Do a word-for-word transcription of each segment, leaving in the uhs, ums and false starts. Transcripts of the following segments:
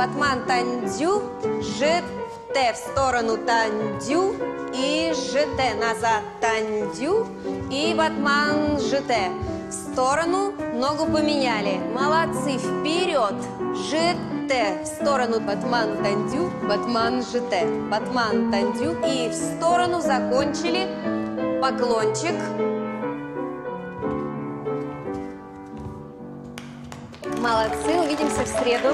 Батман тандю, жете в сторону тандю и жете назад тандю и батман жете. В сторону ногу поменяли. Молодцы, вперед. Жете в сторону батман тандю, батман жете. Батман тандю и в сторону закончили. Поклончик. Молодцы, увидимся в среду.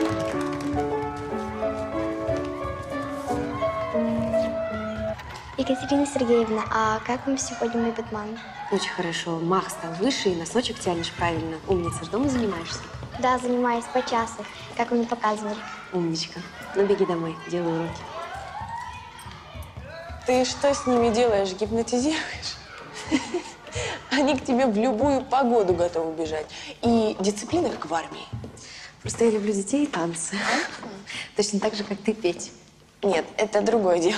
Екатерина Сергеевна, а как вам сегодня мой батман? Очень хорошо. Мах стал выше и носочек тянешь правильно. Умница. Дома занимаешься? Да, занимаюсь по часу, как вы мне показывали. Умничка. Ну, беги домой, делай уроки. Ты что с ними делаешь? Гипнотизируешь? Они к тебе в любую погоду готовы бежать. И дисциплина, как в армии. Просто я люблю детей и танцы. Точно так же, как ты петь. Нет, это другое дело.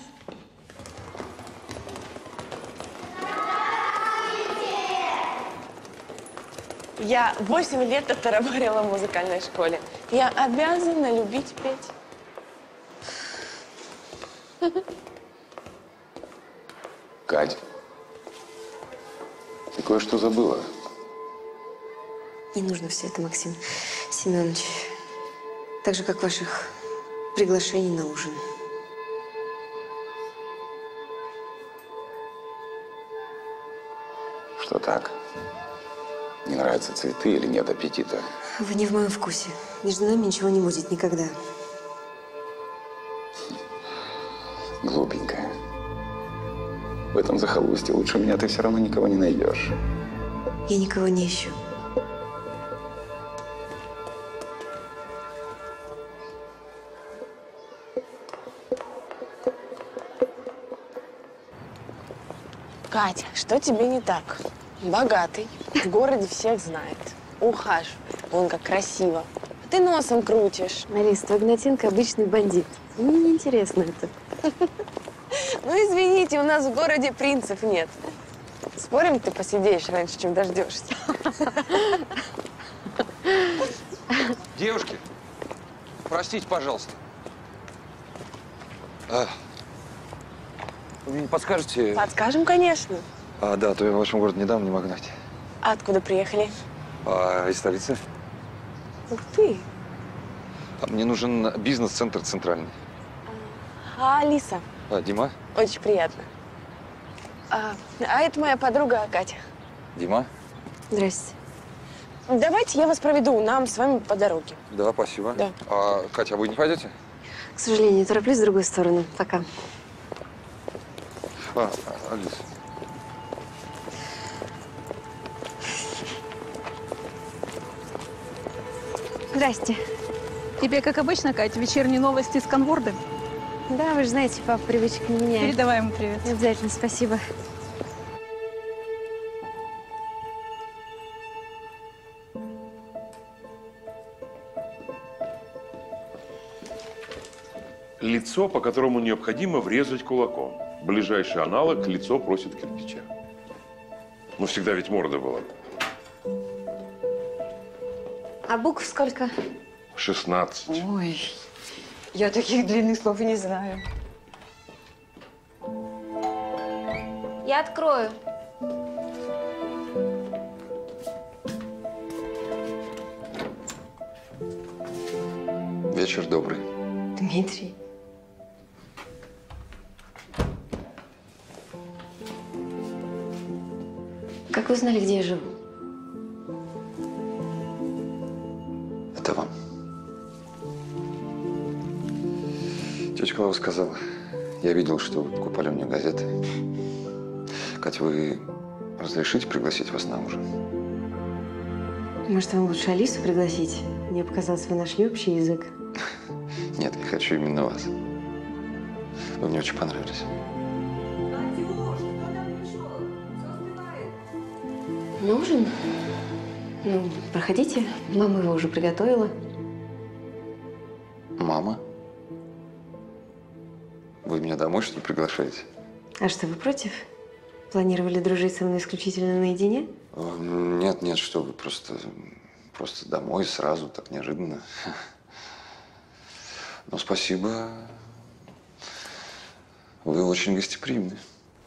Я восемь лет отработала в музыкальной школе. Я обязана любить петь. Кать, ты кое-что забыла. Не нужно все это, Максим Семенович. Так же, как ваших приглашений на ужин. Что так? Не нравятся цветы или нет аппетита? Вы не в моем вкусе. Между нами ничего не будет никогда. Глупенькая. В этом захолустье лучше меня ты все равно никого не найдешь. Я никого не ищу. Катя, что тебе не так? Богатый, в городе всех знает, ухаживает, вон как красиво. А ты носом крутишь. Марис, твой Игнатенко обычный бандит. Мне не интересно это. Ну, извините, у нас в городе принцев нет. Спорим, ты посидеешь раньше, чем дождешься? Девушки, простите, пожалуйста. А, вы мне подскажете? Подскажем, конечно. А, да, то я в вашем городе недавно не мог знать. А откуда приехали? А, из столицы. Ух ты. А, мне нужен бизнес-центр центральный. А, Алиса. А, Дима? Очень приятно. А, а это моя подруга Катя. Дима? Здрасте. Давайте я вас проведу, нам с вами по дороге. Да, спасибо. Да. А, Катя, а вы не пойдете? К сожалению, тороплюсь в другую сторону. Пока. А, Алис. Здрасте. Тебе, как обычно, Катя, вечерние новости с конворды? Да, вы же знаете, папа привычек не меняет. Передавай ему привет. Обязательно, спасибо. Лицо, по которому необходимо врезать кулаком. Ближайший аналог – лицо просит кирпича. Ну, всегда ведь морда была. А букв сколько? шестнадцать. Ой, я таких длинных слов и не знаю. Я открою. Вечер добрый. Дмитрий. Как вы узнали, где я живу? Это вам. Тетя Клава сказала. Я видел, что вы покупали у нее газеты. Катя, вы разрешите пригласить вас на ужин? Может, вам лучше Алису пригласить? Мне показалось, вы нашли общий язык. Нет, я хочу именно вас. Вы мне очень понравились. На ужин? Ну, проходите. Мама его уже приготовила. Мама? Вы меня домой, что ли, приглашаете? А что, вы против? Планировали дружить со мной исключительно наедине? О, нет, нет, что вы, просто, просто домой сразу, так неожиданно. Ну, спасибо. Вы очень гостеприимны.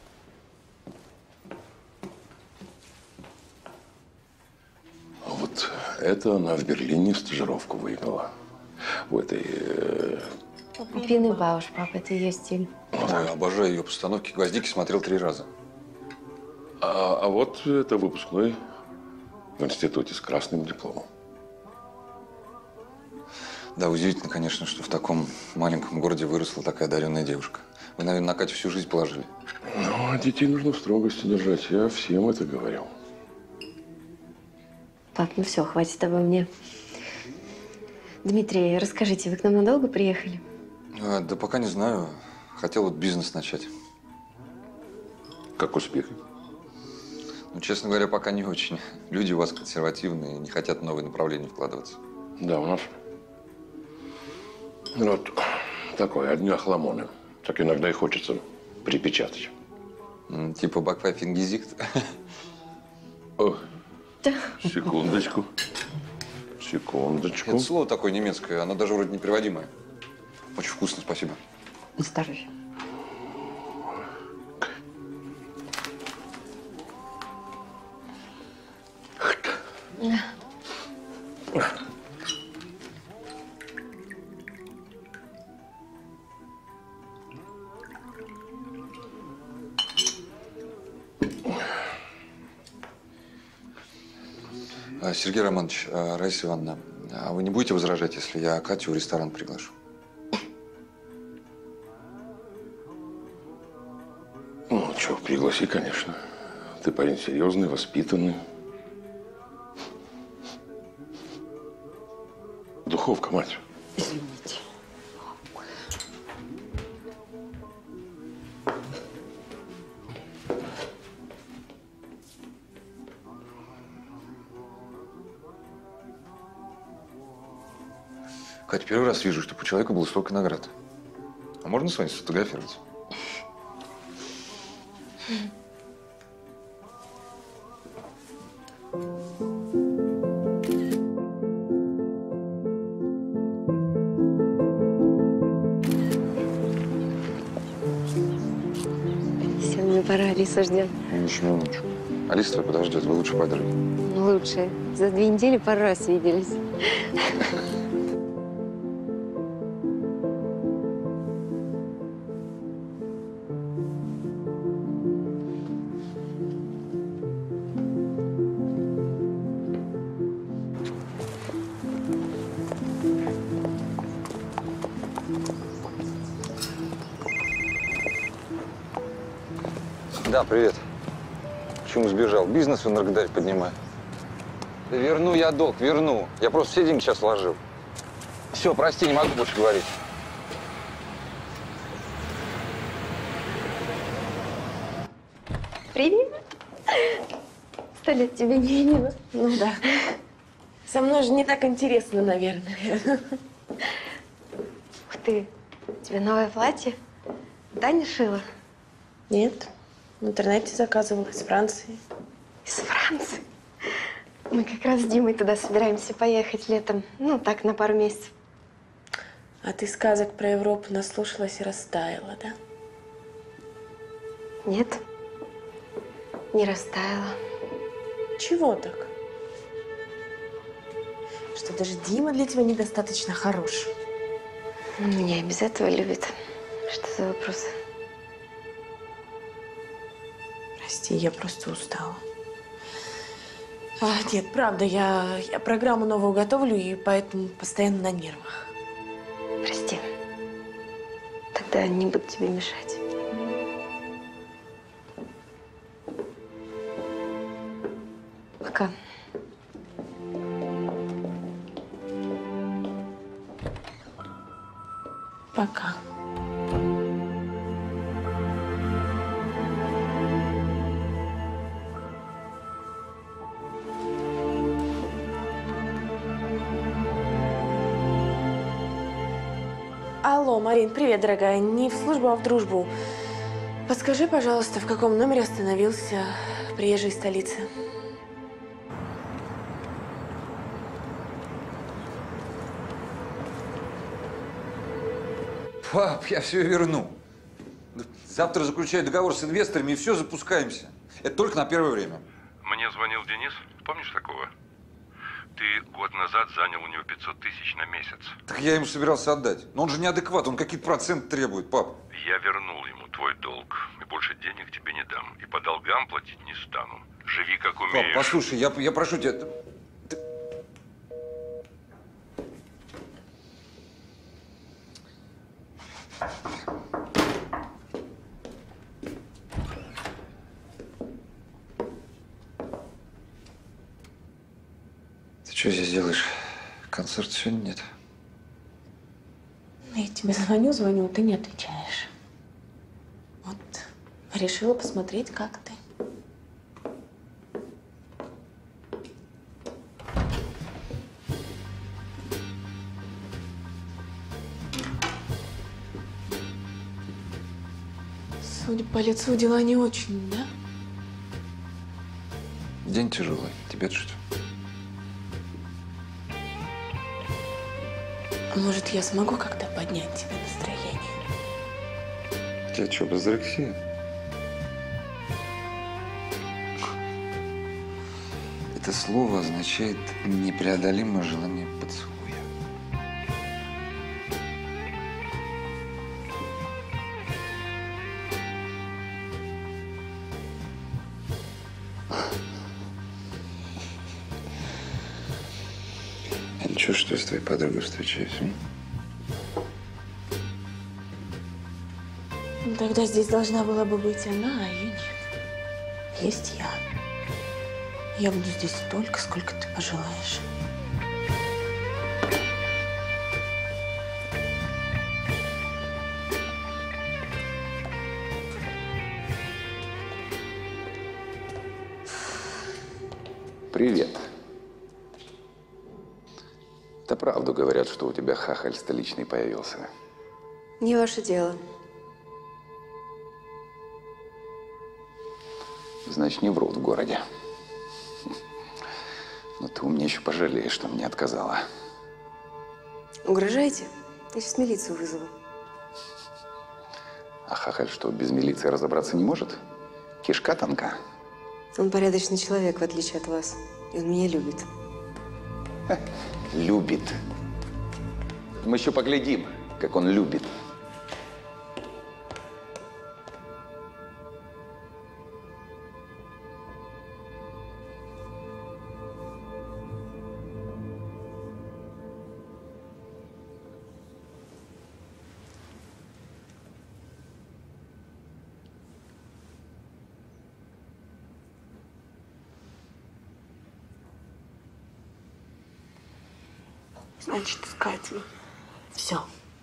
А вот это она в Берлине стажировку выиграла. В этой… Э... Пин и Бауш, папа, это ее стиль. Я обожаю ее постановки. «Гвоздики» смотрел три раза. А, а вот это выпускной в институте с красным дипломом. Да, удивительно, конечно, что в таком маленьком городе выросла такая одаренная девушка. Вы, наверное, на Катю всю жизнь положили. Ну, а детей нужно в строгости держать. Я всем это говорил. Пап, ну все, хватит обо мне. Дмитрий, расскажите, вы к нам надолго приехали? А, да пока не знаю. Хотел вот бизнес начать. Как успехи? Ну, честно говоря, пока не очень. Люди у вас консервативные, не хотят в новые направления вкладываться. Да, у нас вот такой, одни охламоны. Так иногда и хочется припечатать. М, Типа бакфайфингизикт. О, секундочку. Секундочку. Это слово такое немецкое, оно даже вроде непереводимое. Очень вкусно, спасибо. На здоровье. А, Сергей Романович, а, Раиса Ивановна, а вы не будете возражать, если я Катю в ресторан приглашу? Ну, что, пригласи, конечно. Ты парень серьезный, воспитанный. Духовка, мать. Извините. Катя, первый раз вижу, что у человека было столько наград. А можно с вами сфотографироваться? Все, мне пора, Алиса ждет. Еще минуточку. Алиса твоя подождет, вы лучше подруги. Лучше. За две недели пару раз виделись. Да, привет. Почему сбежал? Бизнес в Энергодарь поднимаю. Да верну я долг, верну. Я просто все деньги сейчас вложил. Все, прости, не могу больше говорить. Привет. Сто лет тебя не видела. Ну да. Со мной же не так интересно, наверное. Ух ты, у тебя новое платье? Таня шила? Нет. В интернете заказывала из Франции. Из Франции? Мы как раз с Димой туда собираемся поехать летом. Ну, так, на пару месяцев. А ты сказок про Европу наслушалась и растаяла, да? Нет, не растаяла. Чего так? Что даже Дима для тебя недостаточно хорош. Он меня и без этого любит. Что за вопросы? Прости, я просто устала. А, нет, правда, я, я программу новую готовлю, и поэтому постоянно на нервах. Прости. Тогда не буду тебе мешать. Пока. Пока. Алло, Марин, привет, дорогая. Не в службу, а в дружбу. Подскажи, пожалуйста, в каком номере остановился приезжий из столицы? Пап, я все верну. Завтра заключаю договор с инвесторами и все, запускаемся. Это только на первое время. Мне звонил Денис. Помнишь такого? Ты год назад занял у него пятьсот тысяч на месяц. Так я ему собирался отдать. Но он же неадекват, он какие-то проценты требует, пап. Я вернул ему твой долг. И больше денег тебе не дам. И по долгам платить не стану. Живи как умеешь. Пап, послушай, я, я прошу тебя. Ты- Ты что здесь делаешь? Концерта сегодня нет. Я тебе звоню, звоню, ты не отвечаешь. Вот решила посмотреть, как ты. Судя по лицу, дела не очень, да? День тяжелый. Тебе-то что? А может, я смогу как-то поднять тебе настроение? Тебе что, базарексия? Это слово означает непреодолимое желание поцелуя. А ничего, что я с твоей подругой встречаюсь, м? Ну, тогда здесь должна была бы быть она, а ее нет. Есть я. Я буду здесь столько, сколько ты пожелаешь. Привет. Да правду говорят, что у тебя хахаль столичный появился. Не ваше дело. Значит, не врут в городе. Но ты у меня еще пожалеешь, что мне отказала. Угрожаете? Я сейчас милицию вызову. А хахаль что, без милиции разобраться не может? Кишка тонка. Он порядочный человек, в отличие от вас. И он меня любит. Любит. Мы еще поглядим, как он любит. Значит, искать его. Все.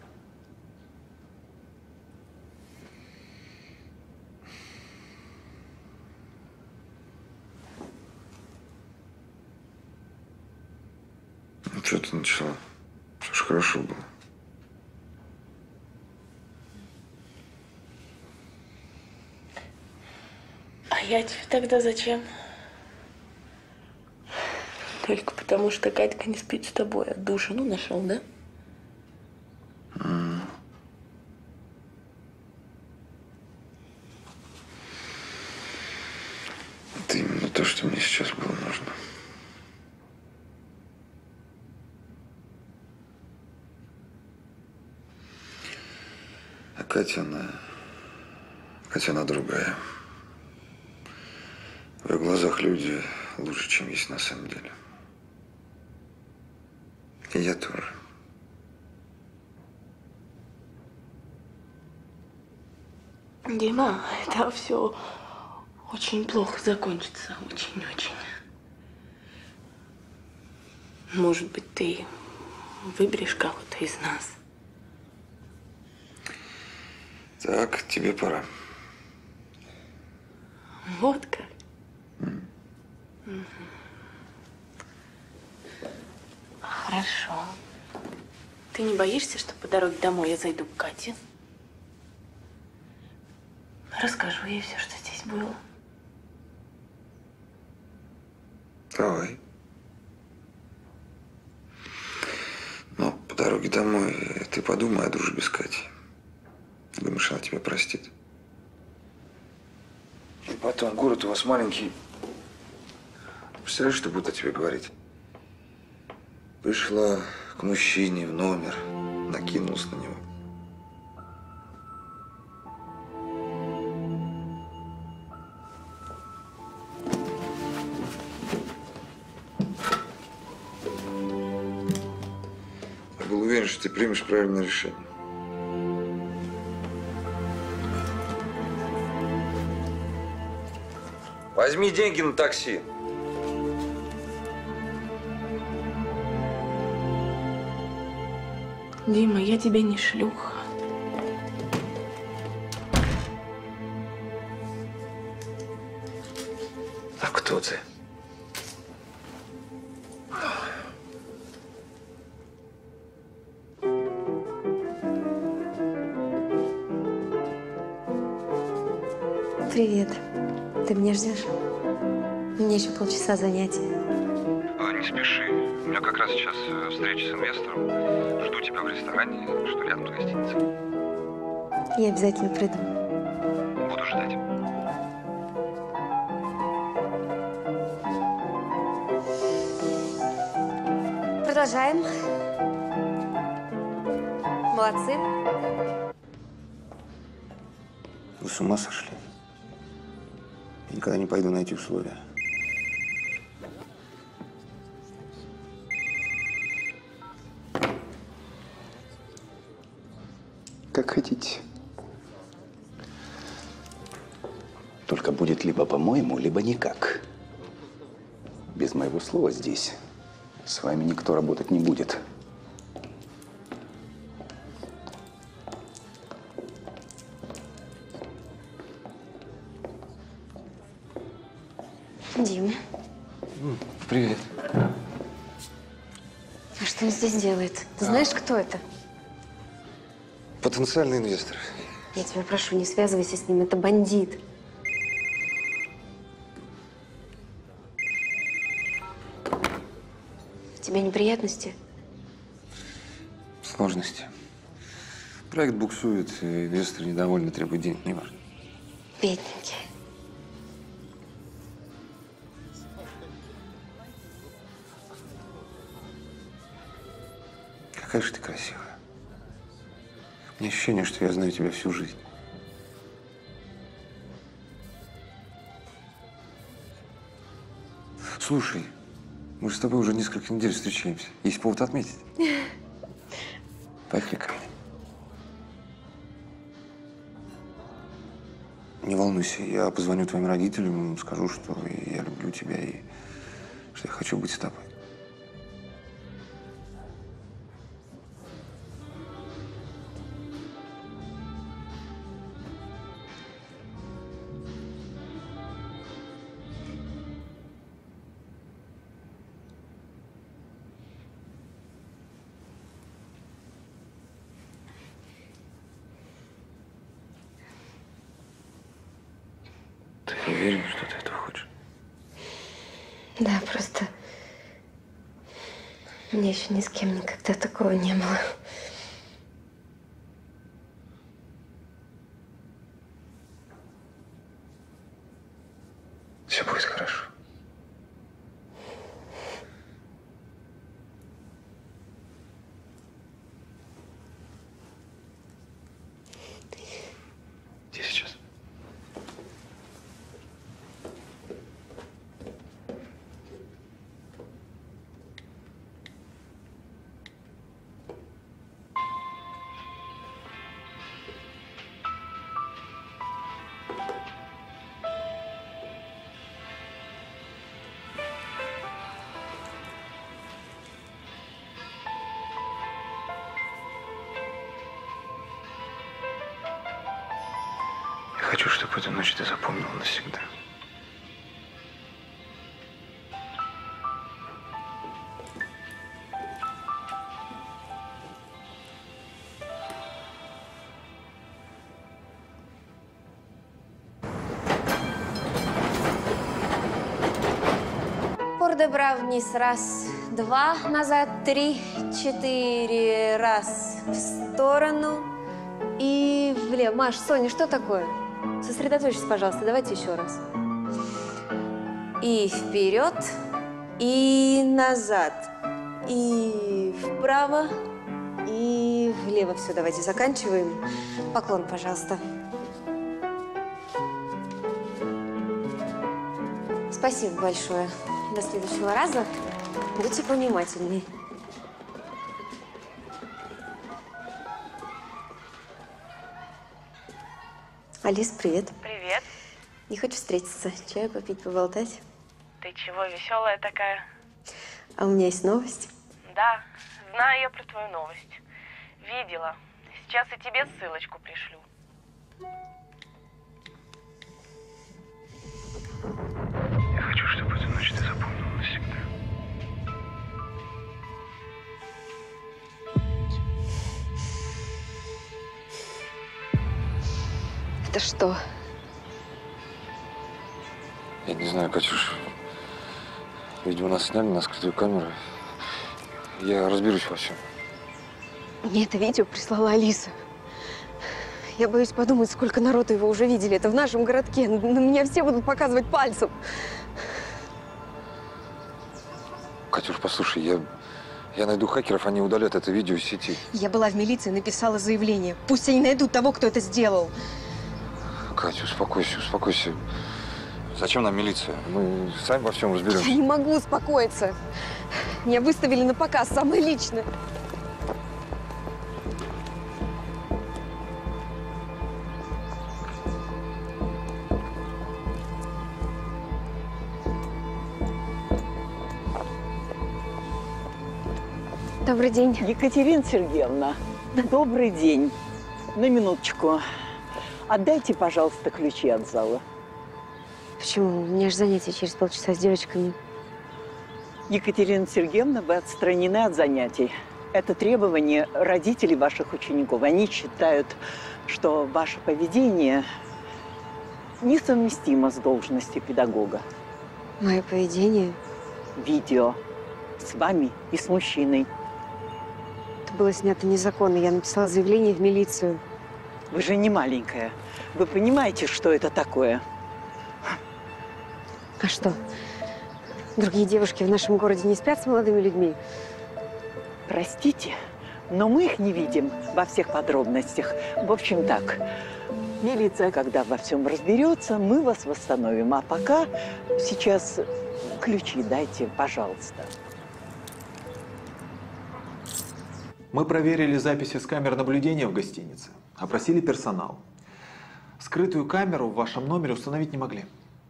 Ну, что ты начала? Все ж хорошо было. А я тебе тогда зачем? Только потому, что Катька не спит с тобой, а душу, ну, нашел, да? Mm. Это именно то, что мне сейчас было нужно. А Катя, она... Катя, она другая. В ее глазах люди лучше, чем есть на самом деле. И я тоже. Дима, это все очень плохо закончится. Очень-очень. Может быть, ты выберешь кого-то из нас? Так, тебе пора. Вот как. Mm. Угу. Хорошо. Ты не боишься, что по дороге домой я зайду к Кате? Расскажу ей все, что здесь было. Давай. Но по дороге домой ты подумай о дружбе с Катей. Думаешь, она тебя простит? И потом, город у вас маленький. Представляешь, что будут о тебе говорить? Пришла к мужчине в номер, накинулась на него. Я был уверен, что ты примешь правильное решение. Возьми деньги на такси. Дима, я тебе не шлюха. А кто ты? Привет. Ты меня ждешь? У меня еще полчаса занятий. А, не спеши. У меня как раз сейчас э, встреча с инвестором. Жду тебя в ресторане, что рядом с гостиницей. Я обязательно приду. Буду ждать. Продолжаем. Молодцы. Вы с ума сошли? Я никогда не пойду на эти условия. Как хотите. Только будет либо по-моему, либо никак. Без моего слова здесь с вами никто работать не будет. Дим, Привет. а что он здесь делает? Ты знаешь, кто это? Потенциальный инвестор. Я тебя прошу, не связывайся с ним, это бандит. У тебя неприятности? Сложности. Проект буксует, и инвесторы недовольны, требуют денег, неважно. Бедненький. Какая же ты красивая. У меня ощущение, что я знаю тебя всю жизнь. Слушай, мы же с тобой уже несколько недель встречаемся. Есть повод отметить. Поехали ко мне. Не волнуйся, я позвоню твоим родителям, скажу, что я люблю тебя и что я хочу быть с тобой. Ты уверен, что ты этого хочешь? Да, просто у меня еще ни с кем никогда такого не было. Все будет хорошо. Где сейчас? Я хочу, чтобы эту ночь ты запомнила навсегда. Пордебра вниз. Раз, два, назад, три, четыре. Раз, в сторону. И влево. Маш, Соня, что такое? Сосредоточьтесь, пожалуйста, давайте еще раз. И вперед, и назад, и вправо, и влево. Все, давайте заканчиваем. Поклон, пожалуйста. Спасибо большое. До следующего раза будьте повнимательнее. Алис, привет. Привет. Не хочешь встретиться? Чаю попить, поболтать? Ты чего, веселая такая? А у меня есть новость. Да, знаю я про твою новость. Видела. Сейчас и тебе ссылочку пришлю. Я хочу, чтобы эту ночь ты запомнила навсегда. Это что? Я не знаю, Катюш. Видимо, нас сняли на скрытую камеру. Я разберусь во всем. Мне это видео прислала Алиса. Я боюсь подумать, сколько народу его уже видели. Это в нашем городке. На меня все будут показывать пальцем. Катюш, послушай, я, я найду хакеров, они удалят это видео из сети. Я была в милиции, написала заявление. Пусть они найдут того, кто это сделал. Катя, успокойся, успокойся. Зачем нам милиция? Мы сами во всем разберемся. Я не могу успокоиться. Меня выставили на показ, самое личное. Добрый день. Екатерина Сергеевна, добрый день. На минуточку. Отдайте, пожалуйста, ключи от зала. Почему? У меня же занятие через полчаса с девочками. Екатерина Сергеевна, вы отстранены от занятий. Это требование родителей ваших учеников. Они считают, что ваше поведение несовместимо с должностью педагога. Мое поведение? Видео с вами и с мужчиной. Это было снято незаконно. Я написала заявление в милицию. Вы же не маленькая. Вы понимаете, что это такое? А что? Другие девушки в нашем городе не спят с молодыми людьми? Простите, но мы их не видим во всех подробностях. В общем так, милиция, когда во всем разберется, мы вас восстановим. А пока сейчас ключи дайте, пожалуйста. Мы проверили записи с камер наблюдения в гостинице, опросили персонал. Скрытую камеру в вашем номере установить не могли.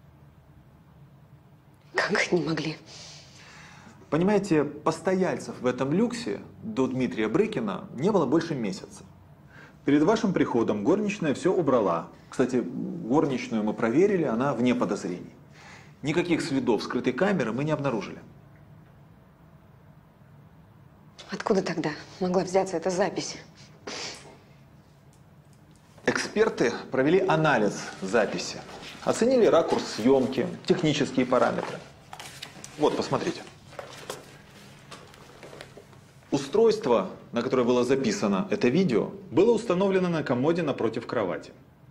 Как не могли? Понимаете, постояльцев в этом люксе до Дмитрия Брыкина не было больше месяца. Перед вашим приходом горничная все убрала. Кстати, горничную мы проверили, она вне подозрений. Никаких следов скрытой камеры мы не обнаружили. Откуда тогда могла взяться эта запись? Эксперты провели анализ записи. Оценили ракурс съемки, технические параметры. Вот, посмотрите. Устройство, на которое было записано это видео, было установлено на комоде напротив кровати.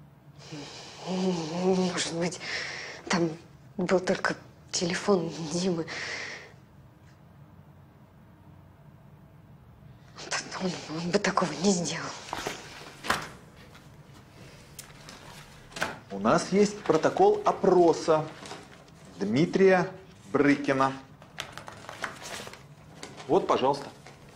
Может быть, там был только телефон Димы. Он, он бы такого не сделал. У нас есть протокол опроса Дмитрия Брыкина. Вот, пожалуйста.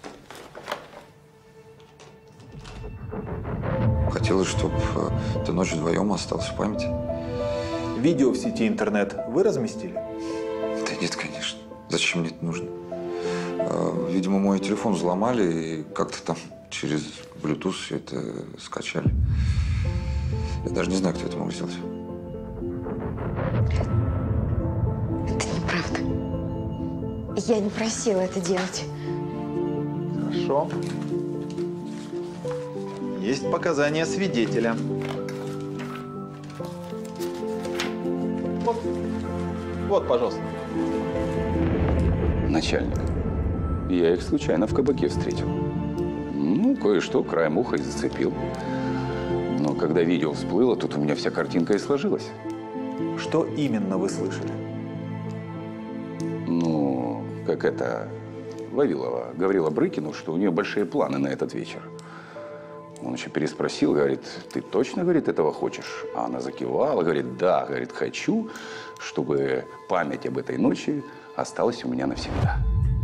Хотелось, чтобы ты ночь вдвоем остался в памяти. Видео в сети интернет вы разместили? Да нет, конечно. Зачем мне это нужно? Видимо, мой телефон взломали и как-то там через Bluetooth все это скачали. Я даже не знаю, кто это мог сделать. Это неправда. Я не просила это делать. Хорошо. Есть показания свидетеля. Вот, вот, пожалуйста. Начальник. Я их случайно в кабаке встретил. Ну, кое-что краем уха и зацепил. Но когда видео всплыло, тут у меня вся картинка и сложилась. Что именно вы слышали? Ну, как это, Вавилова говорила Брыкину, что у нее большие планы на этот вечер. Он еще переспросил, говорит, ты точно, говорит, этого хочешь? А она закивала, говорит, да, говорит, хочу, чтобы память об этой ночи осталась у меня навсегда.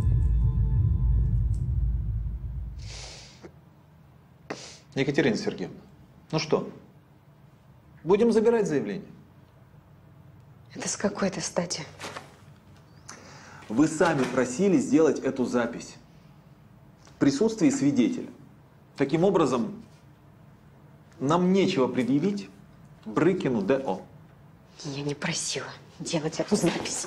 Екатерина Сергеевна, ну что, будем забирать заявление? Это с какой-то стати? Вы сами просили сделать эту запись в присутствии свидетеля. Таким образом, нам нечего предъявить Брыкину ДО. Я не просила делать эту запись.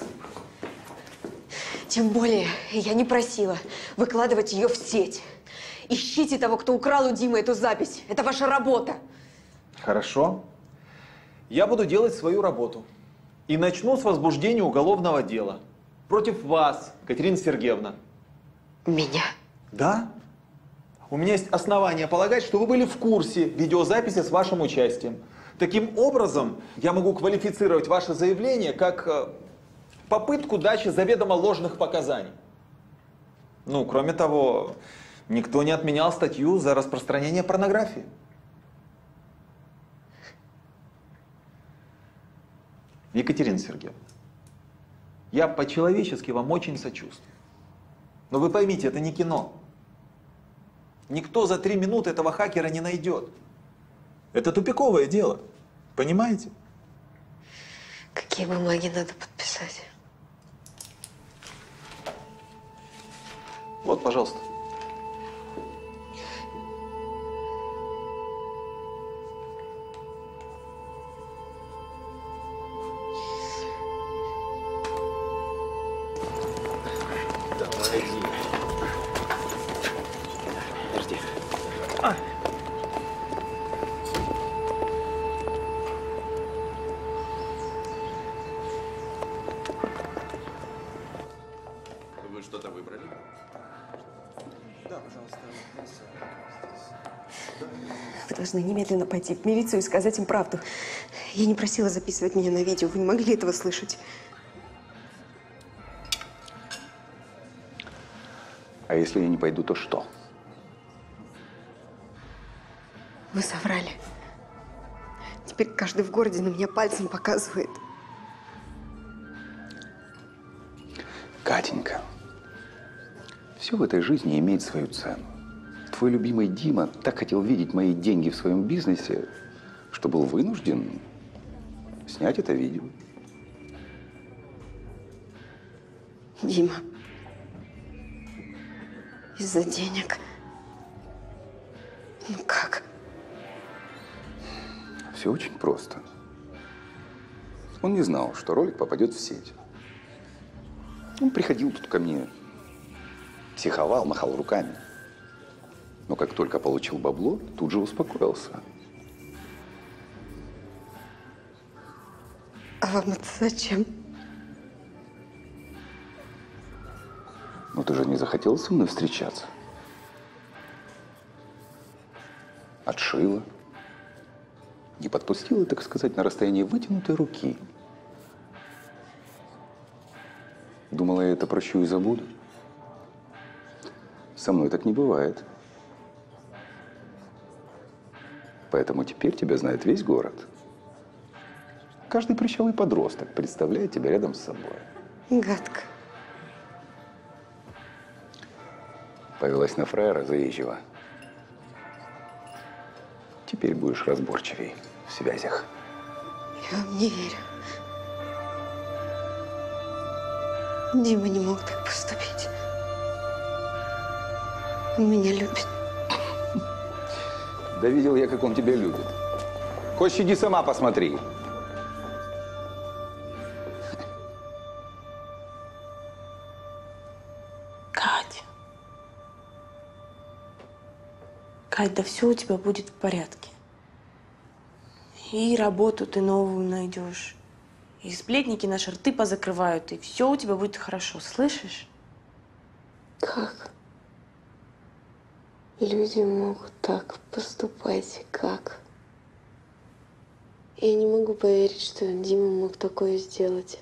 Тем более, я не просила выкладывать ее в сеть. Ищите того, кто украл у Димы эту запись. Это ваша работа. Хорошо. Я буду делать свою работу. И начну с возбуждения уголовного дела. Против вас, Екатерина Сергеевна. Меня? Да. У меня есть основания полагать, что вы были в курсе видеозаписи с вашим участием. Таким образом, я могу квалифицировать ваше заявление как э, попытку дачи заведомо ложных показаний. Ну, кроме того, никто не отменял статью за распространение порнографии. Екатерина Сергеевна, я по-человечески вам очень сочувствую. Но вы поймите, это не кино. Никто за три минуты этого хакера не найдет. Это тупиковое дело. Понимаете? Какие бумаги надо подписать? Вот, пожалуйста. Вы что-то выбрали? Да, пожалуйста. Вы должны немедленно пойти в милицию и сказать им правду. Я не просила записывать меня на видео. Вы не могли этого слышать. А если я не пойду, то что? Вы соврали. Теперь каждый в городе на меня пальцем показывает. Катенька, все в этой жизни имеет свою цену. Твой любимый Дима так хотел видеть мои деньги в своем бизнесе, что был вынужден снять это видео. Дима, из-за денег. Ну как? Все очень просто. Он не знал, что ролик попадет в сеть. Он приходил тут ко мне, психовал, махал руками. Но как только получил бабло, тут же успокоился. А вам это зачем? Но ты же не захотел со мной встречаться? Отшила. Не подпустила, так сказать, на расстояние вытянутой руки. Думала, я это прощу и забуду? Со мной так не бывает. Поэтому теперь тебя знает весь город. Каждый прыщавый подросток представляет тебя рядом с собой. Гадко. Повелась на фраера заезжего. Теперь будешь разборчивей в связях. Я вам не верю. Дима не мог так поступить. Он меня любит. Да видел я, как он тебя любит. Хочешь, иди сама посмотри. Катя. Кать, да все у тебя будет в порядке. И работу ты новую найдешь. И сплетники наши рты позакрывают, и все у тебя будет хорошо, слышишь? Как? Люди могут так поступать, как? Я не могу поверить, что Дима мог такое сделать.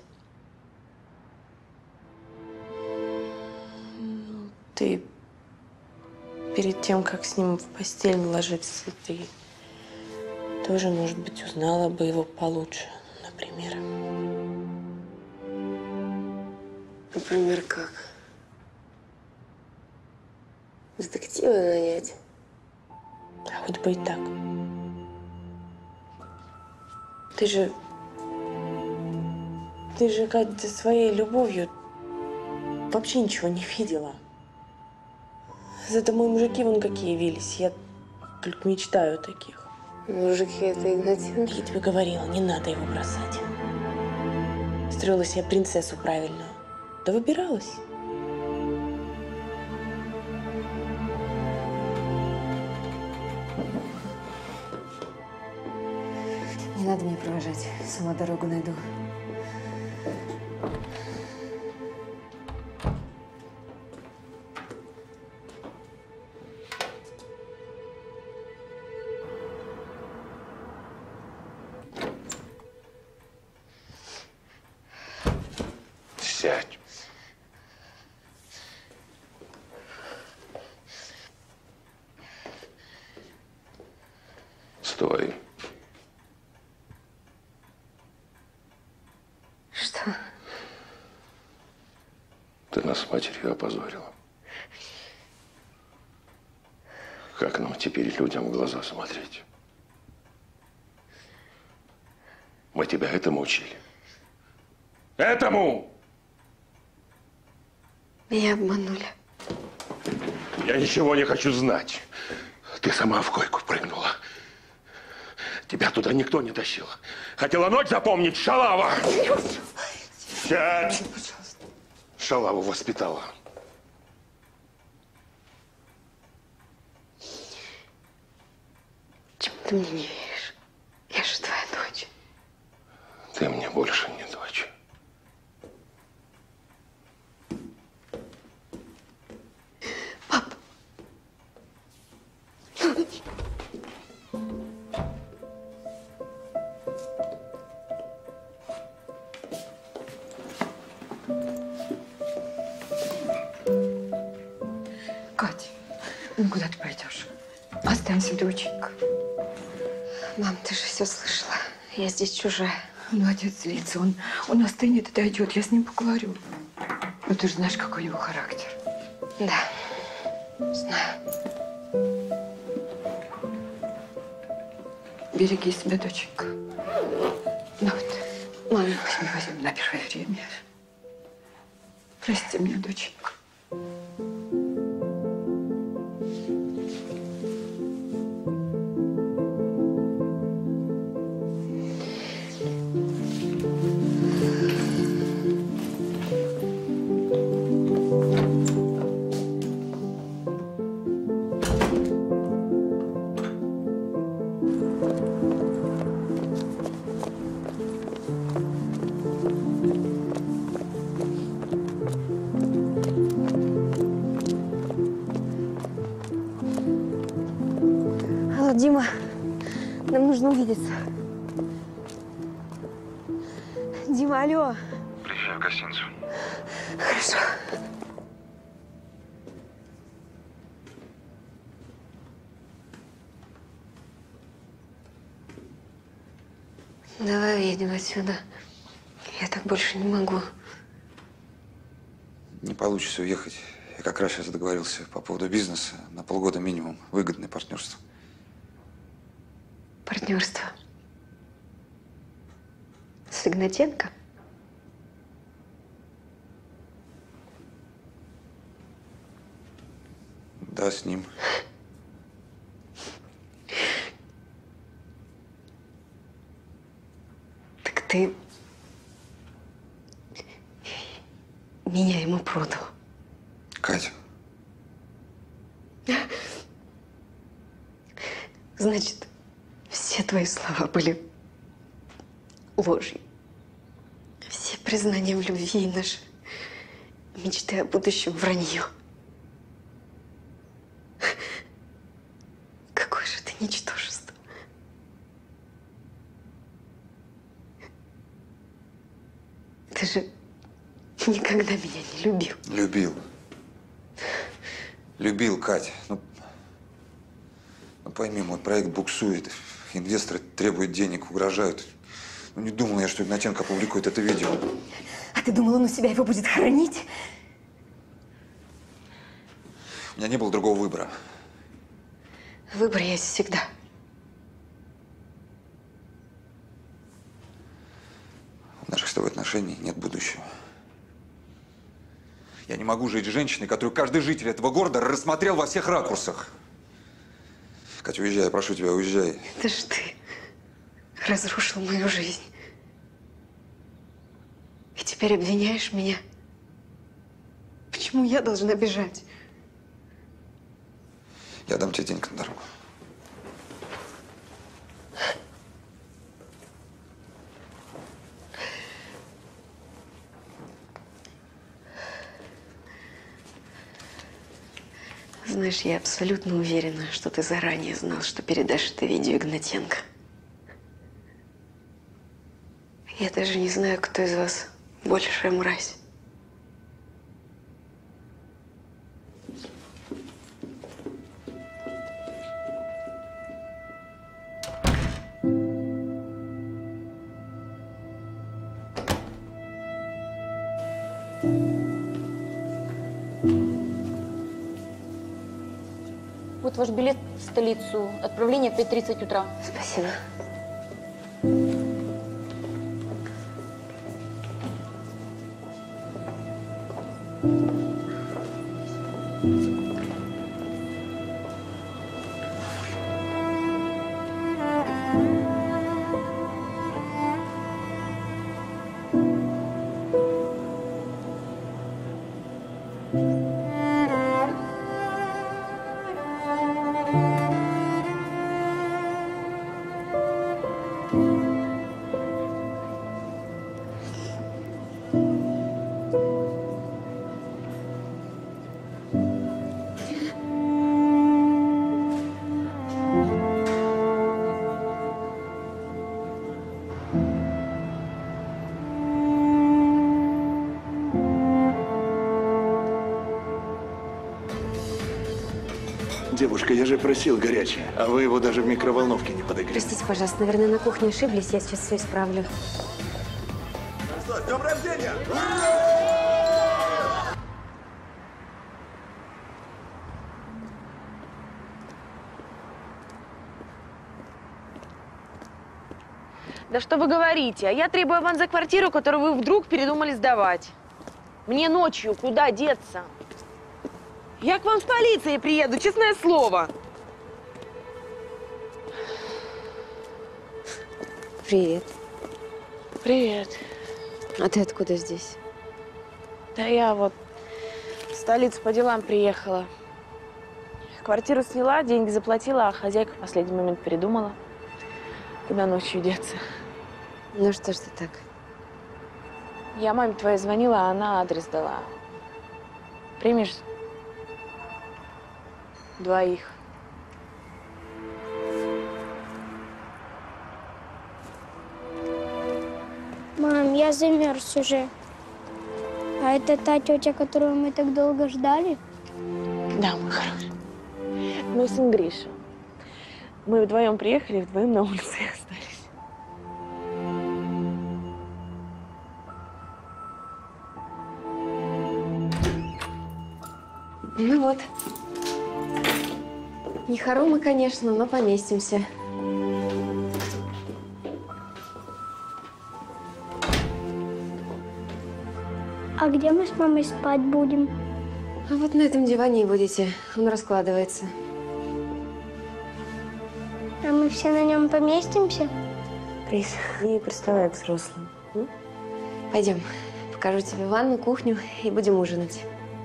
Ты перед тем, как с ним в постель ложиться, ты тоже, может быть, узнала бы его получше, например. Например, как? Детектива нанять? А хоть бы и так. Ты же... Ты же, Кать, за своей любовью вообще ничего не видела. Зато мои мужики вон какие вились. Я только мечтаю о таких. Мужики, это Игнатьев? Я тебе говорила, не надо его бросать. Строила себе принцессу правильную. Да выбиралась. Не надо меня провожать. Сама дорогу найду. Сядь. Стой. Что? Ты нас с матерью опозорила. Как нам теперь людям в глаза смотреть? Мы тебя этому учили. Этому! Меня обманули. Я ничего не хочу знать. Ты сама в койку прыгнула. Тебя туда никто не тащил. Хотела ночь запомнить, шалава! Сядь! Шалаву воспитала. Почему ты мне не веришь? Я же твоя дочь. Ты мне больше не дочь. Катя, ну куда ты пойдешь? Останься, доченька. Мам, ты же все слышала. Я здесь чужая. Ну, отец злится. Он, он остынет и дойдет. Я с ним поговорю. Ну, ты же знаешь, какой у него характер. Да, знаю. Береги себя, доченька. Ну вот. Мама. Возьми, возьми на первое время. Прости меня, доченька. Дима, нам нужно увидеться. Дима, алло. Приезжай в гостиницу. Хорошо. Давай уедем отсюда. Я так больше не могу. Не получится уехать. Я как раз сейчас договорился по поводу бизнеса. На полгода минимум. Выгодное партнерство. Партнерство. С Игнатенко? Да, с ним. Так ты меня ему продал. Катя. Значит, все твои слова были ложью. Все признания в любви и наши мечты о будущем вранье. Какое же ты ничтожество. Ты же никогда меня не любил. Любил. Любил, Кать. Ну, ну пойми, мой проект буксует. Инвесторы требуют денег, угрожают. Ну, не думал я, что Игнатенко опубликует это видео. А ты думал, он у себя его будет хранить? У меня не было другого выбора. Выбор есть всегда. В наших с тобой отношениях нет будущего. Я не могу жить с женщиной, которую каждый житель этого города рассмотрел во всех ракурсах. Катя, уезжай, прошу тебя, уезжай. Это ж ты разрушил мою жизнь. И теперь обвиняешь меня? Почему я должна бежать? Я дам тебе денег на дорогу. Знаешь, я абсолютно уверена, что ты заранее знал, что передашь это видео Игнатенко. Я даже не знаю, кто из вас большая мразь. Вот ваш билет в столицу. Отправление в пять тридцать утра. Спасибо. Девушка, я же просил горячее, а вы его даже в микроволновке не подогрели. Простите, пожалуйста, наверное, на кухне ошиблись. Я сейчас все исправлю. С днем рождения! Да что вы говорите? А я требую аванс за квартиру, которую вы вдруг передумали сдавать. Мне ночью куда деться? Я к вам с полицией приеду, честное слово. Привет. Привет. А ты откуда здесь? Да я вот в столицу по делам приехала. Квартиру сняла, деньги заплатила, а хозяйка в последний момент передумала. Куда ночью деться? Ну что ж ты так? Я маме твоей звонила, а она адрес дала. Примешь двоих? Мам, я замерз уже. А это та тетя, которую мы так долго ждали? Да, мой хороший. Мой сын Гриша. Мы вдвоем приехали, вдвоем на улице и остались. Ну вот. Не хоромы, конечно, но поместимся. А где мы с мамой спать будем? А вот на этом диване и будете. Он раскладывается. А мы все на нем поместимся? Крис, не представляю к взрослым. Пойдем. Покажу тебе ванну, кухню и будем ужинать.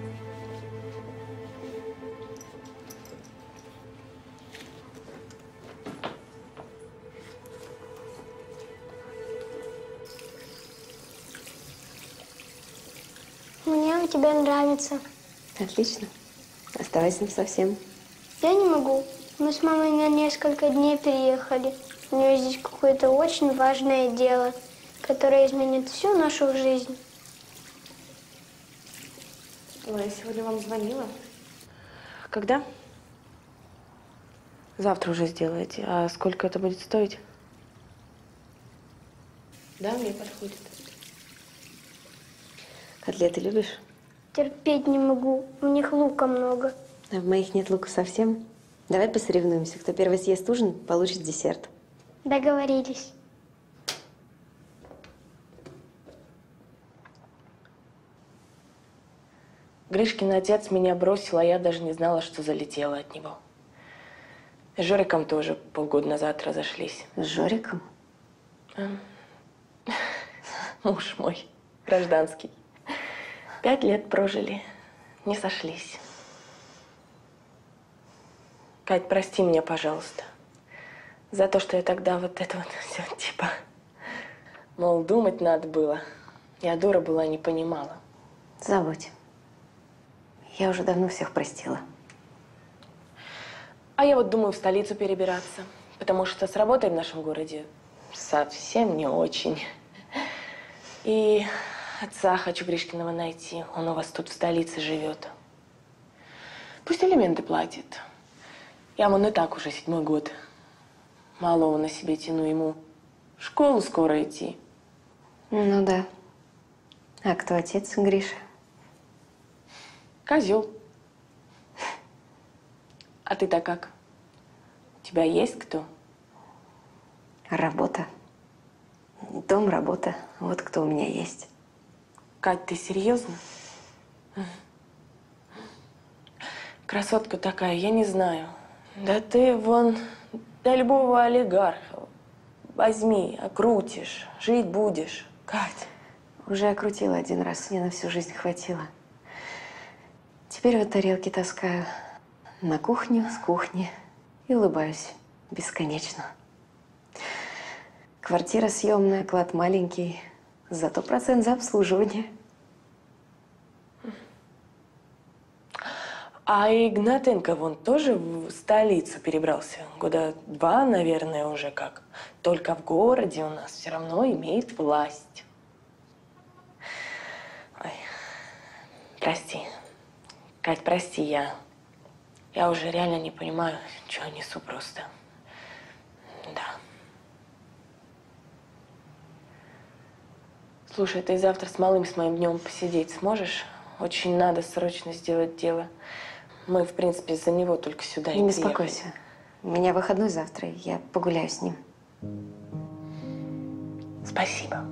Мне у тебя нравится. Отлично. Оставайся совсем. Я не могу. Мы с мамой на несколько дней переехали. У нее здесь какое-то очень важное дело, которое изменит всю нашу жизнь. Ой, я сегодня вам звонила. Когда? Завтра уже сделаете. А сколько это будет стоить? Да, мне подходит. Котлеты любишь? Терпеть не могу. В них лука много. А в моих нет лука совсем. Давай посоревнуемся. Кто первый съест ужин, получит десерт. Договорились. Гришкин отец меня бросил, а я даже не знала, что залетела от него. С Жориком тоже полгода назад разошлись. С Жориком? А. Муж мой, гражданский. Пять лет прожили, не сошлись. Кать, прости меня, пожалуйста, за то, что я тогда вот это вот все типа, мол, думать надо было. Я дура была, не понимала. Забудь. Я уже давно всех простила. А я вот думаю в столицу перебираться, потому что с работой в нашем городе совсем не очень. И отца хочу Гришкиного найти. Он у вас тут в столице живет. Пусть элементы платит. Я вон и так уже седьмой год. Малого на себе тяну, ему в школу скоро идти. Ну да. А кто отец Гриша? Козел. А ты-то как? У тебя есть кто? Работа. Дом, работа. Вот кто у меня есть. Кать, ты серьезно? Красотка такая, я не знаю. Да ты вон, да любого олигарха возьми, окрутишь, жить будешь. Кать. Уже окрутила один раз, мне на всю жизнь хватило. Теперь вот тарелки таскаю на кухню, с кухни и улыбаюсь бесконечно. Квартира съемная, клад маленький, зато процент за обслуживание. А Игнатенко вон тоже в столицу перебрался. Года два, наверное, уже как. Только в городе у нас все равно имеет власть. Ой, прости. Кать, прости, я... Я уже реально не понимаю, что я несу просто. Да. Слушай, ты завтра с малым, с моим днем посидеть сможешь? Очень надо срочно сделать дело. Мы, в принципе, из-за него только сюда и Не приехали. беспокойся. У меня выходной завтра, я погуляю с ним. Спасибо.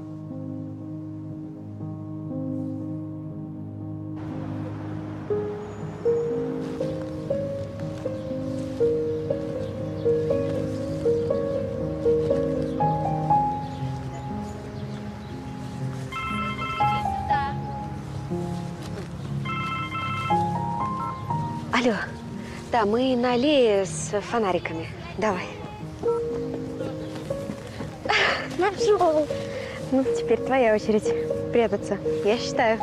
Алло. Да, мы на аллее с фонариками. Давай. Нашел. Ну, теперь твоя очередь прятаться. Я считаю.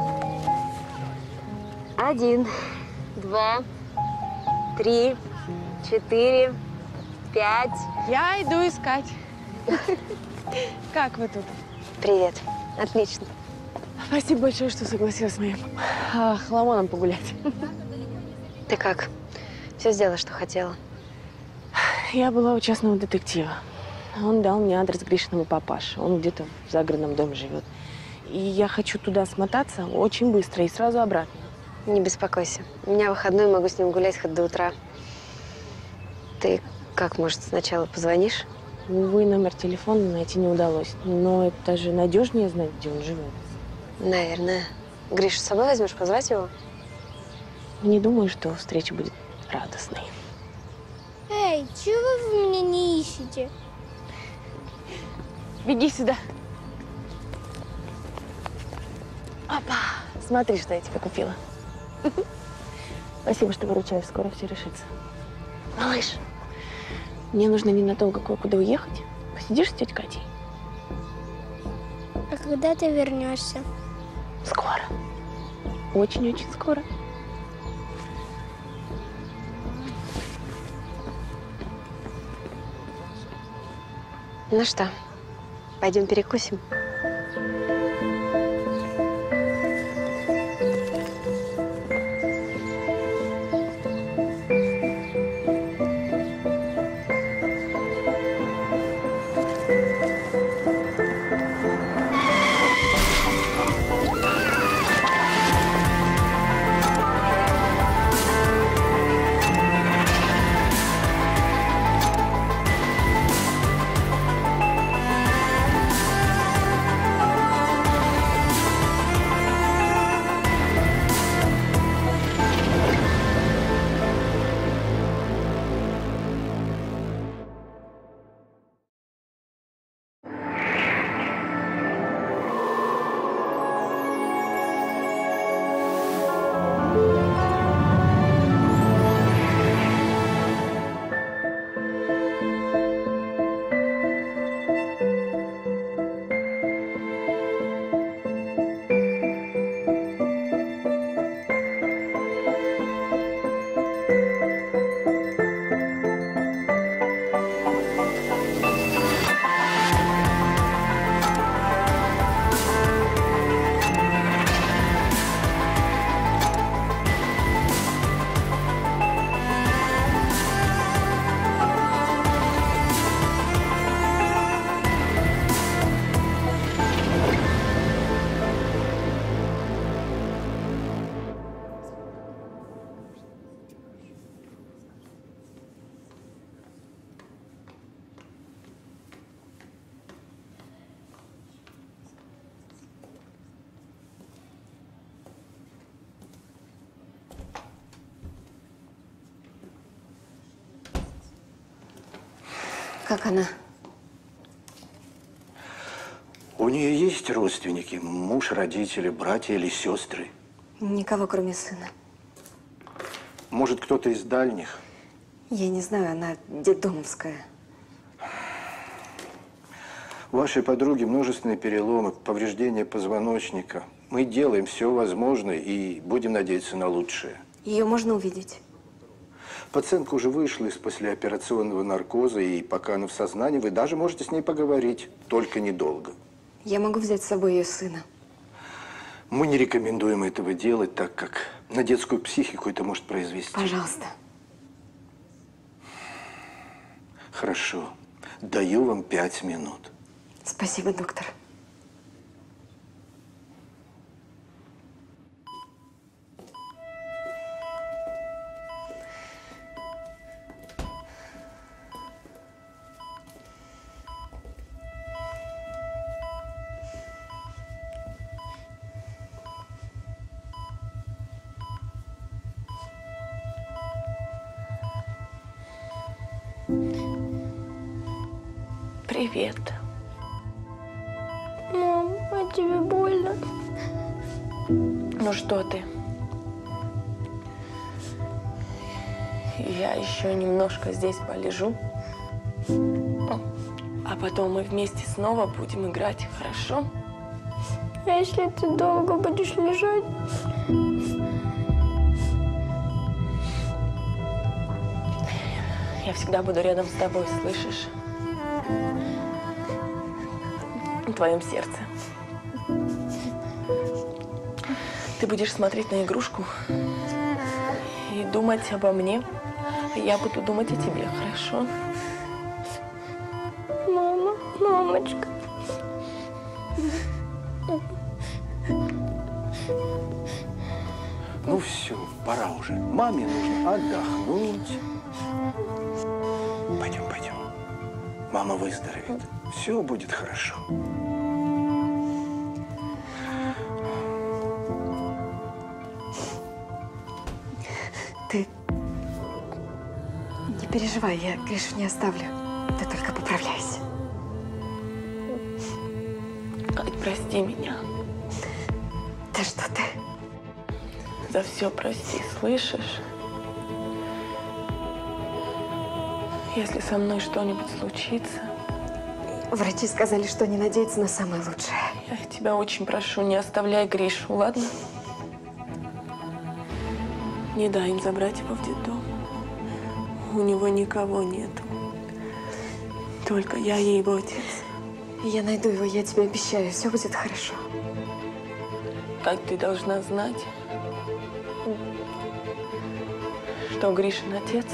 Один, два, три, четыре, пять. Я иду искать. Как вы тут? Привет. Отлично. Спасибо большое, что согласилась с моим а, хламоном погулять. Ты как? Все сделала, что хотела? Я была у частного детектива. Он дал мне адрес Гришиного папаши. Он где-то в загородном доме живет. И я хочу туда смотаться очень быстро и сразу обратно. Не беспокойся. У меня выходной, могу с ним гулять хоть до утра. Ты как, может, сначала позвонишь? Увы, номер телефона найти не удалось. Но это же надежнее знать, где он живет. Наверное. Гришу с собой возьмешь, позвать его? Не думаю, что встреча будет радостной. Эй, чего вы меня не ищете? Беги сюда. Опа! Смотри, что я тебе купила. Спасибо, что выручаешь. Скоро все решится. Малыш, мне нужно ненадолго кое-куда уехать. Посидишь с тетей Катей? А когда ты вернешься? Скоро. Очень-очень скоро. Ну что, пойдем перекусим? Как она? У нее есть родственники? Муж, родители, братья или сестры? Никого, кроме сына. Может, кто-то из дальних? Я не знаю, она детдомовская. У вашей подруги множественные переломы, повреждения позвоночника. Мы делаем все возможное и будем надеяться на лучшее. Ее можно увидеть? Пациентка уже вышла из послеоперационного наркоза, и пока она в сознании, вы даже можете с ней поговорить, только недолго. Я могу взять с собой ее сына. Мы не рекомендуем этого делать, так как на детскую психику это может произвести. Пожалуйста. Хорошо. Даю вам пять минут. Спасибо, доктор. Привет. Мам, а тебе больно? Ну что ты? Я еще немножко здесь полежу. А потом мы вместе снова будем играть, хорошо? А если ты долго будешь лежать? Я всегда буду рядом с тобой, слышишь? В твоем сердце. Ты будешь смотреть на игрушку и думать обо мне. И я буду думать о тебе, хорошо? Мама, мамочка. Ну все, пора уже. Маме нужно отдохнуть. Пойдем, пойдем. Мама выздоровеет. Все будет хорошо. Ты не переживай, я Гришу не оставлю. Ты только поправляйся. Кать, прости меня. Да что ты? За все прости, слышишь? Если со мной что-нибудь случится… Врачи сказали, что не надеются на самое лучшее. Я тебя очень прошу, не оставляй Гришу, ладно? Не дай им забрать его в детдом. У него никого нету. Только я и его отец. Я найду его, я тебе обещаю, все будет хорошо. Как ты должна знать, что Гришин отец…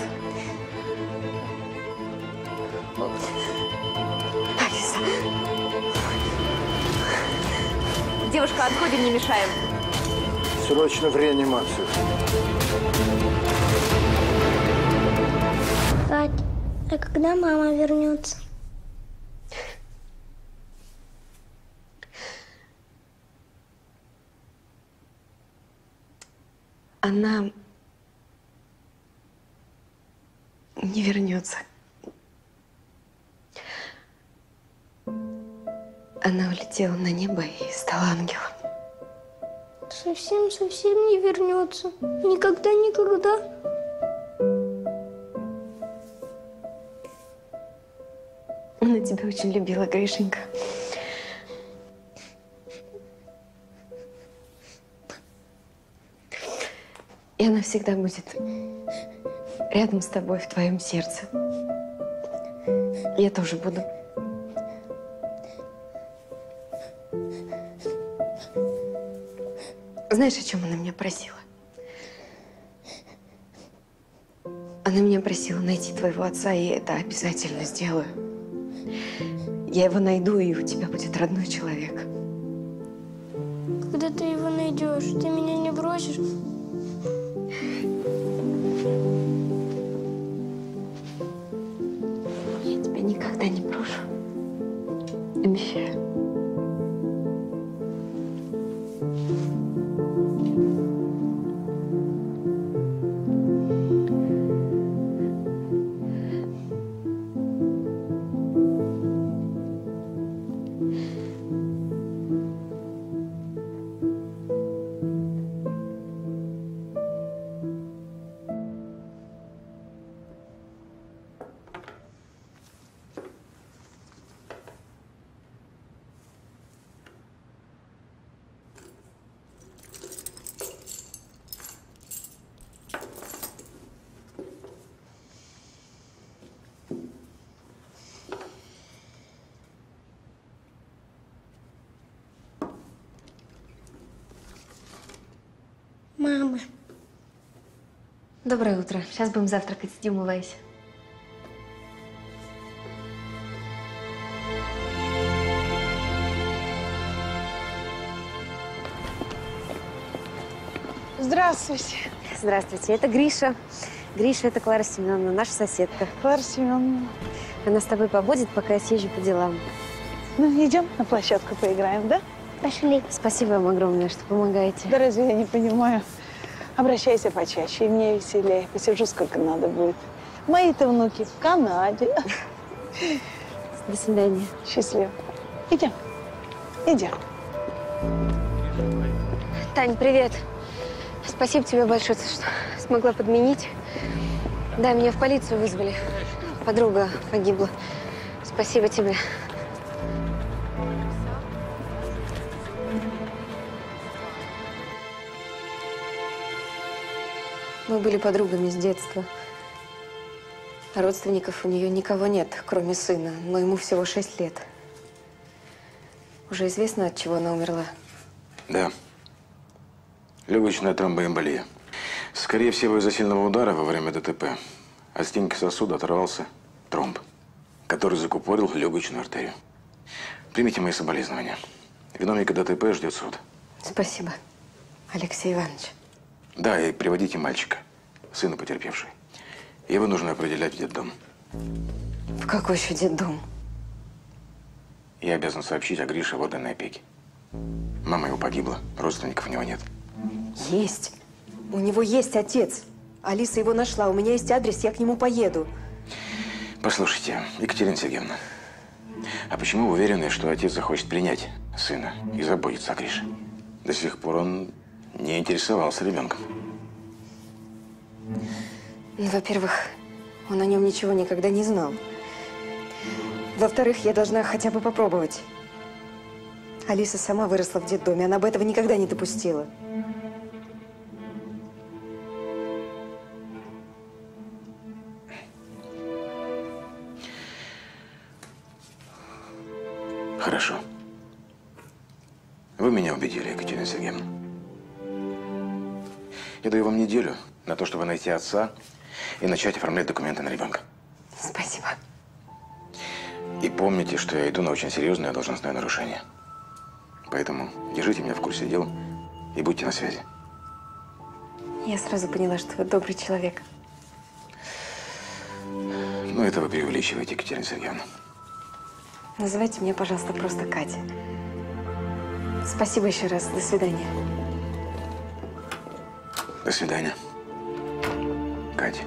Алиса. Девушка, отходим, не мешаем. Срочно в реанимацию. Кать, а когда мама вернется? Она не вернется. Она улетела на небо и стала ангелом. Совсем-совсем не вернется. Никогда-никогда. Она тебя очень любила, Гришенька. И она всегда будет рядом с тобой, в твоем сердце. Я тоже буду. Знаешь, о чем она меня просила? Она меня просила найти твоего отца, и это обязательно сделаю. Я его найду, и у тебя будет родной человек. Когда ты его найдешь, ты меня не бросишь? Я тебя никогда не брошу. Обещаю. Мама. Доброе утро. Сейчас будем завтракать. Идем, умывайся. Здравствуйте. Здравствуйте. Это Гриша. Гриша, это Клара Семеновна, наша соседка. Клара Семеновна. Она с тобой побудет, пока я съезжу по делам. Ну, идем на площадку поиграем, да? Пошли. Спасибо вам огромное, что помогаете. Да разве я не понимаю? Обращайся почаще, и мне веселее. Посижу, сколько надо будет. Мои-то внуки в Канаде. До свидания. Счастливо. Идем. Идем. Тань, привет. Спасибо тебе большое, что смогла подменить. Да, меня в полицию вызвали. Подруга погибла. Спасибо тебе. Мы были подругами с детства. Родственников у нее никого нет, кроме сына, но ему всего шесть лет. Уже известно, от чего она умерла? Да. Легочная тромбоэмболия. Скорее всего, из-за сильного удара во время ДТП от стенки сосуда оторвался тромб, который закупорил легочную артерию. Примите мои соболезнования. Виновника ДТП ждет суд. Спасибо, Алексей Иванович. Да, и приводите мальчика, сына потерпевшей. Его нужно определять в детдом. В какой еще детдом? Я обязан сообщить о Грише в отданной опеке. Мама его погибла, родственников у него нет. Есть. У него есть отец. Алиса его нашла. У меня есть адрес, я к нему поеду. Послушайте, Екатерина Сергеевна, а почему вы уверены, что отец захочет принять сына и заботиться о Грише? До сих пор он не интересовался ребенком. Ну, во-первых, он о нем ничего никогда не знал. Во-вторых, я должна хотя бы попробовать. Алиса сама выросла в детдоме, она бы этого никогда не допустила. Хорошо. Вы меня убедили, Екатерина Сергеевна. Я даю вам неделю на то, чтобы найти отца и начать оформлять документы на ребенка. Спасибо. И помните, что я иду на очень серьезное должностное нарушение. Поэтому держите меня в курсе дел и будьте на связи. Я сразу поняла, что вы добрый человек. Ну, это вы преувеличиваете, Екатерина Сергеевна. Называйте меня, пожалуйста, просто Катя. Спасибо еще раз. До свидания. До свидания, Катя.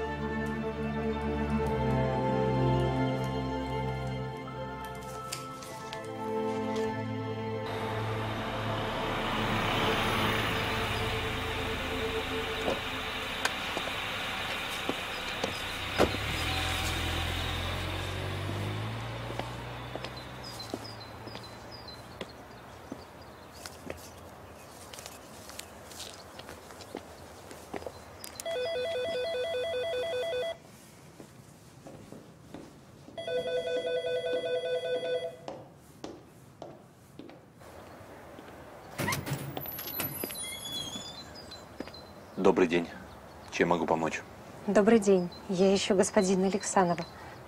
Добрый день. Чем могу помочь? Добрый день. Я ищу господина Александрова.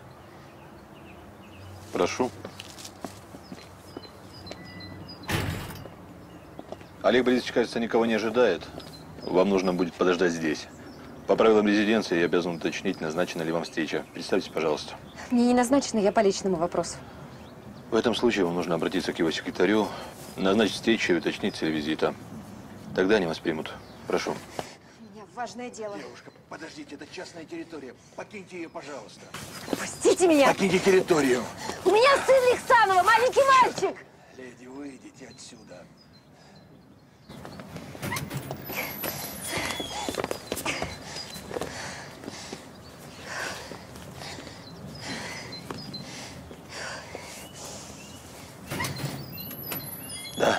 Прошу. Олег Борисович, кажется, никого не ожидает. Вам нужно будет подождать здесь. По правилам резиденции я обязан уточнить, назначена ли вам встреча. Представьте, пожалуйста. Мне не назначено, я по личному вопросу. В этом случае вам нужно обратиться к его секретарю, назначить встречу и уточнить цель визита. Тогда они вас примут. Прошу. У меня важное дело. Девушка, подождите, это частная территория. Покиньте ее, пожалуйста. Пустите меня! Покиньте территорию. У меня сын Александрова, маленький мальчик! Леди, выйдите отсюда. Да.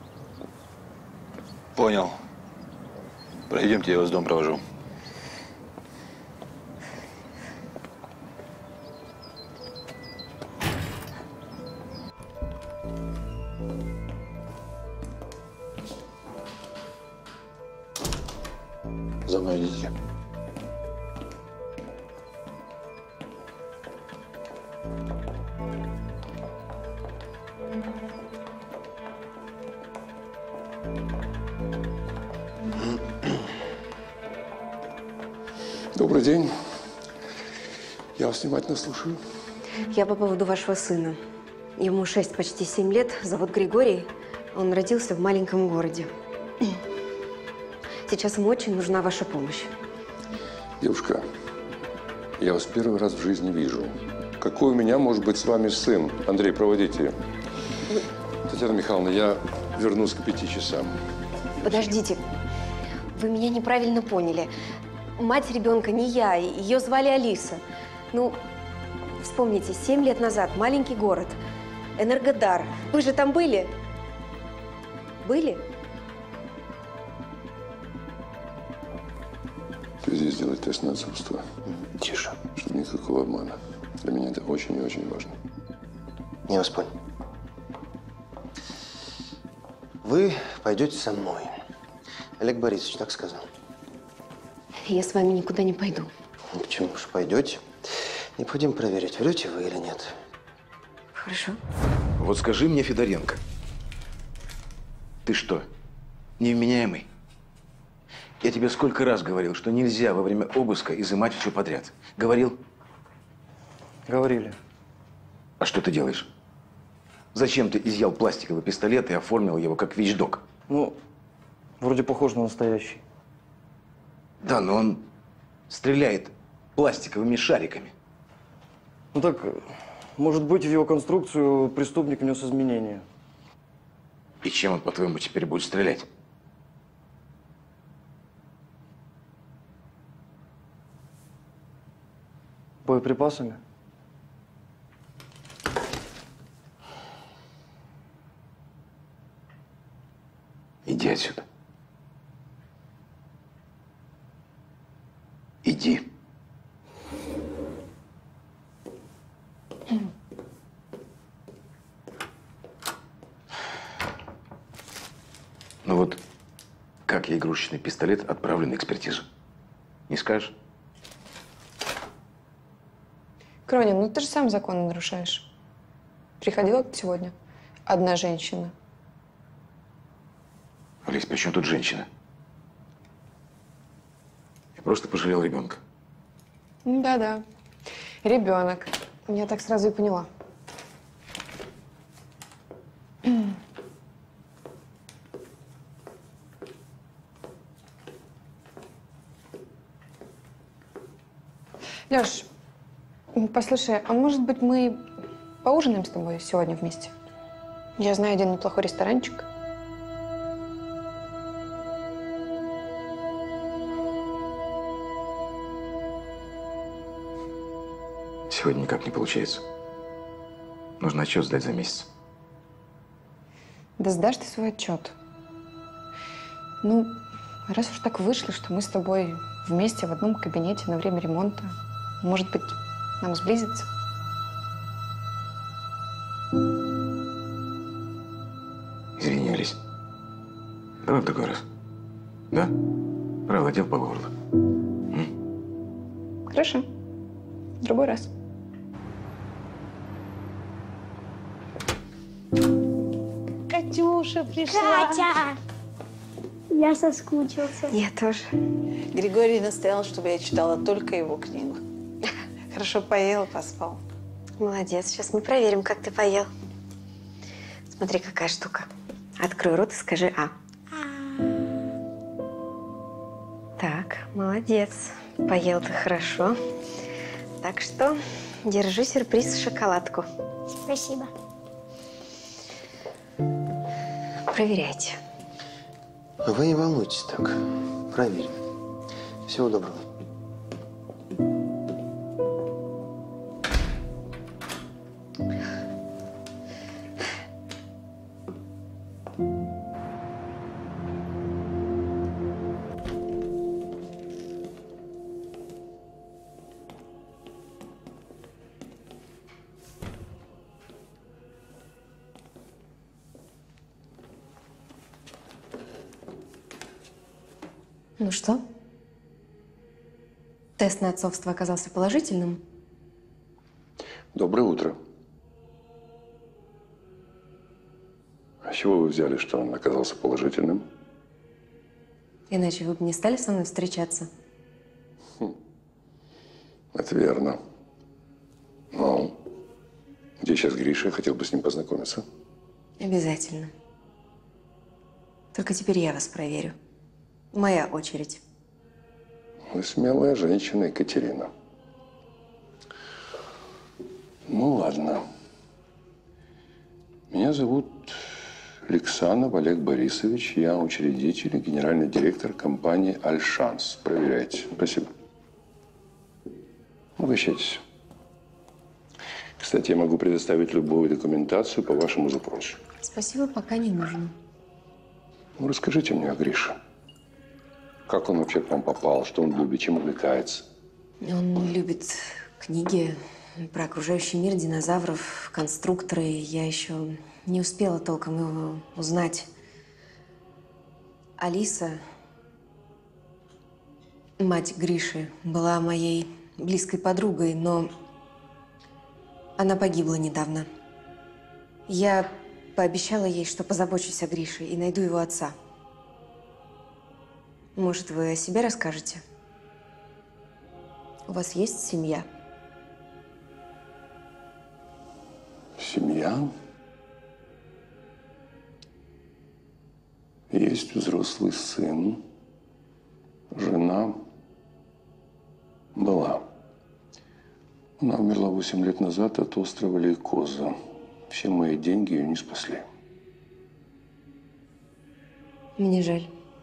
Понял. Пройдемте, я вас в дом провожу. За мной идите. Добрый день. Я вас внимательно слушаю. Я по поводу вашего сына. Ему шесть, почти семь лет, зовут Григорий. Он родился в маленьком городе. Сейчас ему очень нужна ваша помощь. Девушка, я вас первый раз в жизни вижу. Какой у меня может быть с вами сын? Андрей, проводите. Татьяна Михайловна, я вернусь к пяти часам. Подождите, вы меня неправильно поняли. Мать ребенка не я, ее звали Алиса. Ну, вспомните, семь лет назад, маленький город, Энергодар. Вы же там были? Были? Здесь сделать тест на отцовство. Тише. Чтобы никакого обмана. Для меня это очень и очень важно. Я вас понял. Вы пойдете со мной. Олег Борисович так сказал. Я с вами никуда не пойду. Ну, почему же пойдете? Необходимо проверить, врете вы или нет. Хорошо. Вот скажи мне, Федоренко, ты что, невменяемый? Я тебе сколько раз говорил, что нельзя во время обыска изымать все подряд. Говорил? Говорили. А что ты делаешь? Зачем ты изъял пластиковый пистолет и оформил его как вещдок? Ну, вроде похож на настоящий. Да, но он стреляет пластиковыми шариками. Ну так, может быть, в его конструкцию преступник внес изменения. И чем он, по-твоему, теперь будет стрелять? Боеприпасами? Иди отсюда. Иди. Ну вот, как я игрушечный пистолет отправлю на экспертизу? Не скажешь? Кронин, ну ты же сам законы нарушаешь. Приходила тут сегодня одна женщина. Олесь, при чем тут женщина? Я просто пожалел ребенка. Да-да. Ребенок. Я так сразу и поняла. Лёш, послушай, а может быть мы поужинаем с тобой сегодня вместе? Я знаю один неплохой ресторанчик. Сегодня никак не получается. Нужно отчет сдать за месяц. Да сдашь ты свой отчет. Ну, раз уж так вышло, что мы с тобой вместе в одном кабинете на время ремонта, может быть, нам сблизиться? Извини, Олесь. Давай в другой раз. Да? Проводил по городу. М? Хорошо. В другой раз. Катюша пришла. Катя! Я соскучился. Я тоже. Григорий настоял, чтобы я читала только его книгу. Хорошо поел, поспал. Молодец. Сейчас мы проверим, как ты поел. Смотри, какая штука. Открой рот и скажи «А». Так, молодец. Поел ты хорошо. Так что держи сюрприз, шоколадку. Спасибо. Проверяйте. Вы не волнуйтесь так. Проверим. Всего доброго. Ну что, Тест на отцовство оказался положительным. Доброе утро. А с чего вы взяли, что он оказался положительным? Иначе вы бы не стали со мной встречаться. Хм. Это верно. Ну, где сейчас Гриша? Я хотел бы с ним познакомиться. Обязательно. Только теперь я вас проверю. Моя очередь. Вы смелая женщина, Екатерина. Ну, ладно. Меня зовут Александров Олег Борисович. Я учредитель и генеральный директор компании «Альшанс». Проверяйте. Спасибо. Угощайтесь. Кстати, я могу предоставить любую документацию по вашему запросу. Спасибо, пока не нужно. Ну, расскажите мне о Грише. Как он вообще к вам попал? Что он любит? Чем увлекается? Он любит книги про окружающий мир, динозавров, конструкторы. Я еще не успела толком его узнать. Алиса, мать Гриши, была моей близкой подругой, но она погибла недавно. Я пообещала ей, что позабочусь о Грише и найду его отца. Может, вы о себе расскажете? У вас есть семья? Семья? Есть взрослый сын. Жена была. Она умерла восемь лет назад от острого лейкоза. Все мои деньги ее не спасли. Мне жаль.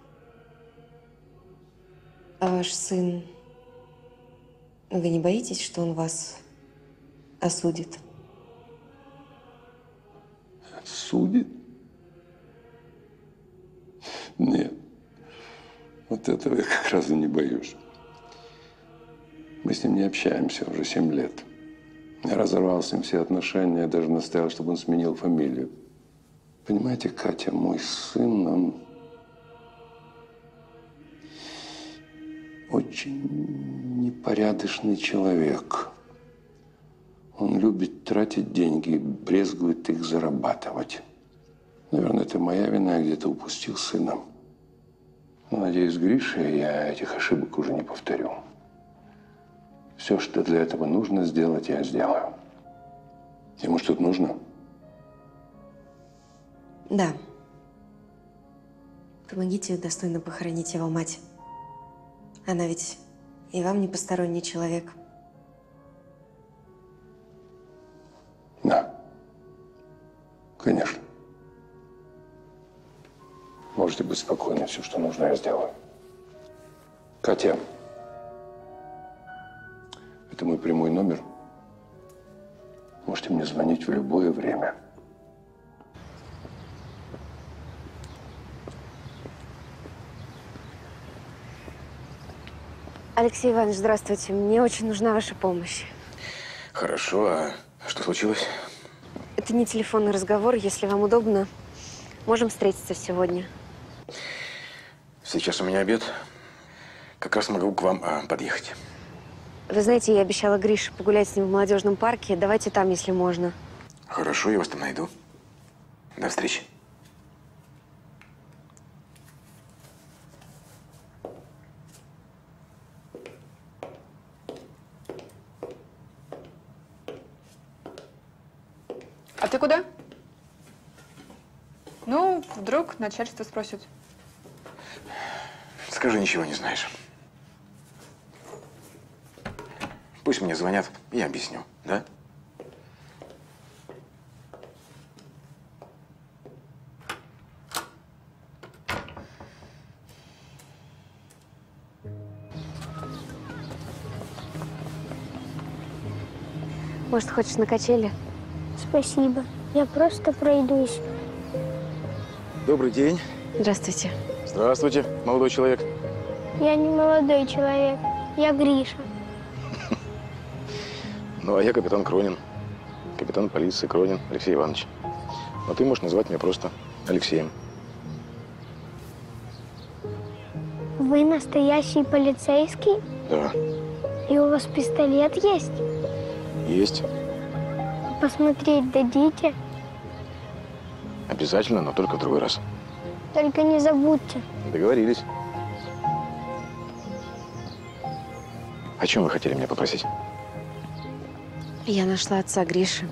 А ваш сын, вы не боитесь, что он вас осудит? Судит? Нет. Вот этого я как раз и не боюсь. Мы с ним не общаемся уже семь лет. Я разорвал с ним все отношения, я даже настоял, чтобы он сменил фамилию. Понимаете, Катя, мой сын, он очень непорядочный человек. Он любит тратить деньги, брезгует их зарабатывать. Наверное, это моя вина, я где-то упустил сына. Но, надеюсь, Гриша, я этих ошибок уже не повторю. Все, что для этого нужно сделать, я сделаю. Ему что-то нужно? Да. Помогите достойно похоронить его мать. Она ведь и вам не посторонний человек. Да. Конечно. Можете быть спокойны, все, что нужно, я сделаю. Катя, это мой прямой номер. Можете мне звонить в любое время. Алексей Иванович, здравствуйте. Мне очень нужна ваша помощь. Хорошо, а что случилось? Это не телефонный разговор. Если вам удобно, можем встретиться сегодня. Сейчас у меня обед. Как раз могу к вам а, подъехать. Вы знаете, я обещала Грише погулять с ним в молодежном парке. Давайте там, если можно. Хорошо, я вас там найду. До встречи. А ты куда? Ну, вдруг начальство спросит. Скажи, ничего не знаешь. Пусть мне звонят, я объясню, да? Может, хочешь на качели? Спасибо. Я просто пройдусь. Добрый день. Здравствуйте. Здравствуйте, молодой человек. Я не молодой человек. Я Гриша. Ну, а я капитан Кронин. Капитан полиции Кронин Алексей Иванович. Но ты можешь назвать меня просто Алексеем. Вы настоящий полицейский? Да. И у вас пистолет есть? Есть. Посмотреть дадите? Обязательно, но только в другой раз. Только не забудьте. Договорились. О чем вы хотели меня попросить? Я нашла отца Гриши.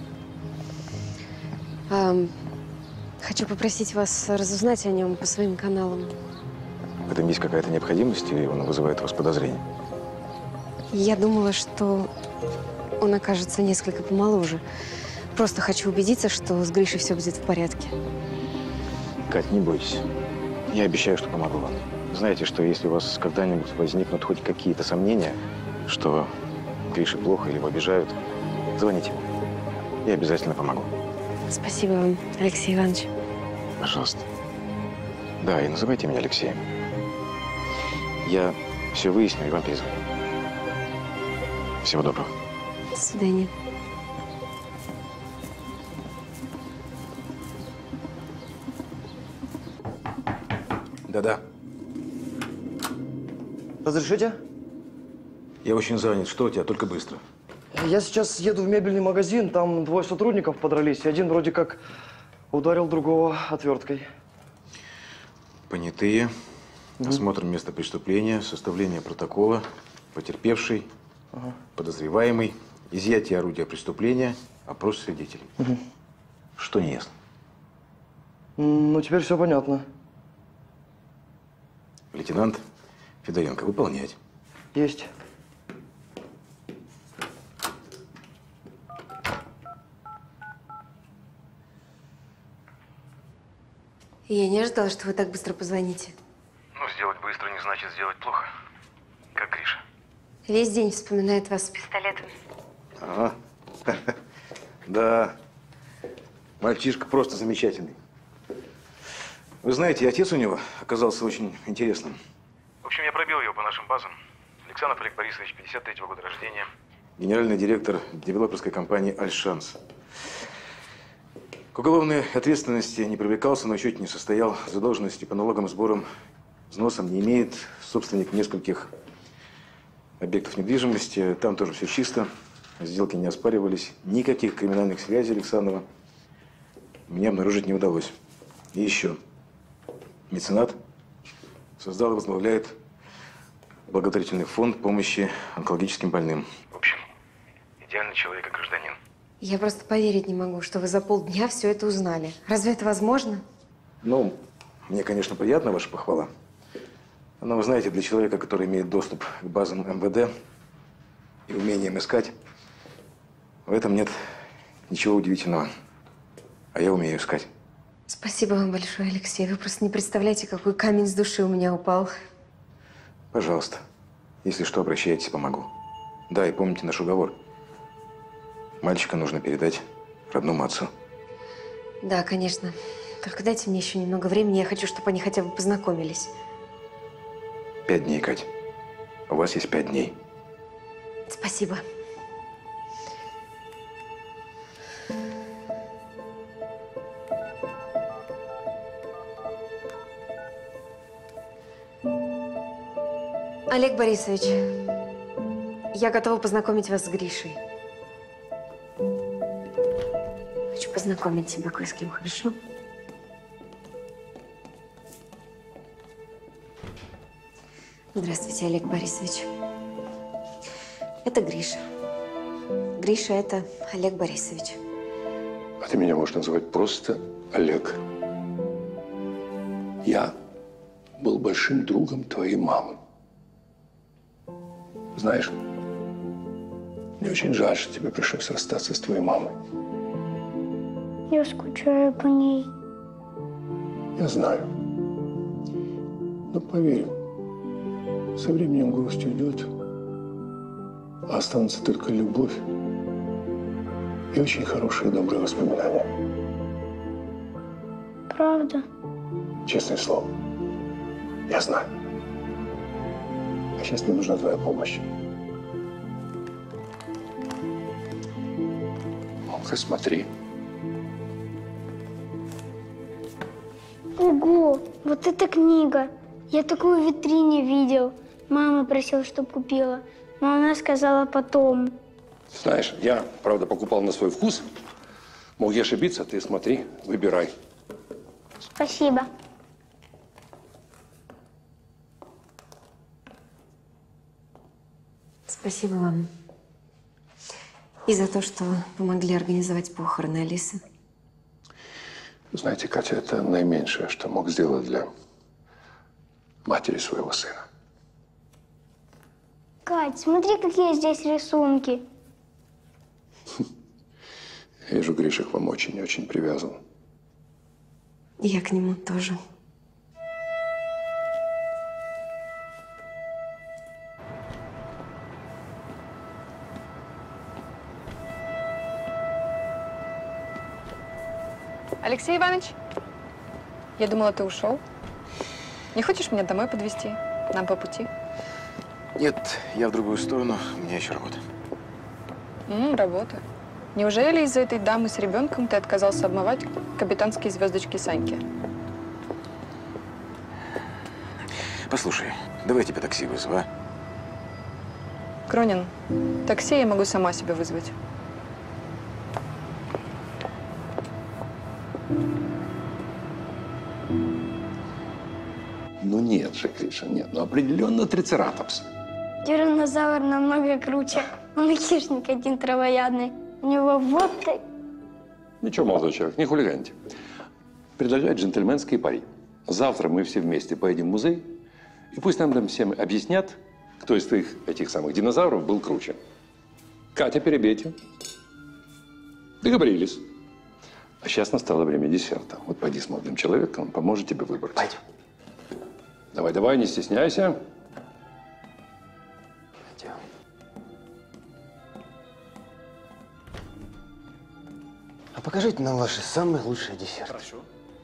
Ам, хочу попросить вас разузнать о нем по своим каналам. В этом есть какая-то необходимость или он вызывает у вас подозрения? Я думала, что он окажется несколько помоложе. Просто хочу убедиться, что с Гришей все будет в порядке. Кать, не бойтесь. Я обещаю, что помогу вам. Знаете, что если у вас когда-нибудь возникнут хоть какие-то сомнения, что Грише плохо или его обижают, звоните мне. Я обязательно помогу. Спасибо вам, Алексей Иванович. Пожалуйста. Да, и называйте меня Алексеем. Я все выясню и вам перезвоню. Всего доброго. До свидания. Да-да. Разрешите? Я очень занят. Что у тебя? Только быстро. Я сейчас еду в мебельный магазин, там двое сотрудников подрались, и один вроде как ударил другого отверткой. Понятые. Угу. Осмотр места преступления, составление протокола, потерпевший, ага. подозреваемый, изъятие орудия преступления, опрос свидетелей. Угу. Что не ясно? Ну, теперь все понятно. Лейтенант Федоренко, выполнять. Есть. Я не ожидала, что вы так быстро позвоните. Ну, сделать быстро не значит сделать плохо. Как Гриша? Весь день вспоминает вас с пистолетом. Ага. Да. Мальчишка просто замечательный. Вы знаете, отец у него оказался очень интересным. В общем, я пробил его по нашим базам. Александр Олег Борисович, пятьдесят третьего года рождения. Генеральный директор девелоперской компании «Альшанс». К уголовной ответственности не привлекался, на учете не состоял, задолженности по налогам, сборам, взносам не имеет, собственник нескольких объектов недвижимости, там тоже все чисто, сделки не оспаривались, никаких криминальных связей Александрова мне обнаружить не удалось. И еще, меценат создал и возглавляет благотворительный фонд помощи онкологическим больным. В общем, идеальный человек и гражданин. Я просто поверить не могу, что вы за полдня все это узнали. Разве это возможно? Ну, мне, конечно, приятна ваша похвала. Но вы знаете, для человека, который имеет доступ к базам эм вэ дэ и умением искать, в этом нет ничего удивительного. А я умею искать. Спасибо вам большое, Алексей. Вы просто не представляете, какой камень с души у меня упал. Пожалуйста. Если что, обращайтесь, помогу. Да, и помните наш уговор. Мальчика нужно передать родному отцу. Да, конечно. Только дайте мне еще немного времени. Я хочу, чтобы они хотя бы познакомились. Пять дней, Кать. У вас есть пять дней. Спасибо. Олег Борисович, я готова познакомить вас с Гришей. Хочу познакомить тебя кое с кем, хорошо? Здравствуйте, Олег Борисович. Это Гриша. Гриша – это Олег Борисович. А ты меня можешь называть просто Олег. Я был большим другом твоей мамы. Знаешь, мне очень жаль, что тебе пришлось расстаться с твоей мамой. Я скучаю по ней. Я знаю. Но поверь, со временем грусть уйдет, а останутся только любовь и очень хорошие добрые воспоминания. Правда? Честное слово. Я знаю. А сейчас мне нужна твоя помощь. Ну-ка, смотри. Ого, вот эта книга. Я такую в витрине видел. Мама просила, чтобы купила. Но она сказала потом. Знаешь, я, правда, покупал на свой вкус. Мог я ошибиться, ты смотри, выбирай. Спасибо. Спасибо вам. И за то, что помогли организовать похороны Алисы. Знаете, Катя, это наименьшее, что мог сделать для матери своего сына. Кать, смотри, какие здесь рисунки. Я вижу, Гриша к вам очень-очень привязан. Я к нему тоже. Алексей Иванович, я думала, ты ушел. Не хочешь меня домой подвезти? Нам по пути. Нет, я в другую сторону, у меня еще работа. М, работа. Неужели из-за этой дамы с ребенком ты отказался обмывать капитанские звездочки Саньки? Послушай, давай я тебе такси вызову, а? Кронин, такси я могу сама себе вызвать. Ну нет же, Гриша, нет. Ну определенно трицератопс. Тираннозавр намного круче. Он и хищник один травоядный. У него вот так. Ничего, молодой человек, не хулиганьте. Предлагаю джентльменский пари. Завтра мы все вместе поедем в музей, и пусть нам там всем объяснят, кто из твоих этих самых динозавров был круче. Катя, перебейте. Договорились. А сейчас настало время десерта. Вот пойди с молодым человеком, он поможет тебе выбрать. Пойдем. Давай, давай, не стесняйся. Пойдем. А покажите нам ваши самые лучшие десерты. Хорошо.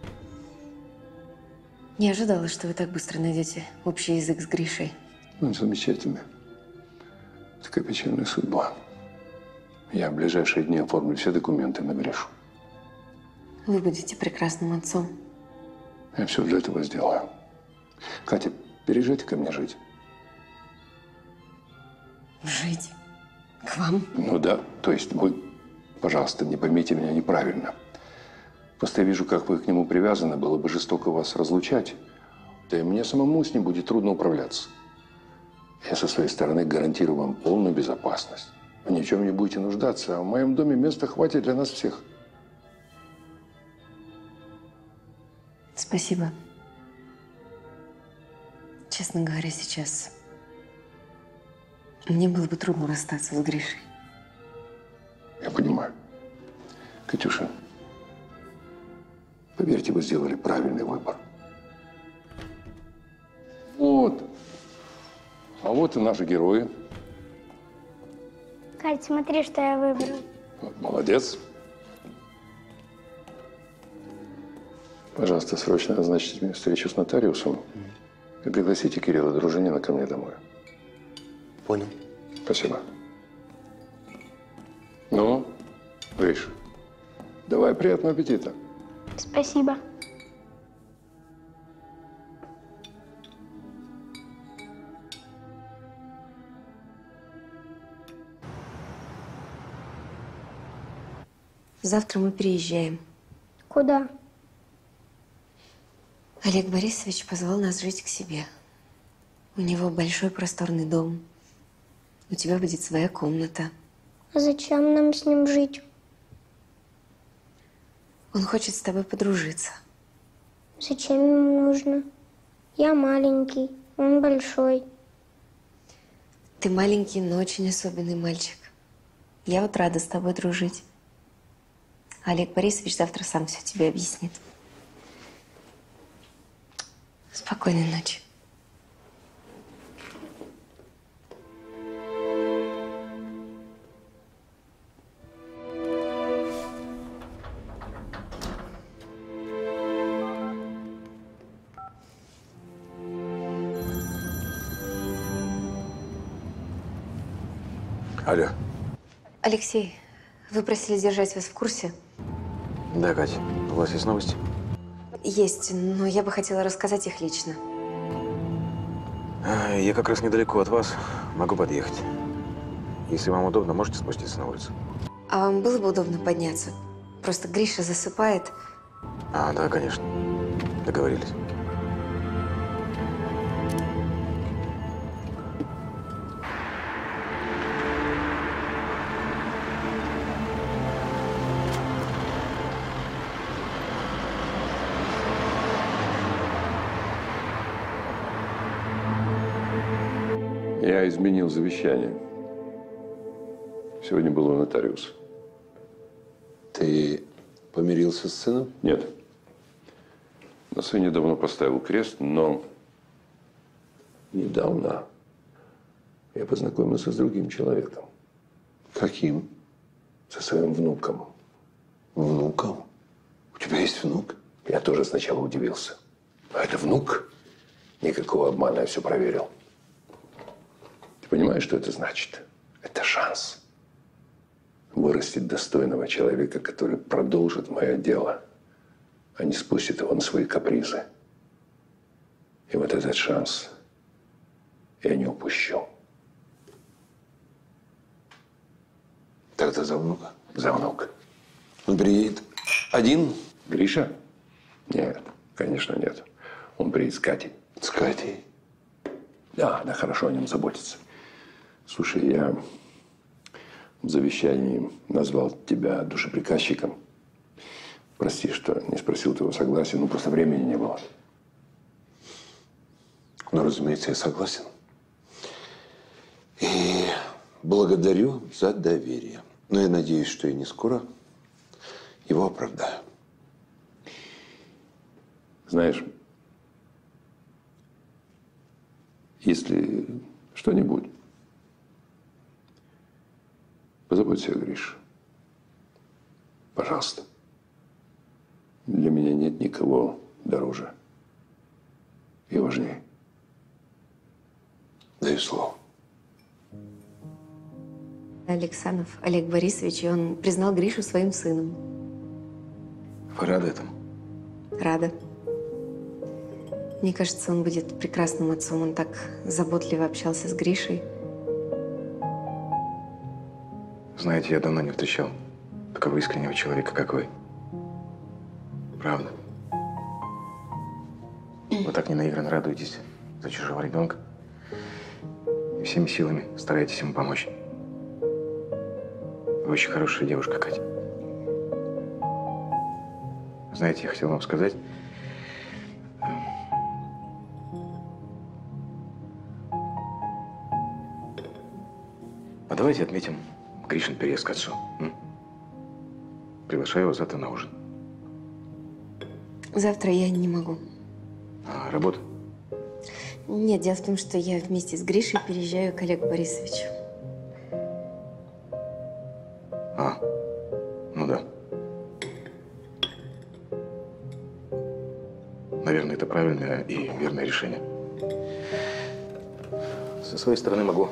Не ожидала, что вы так быстро найдете общий язык с Гришей. Он замечательный. Такая печальная судьба. Я в ближайшие дни оформлю все документы на Гришу. Вы будете прекрасным отцом. Я все для этого сделаю. Катя, переезжайте ко мне жить. Жить? К вам? Ну да, то есть вы, пожалуйста, не поймите меня неправильно. Просто я вижу, как вы к нему привязаны, было бы жестоко вас разлучать. Да и мне самому с ним будет трудно управляться. Я со своей стороны гарантирую вам полную безопасность. Вы ни в чем не будете нуждаться, а в моем доме места хватит для нас всех. Спасибо. Честно говоря, сейчас мне было бы трудно расстаться с Гришей. Я понимаю. Катюша, поверьте, вы сделали правильный выбор. Вот. А вот и наши герои. Кать, смотри, что я выбрал. Молодец. Пожалуйста, срочно назначите мне встречу с нотариусом. И пригласите Кирилла Дружинина ко мне домой. Понял. Спасибо. Ну, Гриш, давай, приятного аппетита. Спасибо. Завтра мы переезжаем. Куда? Олег Борисович позвал нас жить к себе. У него большой просторный дом. У тебя будет своя комната. А зачем нам с ним жить? Он хочет с тобой подружиться. Зачем ему нужно? Я маленький, он большой. Ты маленький, но очень особенный мальчик. Я вот рада с тобой дружить. Олег Борисович завтра сам все тебе объяснит. Спокойной ночи. Алло. Алексей, вы просили держать вас в курсе? Да, Катя, у вас есть новости? Есть, но я бы хотела рассказать их лично. А, я как раз недалеко от вас. Могу подъехать. Если вам удобно, можете спуститься на улицу. А вам было бы удобно подняться? Просто Гриша засыпает. А, да, конечно. Договорились. Я изменил завещание. Сегодня был у нотариуса. Ты помирился с сыном? Нет. На сыне давно поставил крест, но недавно я познакомился с другим человеком. Каким? Со своим внуком. Внуком? У тебя есть внук? Я тоже сначала удивился. А это внук? Никакого обмана, я все проверил. Ты понимаешь, что это значит? Это шанс вырастить достойного человека, который продолжит мое дело, а не спустит его на свои капризы. И вот этот шанс я не упущу. Тогда за внука? За внука. Он приедет один? Гриша? Нет, конечно, нет. Он приедет с Катей. С Катей? Да, она хорошо о нем заботится. Слушай, я в завещании назвал тебя душеприказчиком. Прости, что не спросил твоего согласия, ну просто времени не было. Ну, разумеется, я согласен. И благодарю за доверие. Но я надеюсь, что и не скоро его оправдаю. Знаешь, если что-нибудь, позаботься о Грише. Пожалуйста. Для меня нет никого дороже и важнее. Даю слово. Александров Олег Борисович, и он признал Гришу своим сыном. Вы рады этому? Рада. Мне кажется, он будет прекрасным отцом. Он так заботливо общался с Гришей. Знаете, я давно не встречал такого искреннего человека, как вы. Правда. Вы так ненаигранно радуетесь за чужого ребенка. И всеми силами стараетесь ему помочь. Вы очень хорошая девушка, Катя. Знаете, я хотел вам сказать… А давайте отметим Гришин переезд к отцу. М? Приглашаю его завтра на ужин. Завтра я не могу. А, работа? Нет, дело в том, что я вместе с Гришей переезжаю к Олегу Борисовичу. А, ну да. Наверное, это правильное и верное решение. Со своей стороны могу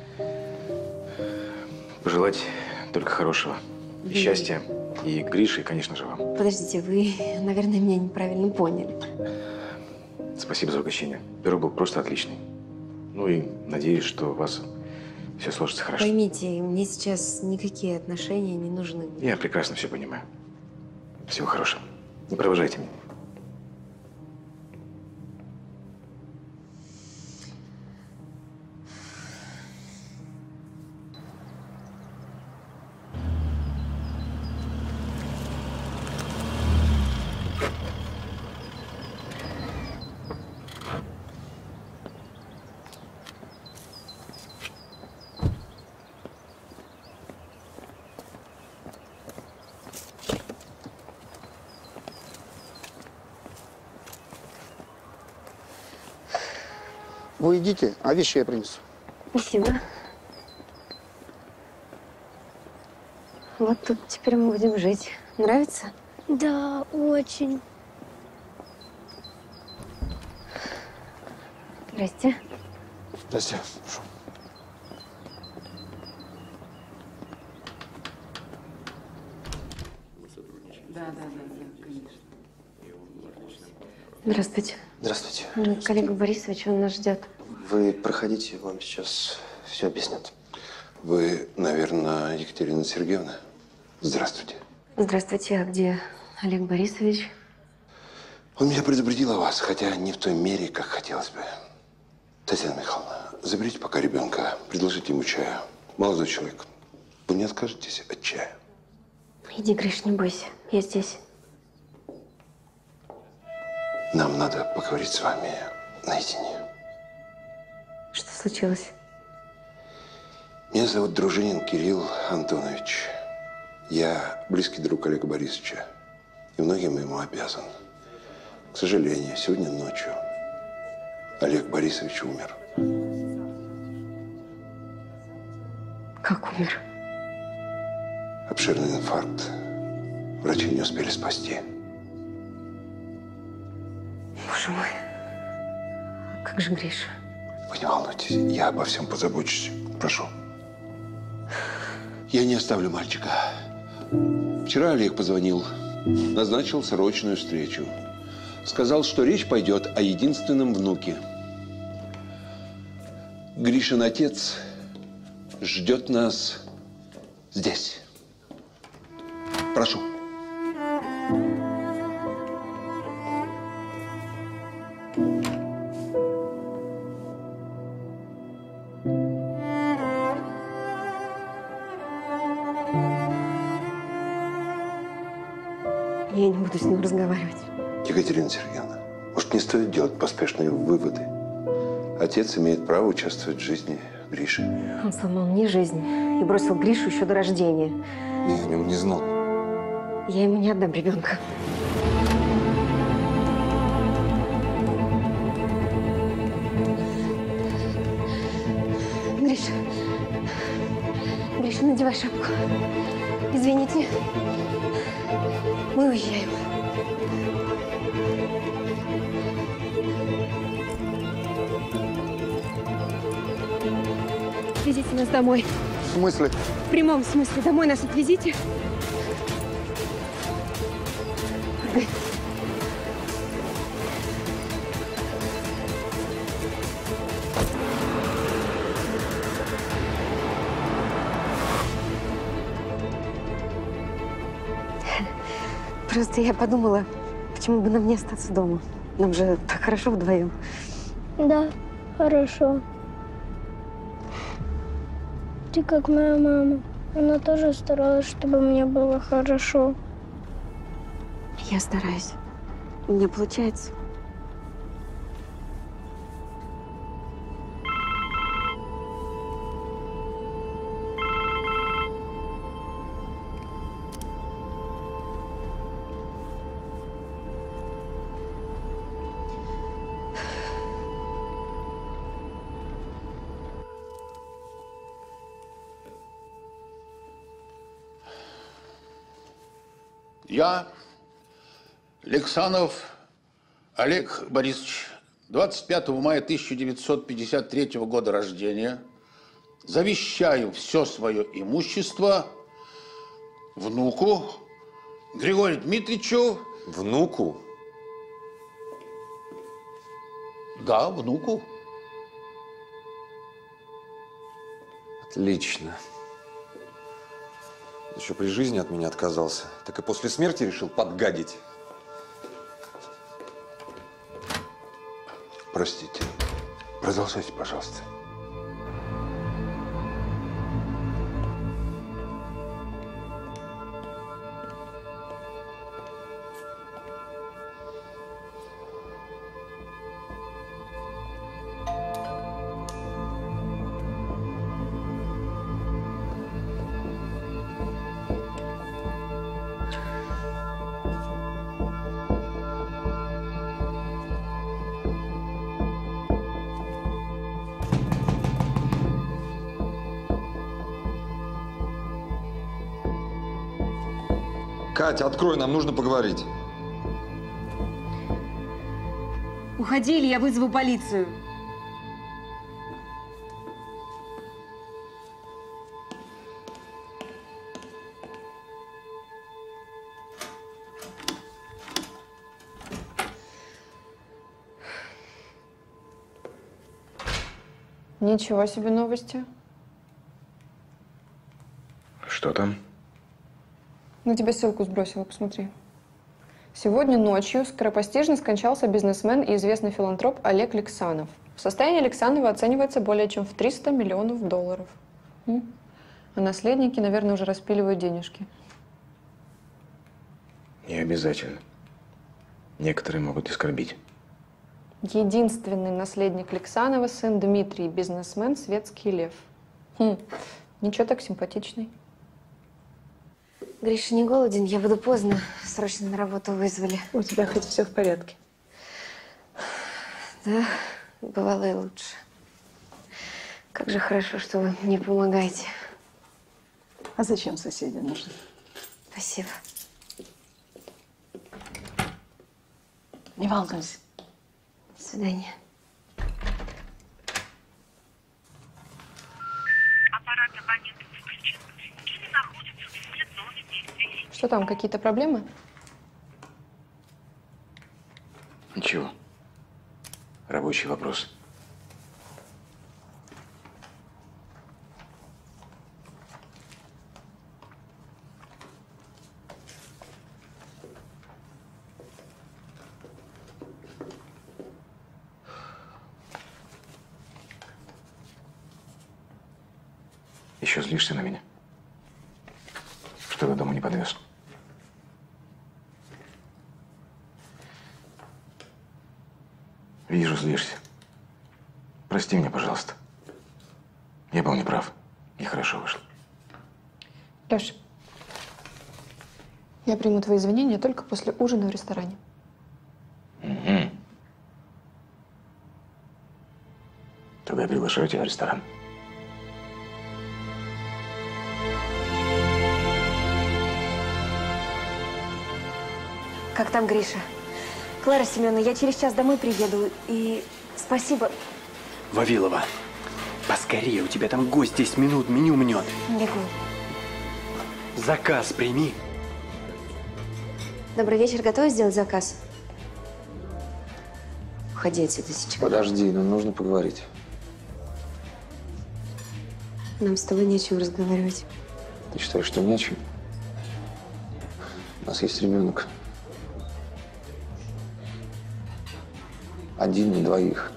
пожелать только хорошего. И счастья. И Грише, и, конечно же, вам. Подождите, вы, наверное, меня неправильно поняли. Спасибо за угощение. Пирог был просто отличный. Ну и надеюсь, что у вас все сложится хорошо. Поймите, мне сейчас никакие отношения не нужны. Я прекрасно все понимаю. Всего хорошего. Не провожайте меня. Вы идите, а вещи я принесу. Спасибо. Вот тут теперь мы будем жить. Нравится? Да, очень. Здрасте. Здрасте. Да, да, да, конечно. Здравствуйте. Здравствуйте. Коллега Борисович, он нас ждет. Вы проходите, вам сейчас все объяснят. Вы, наверное, Екатерина Сергеевна? Здравствуйте. Здравствуйте, а где Олег Борисович? Он меня предупредил о вас, хотя не в той мере, как хотелось бы. Татьяна Михайловна, заберите пока ребенка, предложите ему чаю. Молодой человек, вы не откажетесь от чая? Иди, Гриш, не бойся, я здесь. Нам надо поговорить с вами наедине. Что случилось? Меня зовут Дружинин Кирилл Антонович. Я близкий друг Олега Борисовича и многим ему обязан. К сожалению, сегодня ночью Олег Борисович умер. Как умер? Обширный инфаркт. Врачи не успели спасти. Боже мой. Как же Гриша? Вы не волнуйтесь, я обо всем позабочусь. Прошу. Я не оставлю мальчика. Вчера Олег позвонил, назначил срочную встречу. Сказал, что речь пойдет о единственном внуке. Гришин отец ждет нас здесь. Прошу. Я не буду с ним разговаривать. Екатерина Сергеевна, может, не стоит делать поспешные выводы? Отец имеет право участвовать в жизни Гриши. Он сломал мне жизнь и бросил Гришу еще до рождения. Я о нем не знал. Я ему не отдам ребенка. Гриша, Гриша, надевай шапку. Извините, мы уезжаем. Отвезите нас домой. В смысле? В прямом смысле. Домой нас отвезите. Просто я подумала, почему бы нам не остаться дома. Нам же так хорошо вдвоем. Да, хорошо. Ты как моя мама. Она тоже старалась, чтобы мне было хорошо. Я стараюсь. У меня получается. Я, Александров Олег Борисович, двадцать пятого мая тысяча девятьсот пятьдесят третьего года рождения, завещаю все свое имущество внуку Григорию Дмитриевичу. Внуку? Да, внуку. Отлично. Еще при жизни от меня отказался, так и после смерти решил подгадить. Простите. Продолжайте, пожалуйста. Катя, открой, нам нужно поговорить. Уходи, или я вызову полицию. Ничего себе новости. Что там? Ну, тебе ссылку сбросила, посмотри. Сегодня ночью скоропостижно скончался бизнесмен и известный филантроп Олег Лексанов. Состояние Лексанова оценивается более чем в триста миллионов долларов. М? А наследники, наверное, уже распиливают денежки. Не обязательно. Некоторые могут оскорбить. Единственный наследник Лексанова – сын Дмитрий, бизнесмен, светский лев. Хм, ничего так симпатичный. Гриша не голоден, я буду поздно. Срочно на работу вызвали. У тебя хоть все в порядке? Да, бывало и лучше. Как же хорошо, что вы мне помогаете. А зачем соседи нужны? Спасибо. Не волнуйся. До свидания. Что там, какие-то проблемы? Ничего. Рабочий вопрос. Еще злишься на меня? Что до дома не подвез? Вижу, злишься. Прости меня, пожалуйста. Я был неправ. Нехорошо вышло. Леша, я приму твои извинения только после ужина в ресторане. Угу. Тогда я приглашаю тебя в ресторан. Как там Гриша? Клара Семеновна, я через час домой приеду. И спасибо. Вавилова, поскорее, у тебя там гость десять минут, меню мнет. Бегу. Заказ прими. Добрый вечер. Готовы сделать заказ? Уходи отсюда сейчас. Подожди, нам нужно поговорить. Нам с тобой не о чем разговаривать. Ты считаешь, что не о чем? У нас есть ребенок. Один, не двоих.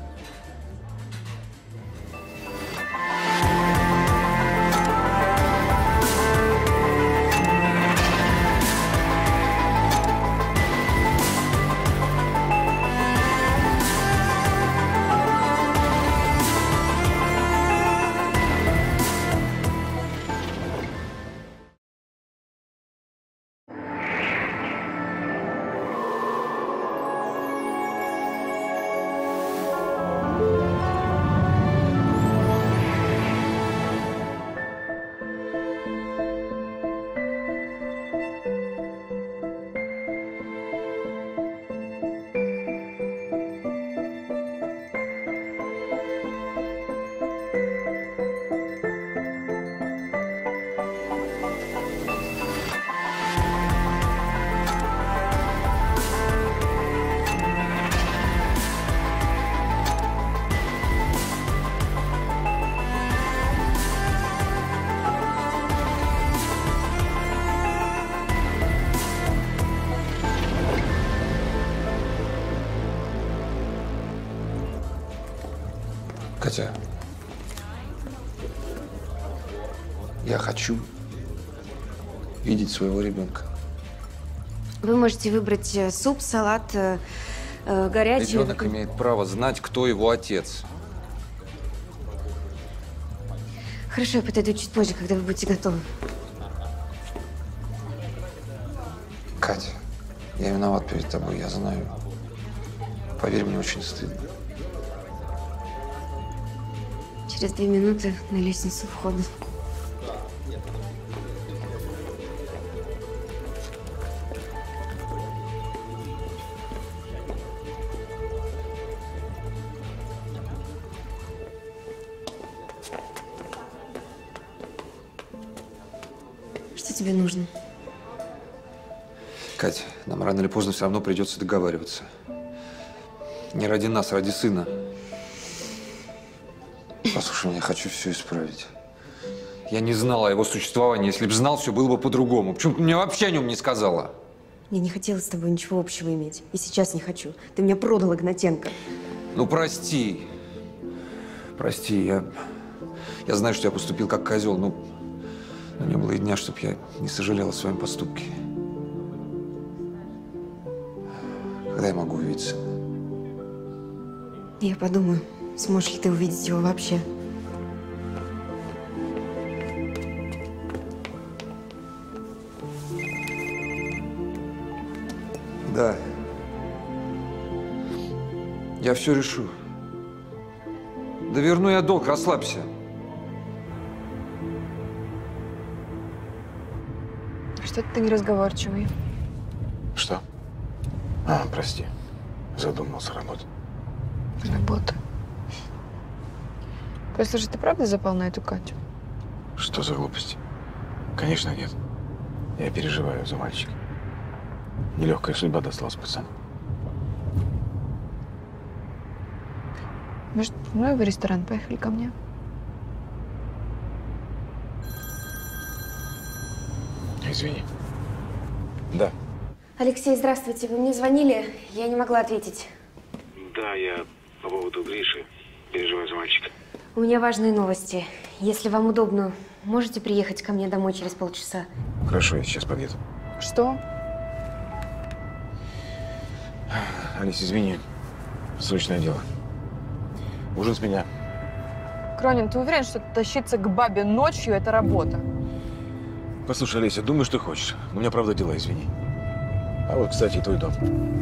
Катя, я хочу видеть своего ребенка. Вы можете выбрать э, суп, салат, э, э, горячий. Ребенок имеет право знать, кто его отец. Хорошо, я подойду чуть позже, когда вы будете готовы. Катя, я виноват перед тобой, я знаю. Поверь, мне очень стыдно. Через две минуты на лестницу входа. Что тебе нужно? Катя, нам рано или поздно все равно придется договариваться. Не ради нас, а ради сына. Послушай меня, я хочу все исправить. Я не знал о его существовании. Если бы знал, все было бы по-другому. Почему ты мне вообще о нем не сказала? Мне не хотелось с тобой ничего общего иметь. И сейчас не хочу. Ты меня продал, Игнатенко. Ну, прости. Прости, я… Я знаю, что я поступил как козел, но… но не было и дня, чтобы я не сожалел о своем поступке. Когда я могу увидеться? Я подумаю, сможешь ли ты увидеть его вообще. Да. Я все решу. Да верну я долг, расслабься. Что-то ты неразговорчивый. Что? А, прости. Задумался работать. Работа. Послушай, ты правда запал на эту Катю? Что за глупости? Конечно, нет. Я переживаю за мальчика. Нелегкая судьба досталась пацану. Может, ну в ресторан поехали ко мне? Извини. Да. Алексей, здравствуйте. Вы мне звонили? Я не могла ответить. Да, я по поводу Гриши переживаю за мальчика. У меня важные новости. Если вам удобно, можете приехать ко мне домой через полчаса? Хорошо, я сейчас подъеду. Что? Алис, извини. Срочное дело. Ужин с меня. Кронин, ты уверен, что тащиться к бабе ночью – это работа? Послушай, Олеся, думай, что хочешь. Но у меня, правда, дела, извини. А вот, кстати, и твой дом.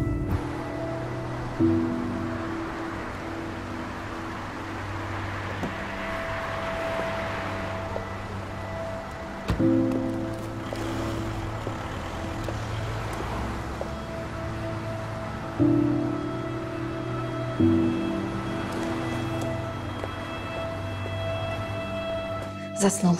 Заснул.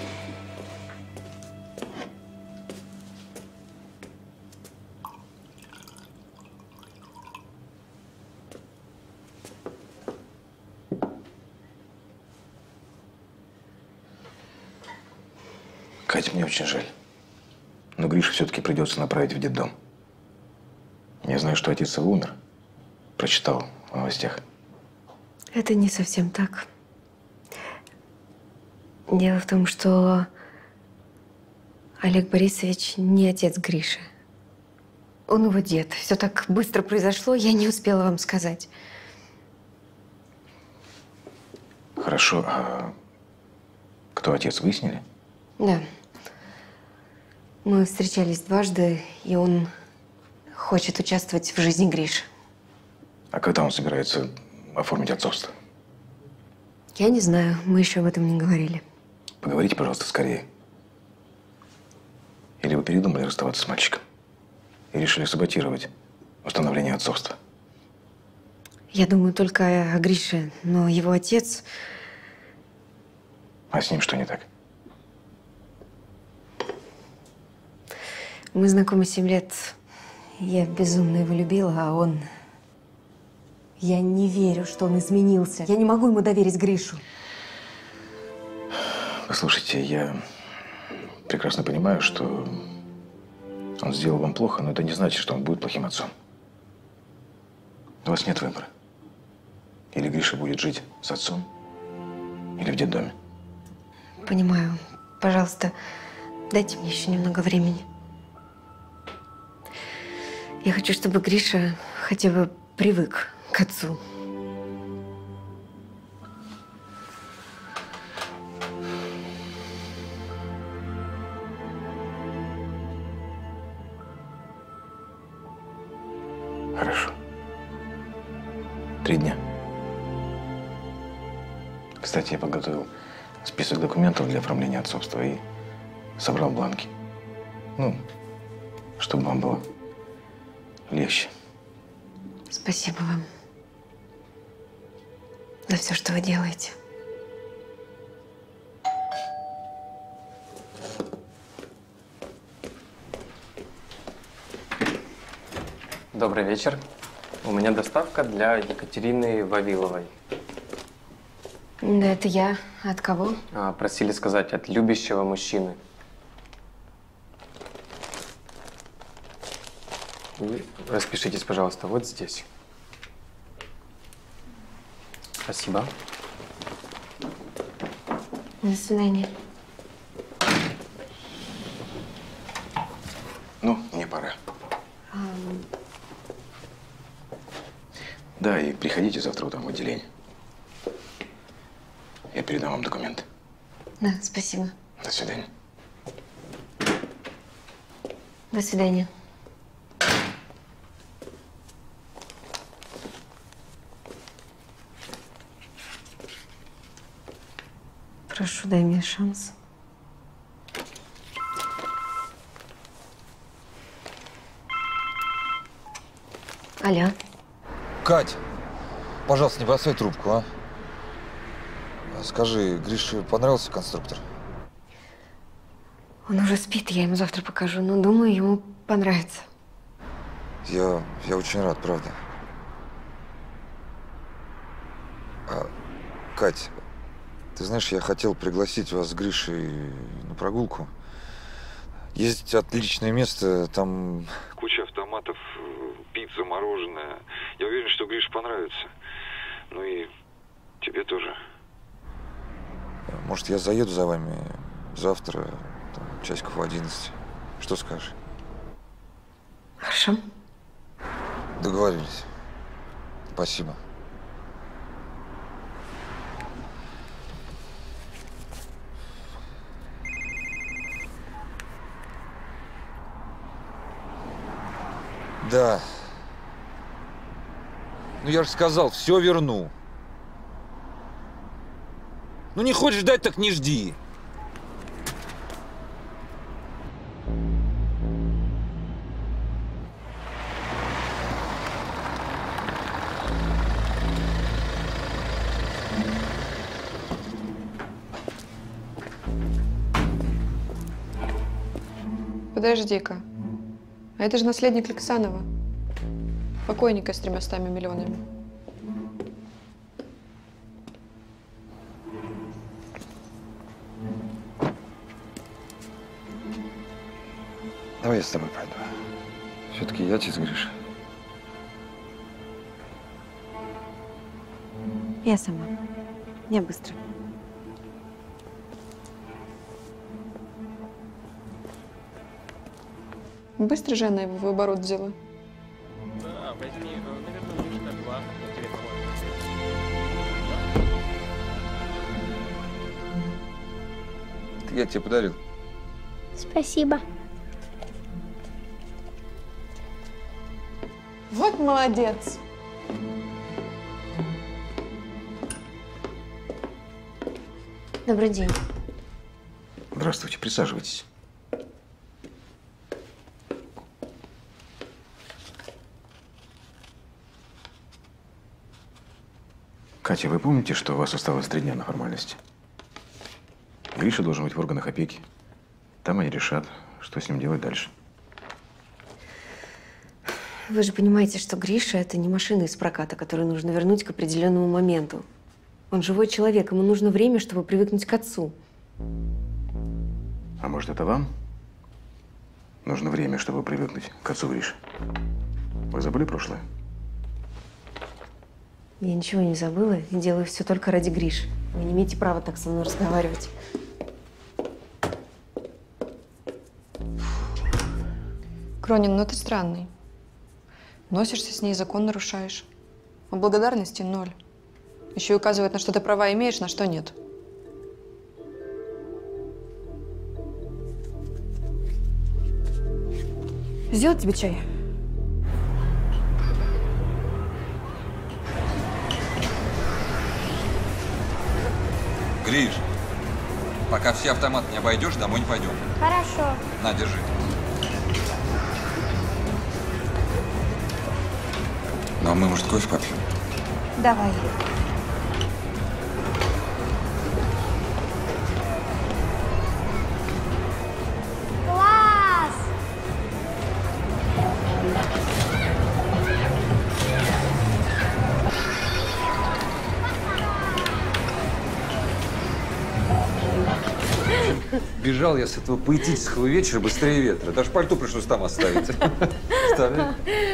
Катя, мне очень жаль. Но Гришу все-таки придется направить в детдом. Я знаю, что отец его умер. Прочитал в новостях. Это не совсем так. Дело в том, что Олег Борисович не отец Гриши. Он его дед. Все так быстро произошло, я не успела вам сказать. Хорошо. А кто отец, выяснили? Да. Мы встречались дважды, и он хочет участвовать в жизни Гриши. А когда он собирается оформить отцовство? Я не знаю, мы еще об этом не говорили. Поговорите, пожалуйста, скорее. Или вы передумали расставаться с мальчиком? И решили саботировать установление отцовства? Я думаю только о Грише, но его отец… А с ним что не так? Мы знакомы семь лет. Я безумно его любила, а он… Я не верю, что он изменился. Я не могу ему доверить Гришу. Послушайте, я прекрасно понимаю, что он сделал вам плохо, но это не значит, что он будет плохим отцом. У вас нет выбора. Или Гриша будет жить с отцом, или в детдоме. Понимаю. Пожалуйста, дайте мне еще немного времени. Я хочу, чтобы Гриша хотя бы привык к отцу. Хорошо. Три дня. Кстати, я подготовил список документов для оформления отцовства и собрал бланки. Ну, чтобы вам было легче. Спасибо вам за все, что вы делаете. Добрый вечер. У меня доставка для Екатерины Вавиловой. Да, это я. От кого? А, просили сказать, от любящего мужчины. Вы распишитесь, пожалуйста, вот здесь. Спасибо. До свидания. Ну, мне пора. Um... Да, и приходите завтра утром в отделение. Я передам вам документы. Да, спасибо. До свидания. До свидания. Прошу, дай мне шанс. Алло. Кать, пожалуйста, не бросай трубку, а? Скажи, Грише понравился конструктор? Он уже спит, я ему завтра покажу, но думаю, ему понравится. Я, я очень рад, правда. А, Кать, ты знаешь, я хотел пригласить вас с Гришей на прогулку. Есть отличное место, там куча автоматов, пицца, мороженое. Я уверен, что Грише понравится. Ну и тебе тоже. Может, я заеду за вами завтра, там, часиков в одиннадцать. Что скажешь? Хорошо. Договорились. Спасибо. Да. Ну я же сказал, все верну. Ну не хочешь ждать, так не жди. Подожди-ка. А это же наследник Алексанова. Покойника с тремястами миллионами. Давай я с тобой пойду. Все-таки я отец Гриша. Я сама. Я быстро. Быстро же она его в оборот взяла. Да, возьми, наверное, лишь на два, на телефон. Я тебе подарил. Спасибо. Вот молодец. Добрый день. Здравствуйте, присаживайтесь. Катя, вы помните, что у вас осталось три дня на формальности? Гриша должен быть в органах опеки. Там они решат, что с ним делать дальше. Вы же понимаете, что Гриша – это не машина из проката, которую нужно вернуть к определенному моменту. Он живой человек, ему нужно время, чтобы привыкнуть к отцу. А может, это вам нужно время, чтобы привыкнуть к отцу Гриши? Вы забыли прошлое? Я ничего не забыла и делаю все только ради Гриши. Вы не имеете права так со мной разговаривать. Кронин, ну ты странный. Носишься с ней, закон нарушаешь. А благодарности ноль. Еще и указывает, на что ты права имеешь, на что нет. Сделать тебе чай? Гриш, пока все автоматы не обойдешь, домой не пойдем. Хорошо. На, держи. Ну, а мы, может, кофе попьем? Давай. Класс! Сбежал я с этого поэтического вечера быстрее ветра. Даже пальто пришлось там оставить. Представляешь?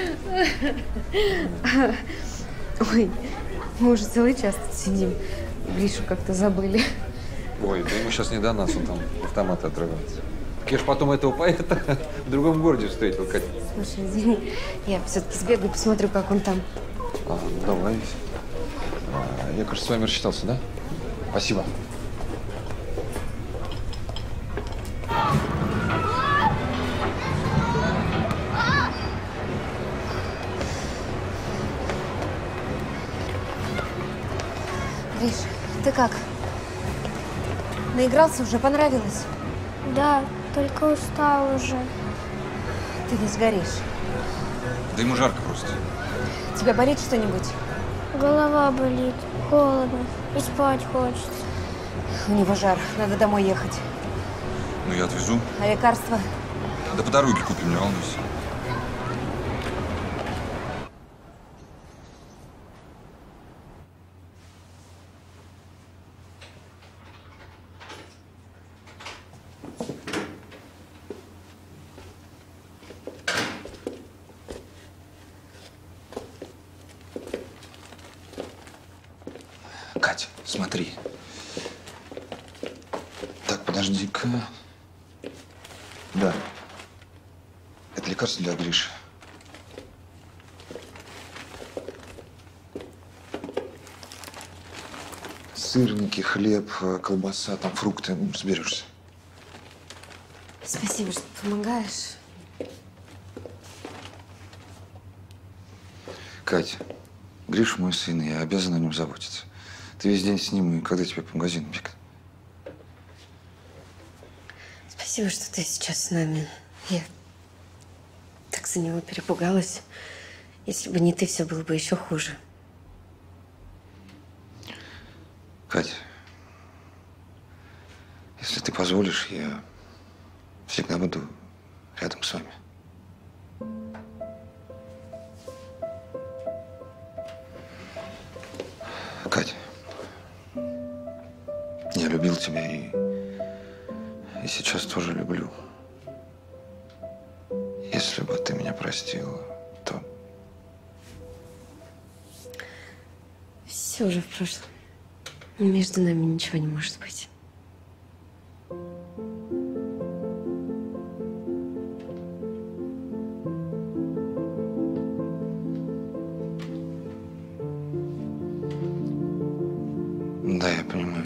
Ой, мы уже целый час тут сидим. Гришу как-то забыли. Ой, да ему сейчас не до нас, он там автоматы отрывается. Я ж потом этого поэта в другом городе встретил, Катя. Слушай, извини, я все-таки сбегаю, посмотрю, как он там. А, ну давай. А, я, кажется, с вами рассчитался, да? Спасибо. Гриш, ты как? Наигрался уже? Понравилось? Да, только устал уже. Ты весь горишь. Да ему жарко просто. Тебя болит что-нибудь? Голова болит, холодно и спать хочется. У него жар, надо домой ехать. Ну, я отвезу. А лекарства? Да по дороге купим, не волнуйся. Катя, смотри. Так, подожди-ка. Да. Это лекарство для Гриши. Сырники, хлеб, колбаса, там фрукты. Ну, разберешься. Спасибо, что помогаешь. Катя, Гриша мой сын, я обязан о нем заботиться. Ты весь день с ним, и когда тебе по магазинам бегать? Спасибо, что ты сейчас с нами. Я так за него перепугалась. Если бы не ты, все было бы еще хуже. Катя, если ты позволишь, я всегда буду рядом с вами. Катя, я любил тебя и, и сейчас тоже люблю. Если бы ты меня простила, то… Все уже в прошлом. Между нами ничего не может быть. Да, я понимаю.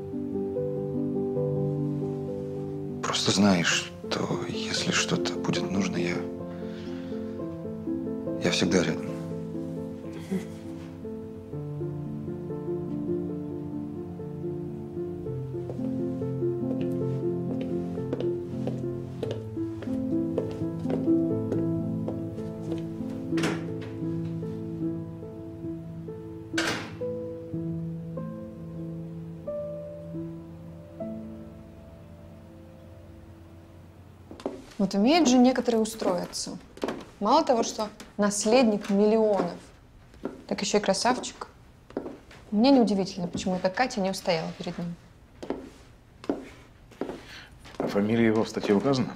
Просто знаешь, что если что-то будет нужно, я… Я всегда рядом. Вот умеют же некоторые устроиться. Мало того, что наследник миллионов, так еще и красавчик. Мне неудивительно, почему эта Катя не устояла перед ним. А фамилия его в статье указана?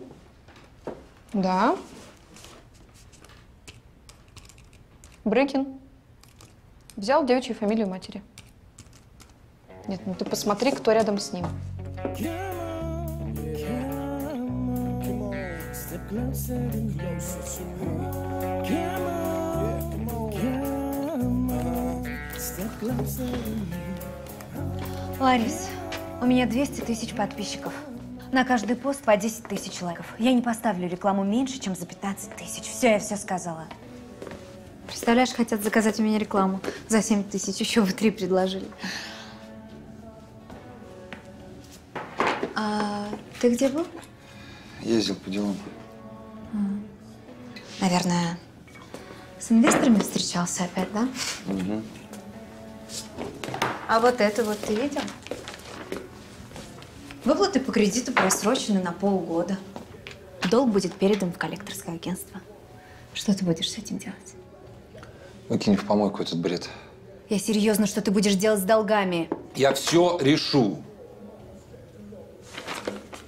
Да. Брыкин. Взял девичью фамилию матери. Нет, ну ты посмотри, кто рядом с ним. Ларис, у меня двести тысяч подписчиков. На каждый пост по десять тысяч лайков. Я не поставлю рекламу меньше, чем за пятнадцать тысяч. Все, я все сказала. Представляешь, хотят заказать у меня рекламу за семь тысяч. Еще вы три предложили. А ты где был? Ездил по делам. Наверное, с инвесторами встречался опять, да? Угу. А вот это вот ты видел? Выплаты по кредиту просрочены на полгода. Долг будет передан в коллекторское агентство. Что ты будешь с этим делать? Выкинь в помойку этот бред. Я серьезно, что ты будешь делать с долгами? Я все решу.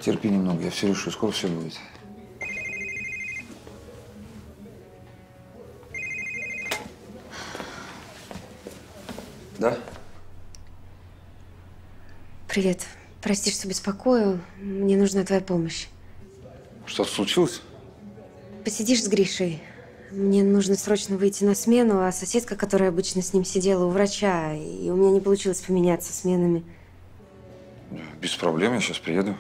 Терпи немного, я все решу, скоро все будет. Да? Привет. Прости, что беспокою. Мне нужна твоя помощь. Что-то случилось? Посидишь с Гришей. Мне нужно срочно выйти на смену, а соседка, которая обычно с ним сидела у врача, и у меня не получилось поменяться сменами. Без проблем, я сейчас приеду.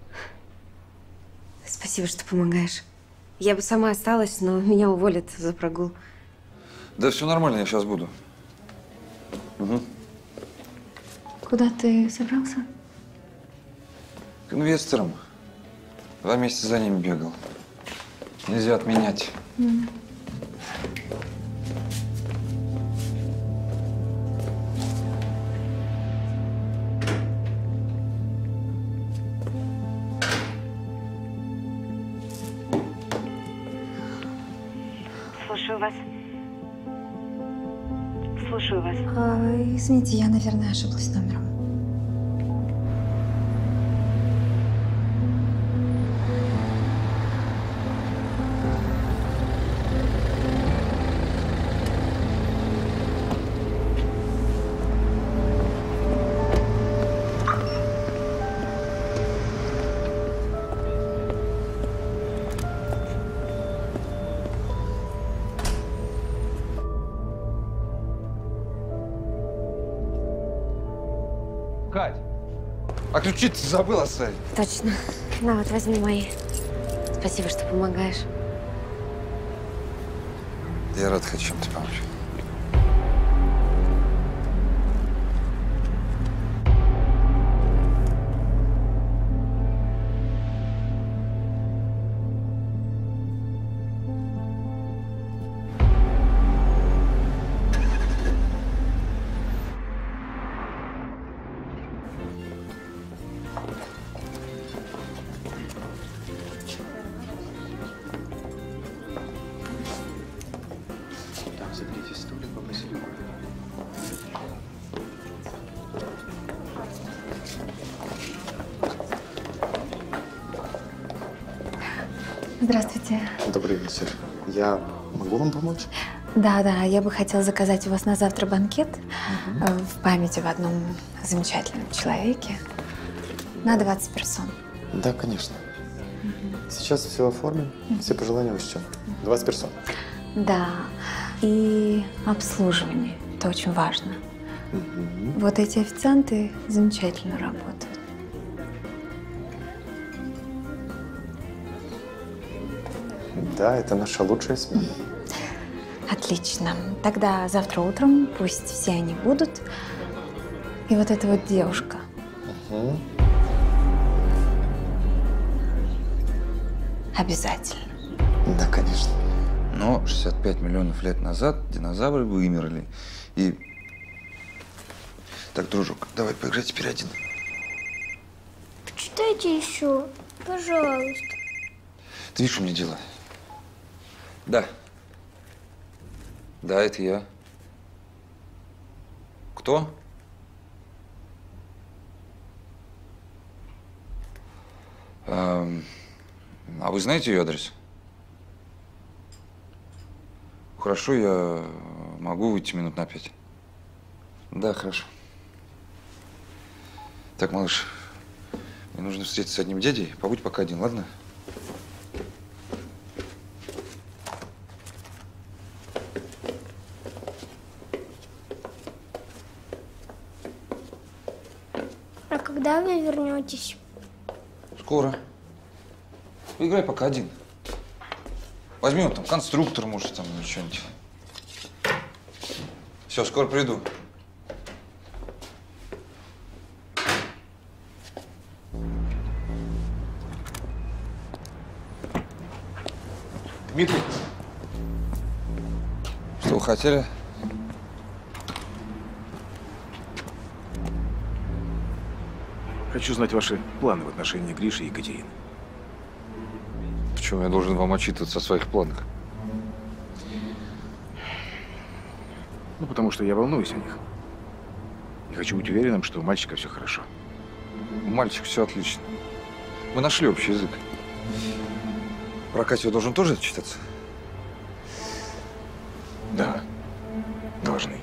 Спасибо, что помогаешь. Я бы сама осталась, но меня уволят за прогул. Да все нормально, я сейчас буду. Угу. Куда ты собрался? К инвесторам. Два месяца за ними бегал. Нельзя отменять. Mm. Слушаю вас. Слушаю вас. А, извините, я, наверное, ошиблась номером. Кать, а ключи ты забыл оставить? Точно. На, вот возьми мои. Спасибо, что помогаешь. Я рад хоть чем-то помочь. Заберите стулья, попросили. Здравствуйте. Добрый вечер. Я могу вам помочь? Да, да, я бы хотела заказать у вас на завтра банкет угу. в память об одном замечательном человеке на двадцать персон. Да, конечно. Угу. Сейчас все оформим, угу. все пожелания учтем. двадцать персон. Да, и обслуживание, это очень важно. Угу. Вот эти официанты замечательно работают. Да, это наша лучшая смена. Отлично. Тогда завтра утром пусть все они будут. И вот эта вот девушка. Угу. Обязательно. Да, конечно. Но шестьдесят пять миллионов лет назад динозавры вымерли. И… Так, дружок, давай поиграй теперь один. Почитайте еще, пожалуйста. Ты видишь, у меня дела? Да. Да, это я. Кто? А, а вы знаете ее адрес? Хорошо, я могу выйти минут на пять. Да, хорошо. Так, малыш, мне нужно встретиться с одним дядей. Побудь пока один, ладно? А когда вы вернетесь? Скоро. Играй пока один. Возьми вот там конструктор, может, там или что-нибудь. Все, скоро приду. Дмитрий. Что вы хотели? Хочу знать ваши планы в отношении Гриши и Екатерины. Почему я должен вам отчитываться о своих планах? Ну, потому что я волнуюсь о них. И хочу быть уверенным, что у мальчика все хорошо. У мальчика все отлично. Мы нашли общий язык. Про Катю должен тоже отчитаться? Да, должны.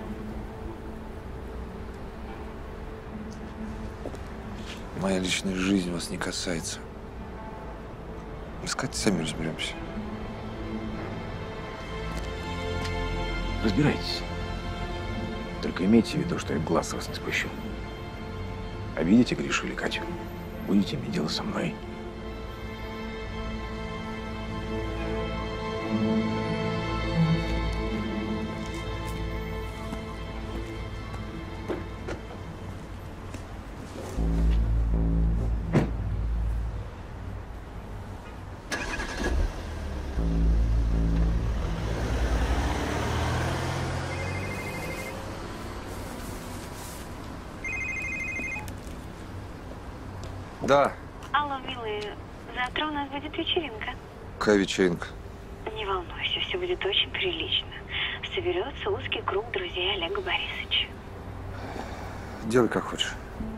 Моя личная жизнь вас не касается. Мы с Катей сами разберемся. Разбирайтесь. Только имейте в виду, что я глаз с вас не спущу. Обидите Гришу или Катю, будете иметь дело со мной. Да. Алло, милые, завтра у нас будет вечеринка. Какая вечеринка? Не волнуйся, все будет очень прилично. Соберется узкий круг друзей Олега Борисовича. Делай как хочешь.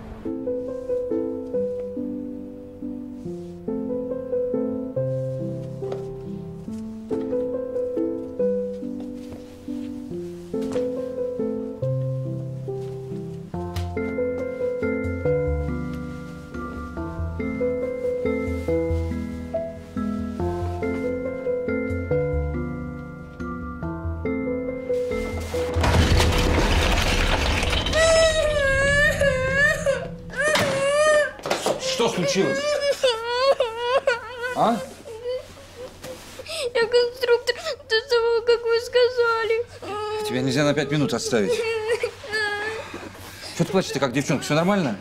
Что случилось? А? Я конструктор до того, как вы сказали. Тебя нельзя на пять минут оставить. Что ты плачешь-то, как девчонка? Все нормально?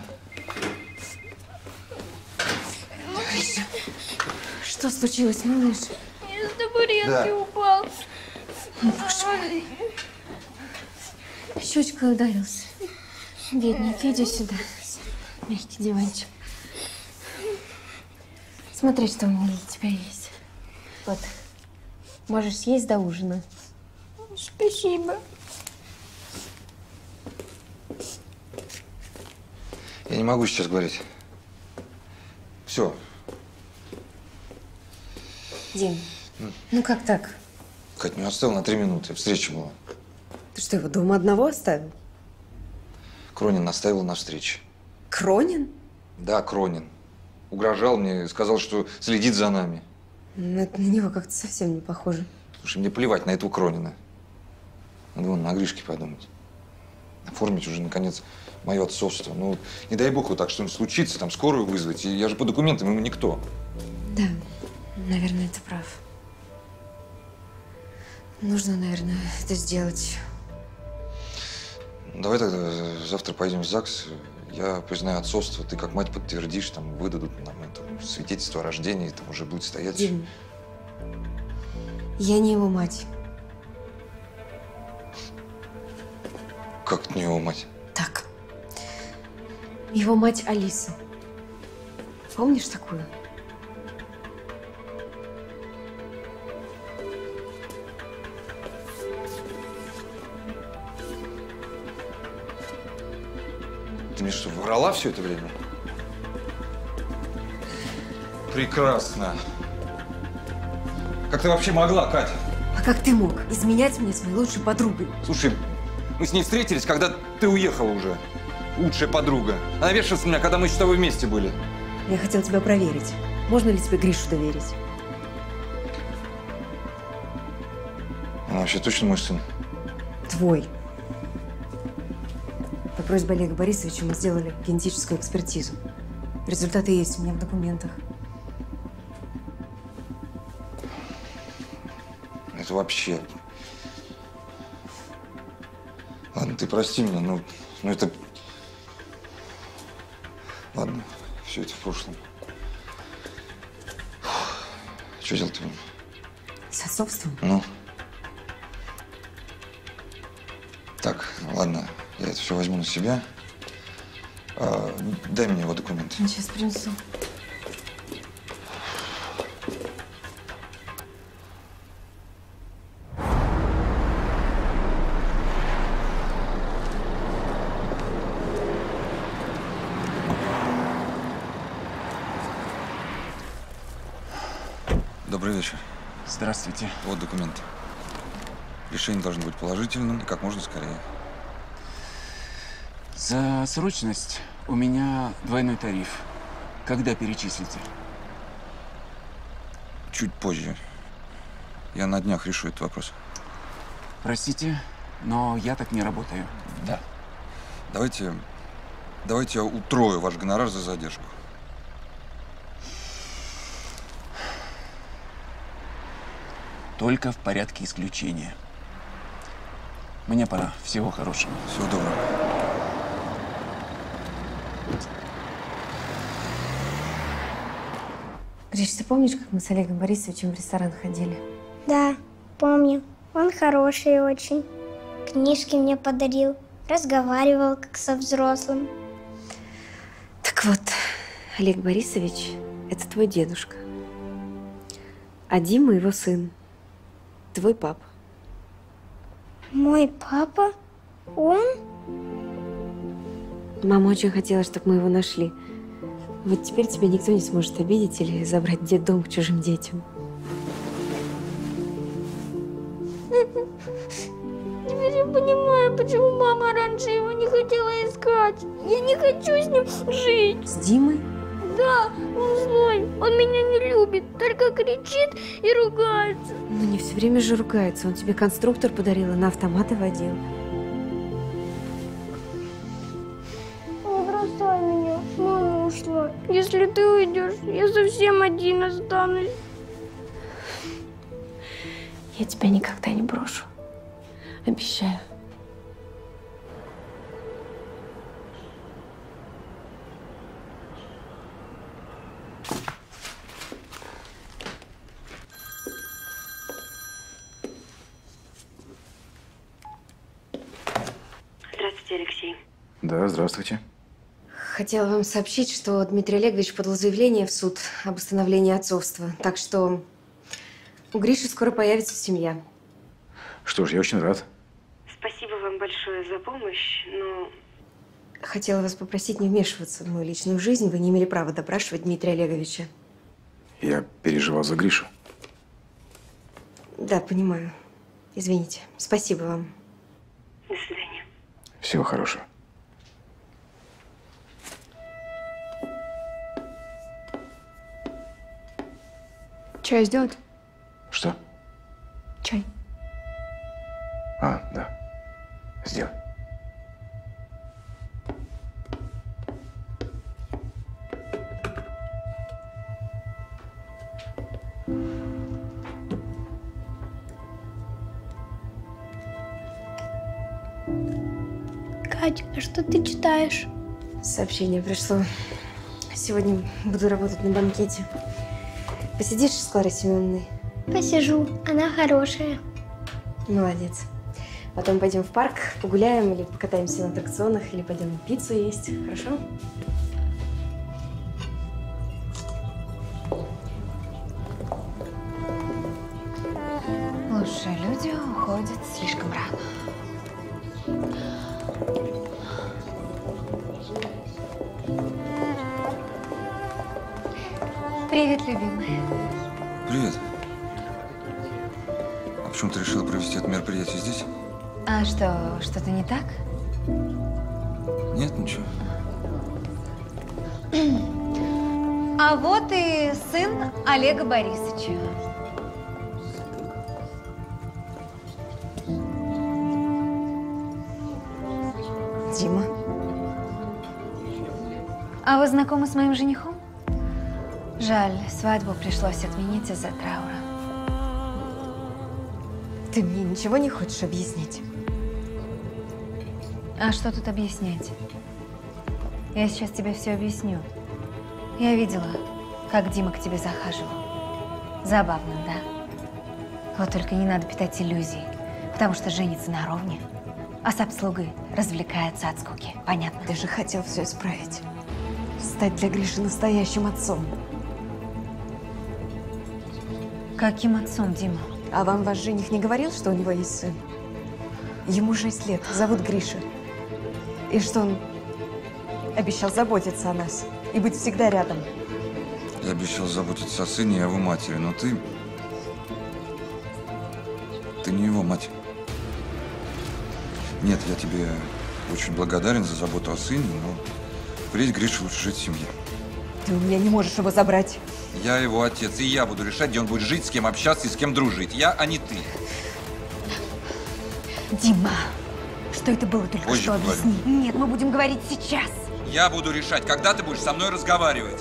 Что случилось, малыш? Я с табуретки Да. упал. Боже. Щечкой ударился. Бедненький, иди сюда. Мягкий диванчик. Смотри, что у меня для тебя есть. Вот. Можешь съесть до ужина. Спасибо. Я не могу сейчас говорить. Все. Дим, ну как так? Кать, ну оставил на три минуты. Встреча была. Ты что, его дома одного оставил? Кронин наставил на встрече. Кронин? Да, Кронин. Угрожал мне, сказал, что следит за нами. Ну, это на него как-то совсем не похоже. Слушай, мне плевать на этого Кронина. Надо вон на Гришке подумать. Оформить уже, наконец, мое отцовство. Ну, не дай бог вот так что-нибудь случится, там скорую вызвать. И я же по документам ему никто. Да, наверное, ты прав. Нужно, наверное, это сделать. Давай тогда завтра пойдем в ЗАГС. Я признаю отцовство, ты как мать подтвердишь, там выдадут нам это свидетельство о рождении, там уже будет стоять. Дим, я не его мать. Как это не его мать? Так. Его мать Алиса. Помнишь такую? Ты мне что, врала все это время? Прекрасно. Как ты вообще могла, Катя? А как ты мог изменять мне с моей лучшей подругой? Слушай, мы с ней встретились, когда ты уехала уже. Лучшая подруга. Она вешалась на меня, когда мы с тобой вместе были. Я хотел тебя проверить. Можно ли тебе Гришу доверить? Он вообще точно мой сын? Твой. По просьбе Олега Борисовича мы сделали генетическую экспертизу. Результаты есть у меня в документах. Это вообще… Ладно, ты прости меня, но, но это… Ладно, все это в прошлом. Что делать будем? С отцовством? Ну? Так, ладно, я это все возьму на себя. А, дай мне его документы. Сейчас принесу. Добрый вечер. Здравствуйте. Вот документы. Решение должно быть положительным и как можно скорее. За срочность у меня двойной тариф. Когда перечислите? Чуть позже. Я на днях решу этот вопрос. Простите, но я так не работаю. Да. Давайте, давайте я утрою ваш гонорар за задержку. Только в порядке исключения. Мне пора. Всего хорошего. Всего доброго. Гриш, ты помнишь, как мы с Олегом Борисовичем в ресторан ходили? Да, помню. Он хороший очень. Книжки мне подарил. Разговаривал, как со взрослым. Так вот, Олег Борисович – это твой дедушка. А Дима – его сын. Твой папа. Мой папа? Он? Мама очень хотела, чтобы мы его нашли. Вот теперь тебя никто не сможет обидеть или забрать в детдом к чужим детям. Теперь я понимаю, почему мама раньше его не хотела искать. Я не хочу с ним жить. С Димой? Да, он злой. Он меня не любит, только кричит и ругается. Ну не все время же ругается. Он тебе конструктор подарил и на автоматы водил. Не бросай меня. Мама ушла. Если ты уйдешь, я совсем один останусь. Я тебя никогда не брошу. Обещаю. Здравствуйте, Алексей. Да, здравствуйте. Хотела вам сообщить, что Дмитрий Олегович подал заявление в суд об установлении отцовства. Так что у Гриши скоро появится семья. Что ж, я очень рад. Спасибо вам большое за помощь, но… Хотела вас попросить не вмешиваться в мою личную жизнь. Вы не имели права допрашивать Дмитрия Олеговича. Я переживал за Гришу. Да, понимаю. Извините. Спасибо вам. До свидания. Всего хорошего. Чай сделать? Что? Чай. А, да. Сделай. Кать, а что ты читаешь? Сообщение пришло. Сегодня буду работать на банкете. Посидишь с Кларой Семеновной? Посижу. Она хорошая. Молодец. Потом пойдем в парк, погуляем или покатаемся на аттракционах, или пойдем пиццу есть. Хорошо? Лучшие люди уходят слишком рано. Привет, любимый. Привет. А почему ты решила провести это мероприятие здесь? А что, что-то не так? Нет, ничего. А вот и сын Олега Борисовича. Дима. А вы знакомы с моим женихом? Жаль, свадьбу пришлось отменить из-за траура. Ты мне ничего не хочешь объяснить? А что тут объяснять? Я сейчас тебе все объясню. Я видела, как Дима к тебе захаживал. Забавно, да? Вот только не надо питать иллюзий, потому что женится на ровне, а с обслугой развлекается от скуки. Понятно? Ты же хотел все исправить. Стать для Гриши настоящим отцом. Каким отцом, Дима? А вам ваш жених не говорил, что у него есть сын? Ему шесть лет, зовут Гриша. И что он обещал заботиться о нас и быть всегда рядом. Я обещал заботиться о сыне и о его матери, но ты ты не его мать. Нет, я тебе очень благодарен за заботу о сыне, но впредь Грише лучше жить в семье. Ты у меня не можешь его забрать. Я его отец, и я буду решать, где он будет жить, с кем общаться и с кем дружить. Я, а не ты. Дима, что это было только Позже что? поговорим. Объясни. Нет, мы будем говорить сейчас. Я буду решать, когда ты будешь со мной разговаривать.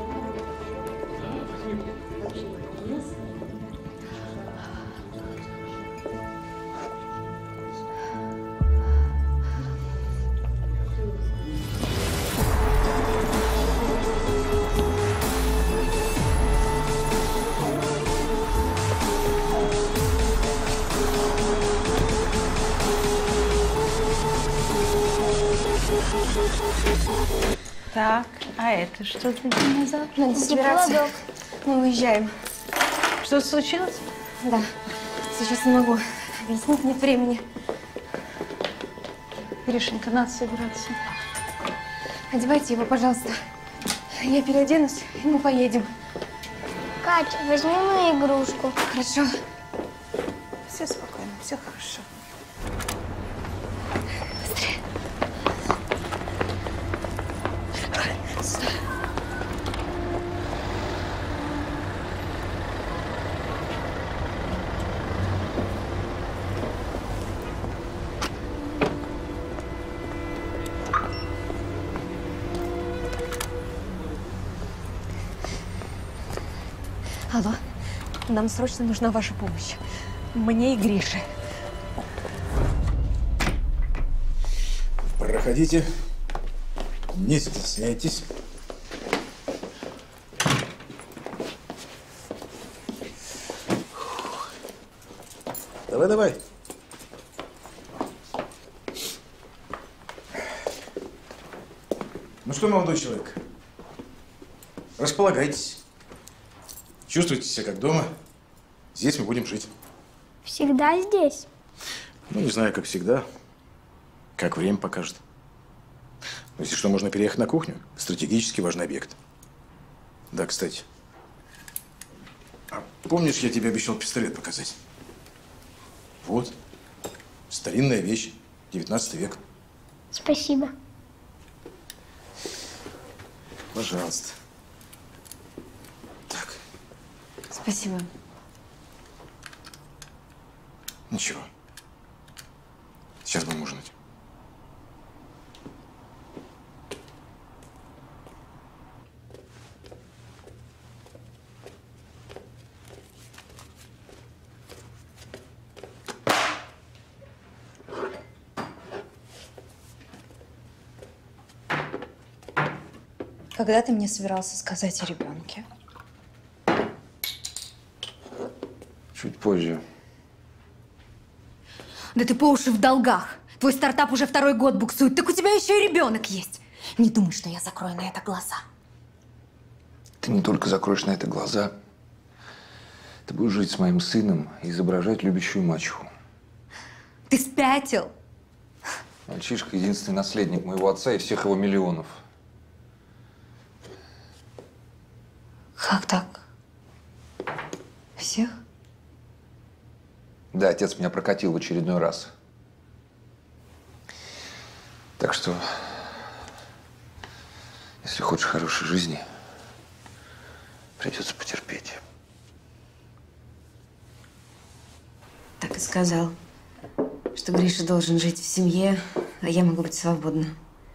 Так, а это что за динозавр? Надо собираться. Мы уезжаем. Что-то случилось? Да. Сейчас не могу. Объяснить нет времени. Гришенька, надо собираться. Одевайте его, пожалуйста. Я переоденусь, и мы поедем. Катя, возьми мою игрушку. Хорошо. Все спокойно, все хорошо. Быстрее. Сюда. Алло, нам срочно нужна ваша помощь. Мне и Грише. Проходите. Не стесняйтесь. Давай, давай. Ну что, молодой человек, располагайтесь. Чувствуйте себя как дома. Здесь мы будем жить. Всегда здесь? Ну, не знаю, как всегда. Как время покажет. Но если что, можно переехать на кухню. Стратегически важный объект. Да, кстати. А помнишь, я тебе обещал пистолет показать? Вот. Старинная вещь. девятнадцатый век. Спасибо. Пожалуйста. Спасибо. Ничего. Сейчас будем ужинать. Когда ты мне собирался сказать о ребенке? Чуть позже. Да ты по уши в долгах. Твой стартап уже второй год буксует. Так у тебя еще и ребенок есть. Не думай, что я закрою на это глаза. Ты не только закроешь на это глаза, ты будешь жить с моим сыном и изображать любящую мачеху. Ты спятил. Мальчишка – единственный наследник моего отца и всех его миллионов. Как так? Всех? Да, отец меня прокатил в очередной раз. Так что, если хочешь хорошей жизни, придется потерпеть. Так и сказал, что Гриша должен жить в семье, а я могу быть свободна.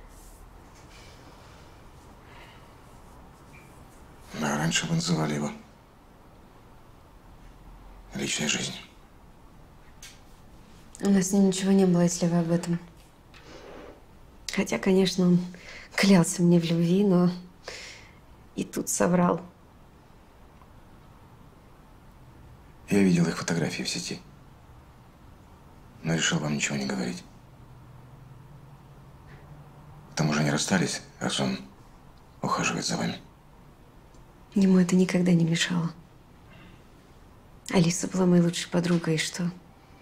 А раньше вы называли его личной жизнью. У нас с ним ничего не было, если вы об этом. Хотя, конечно, он клялся мне в любви, но и тут соврал. Я видел их фотографии в сети, но решил вам ничего не говорить. К тому же они расстались, раз он ухаживает за вами. Ему это никогда не мешало. Алиса была моей лучшей подругой, и что?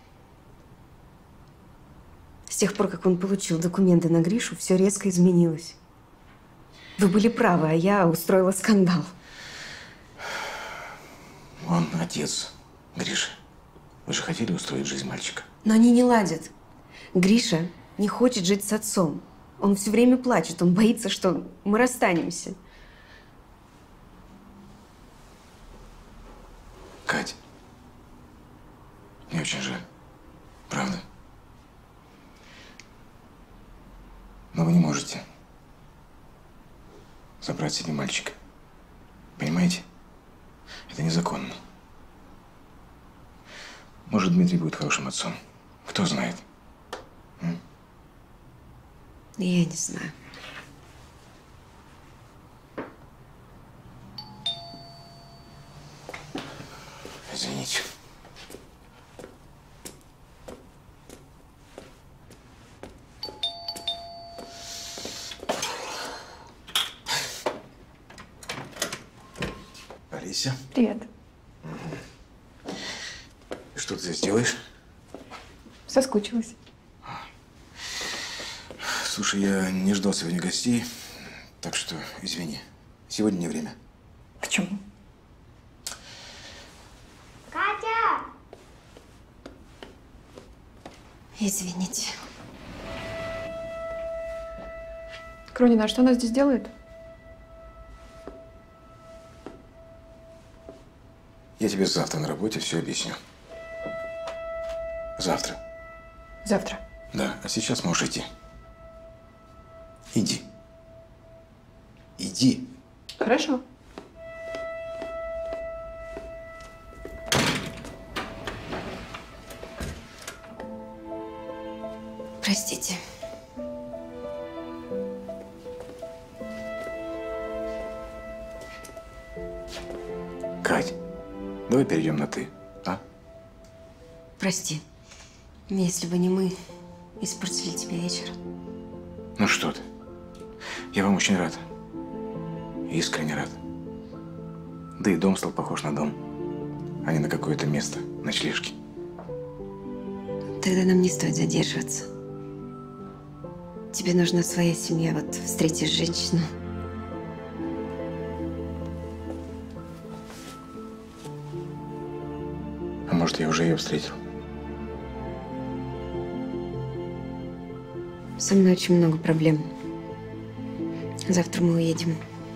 С тех пор, как он получил документы на Гришу, все резко изменилось. Вы были правы, а я устроила скандал. Он отец Гриши. Вы же хотели устроить жизнь мальчика. Но они не ладят. Гриша не хочет жить с отцом. Он все время плачет, он боится, что мы расстанемся. Кать, мне очень жаль. Правда? Но вы не можете забрать себе мальчика. Понимаете? Это незаконно. Может, Дмитрий будет хорошим отцом. Кто знает? М? Я не знаю. Извините. Олеся. Привет. Что ты здесь делаешь? Соскучилась. Слушай, я не ждал сегодня гостей, так что извини. Сегодня не время. Почему? Катя! Извините. Кронина, а что она здесь делает? Я тебе завтра на работе все объясню. Завтра. Завтра. Да, а сейчас можешь идти. Иди. Иди. Хорошо. Простите. Кать, давай перейдем на «ты», а? Прости. Если бы не мы, испортили тебе вечер. Ну что ты. Я вам очень рад. Искренне рад. Да и дом стал похож на дом, а не на какое-то место ночлежки. Тогда нам не стоит задерживаться. Тебе нужна своя семья, вот встретишь женщину. А может, я уже ее встретил? Со мной очень много проблем. Завтра мы уедем.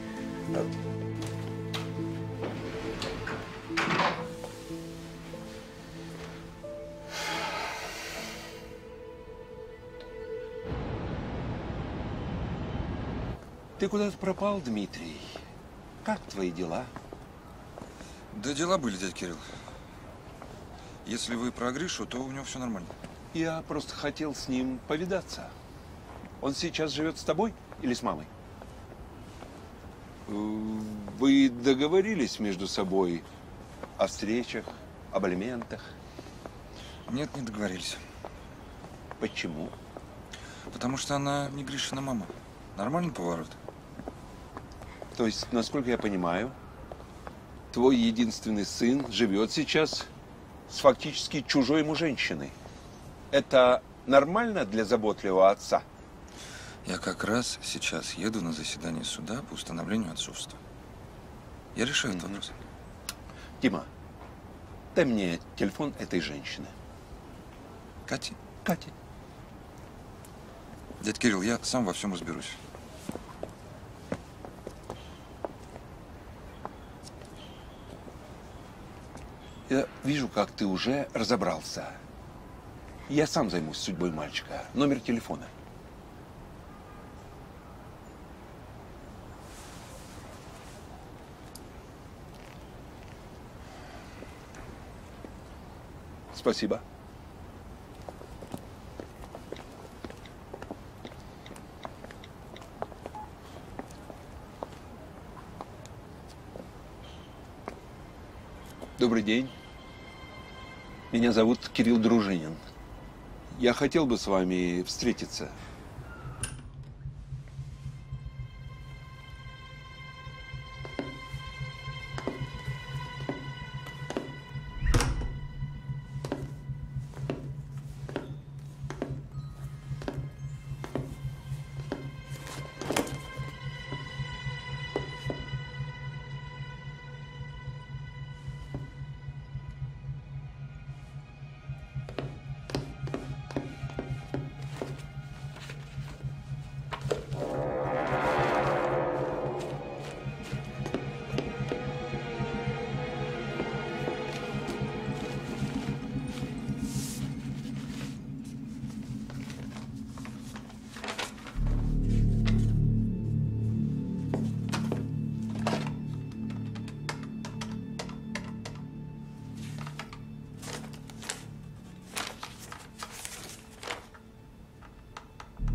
Ты куда-то пропал, Дмитрий. Как твои дела? Да дела были, дядя Кирилл. Если вы про Гришу, то у него все нормально. Я просто хотел с ним повидаться. Он сейчас живет с тобой или с мамой? Вы договорились между собой о встречах, об алиментах? Нет, не договорились. Почему? Потому что она не Гришина мама. Нормальный поворот. То есть, насколько я понимаю, твой единственный сын живет сейчас с фактически чужой ему женщиной. Это нормально для заботливого отца? Я как раз сейчас еду на заседание суда по установлению отцовства. Я решаю этот вопрос. Дима, дай мне телефон этой женщины. Кати? Кати. Дядь Кирилл, я сам во всем разберусь. Я вижу, как ты уже разобрался. Я сам займусь судьбой мальчика. Номер телефона. Спасибо. Добрый день. Меня зовут Кирилл Дружинин. Я хотел бы с вами встретиться.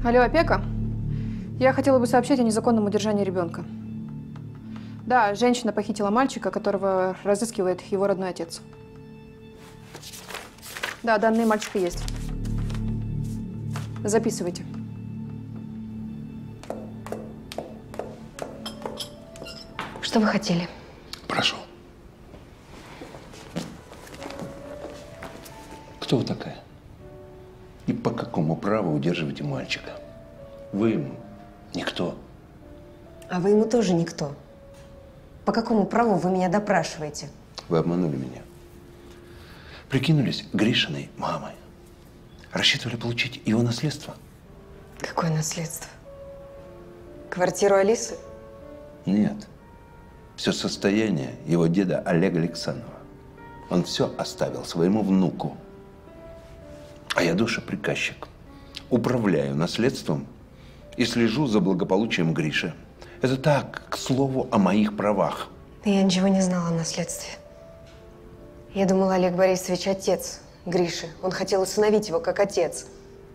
Алло, опека? Я хотела бы сообщить о незаконном удержании ребенка. Да, женщина похитила мальчика, которого разыскивает его родной отец. Да, данные мальчика есть. Записывайте. Что вы хотели? Прошу. Кто вы такая? И по какому праву удерживаете мальчика? Вы ему никто. А вы ему тоже никто. По какому праву вы меня допрашиваете? Вы обманули меня. Прикинулись Гришиной мамой. Рассчитывали получить его наследство? Какое наследство? Квартиру Алисы? Нет. Все состояние его деда Олега Александрова. Он все оставил своему внуку. А я душеприказчик. Управляю наследством и слежу за благополучием Гриши. Это так, к слову о моих правах. Я ничего не знала о наследстве. Я думала, Олег Борисович отец Гриши. Он хотел усыновить его как отец.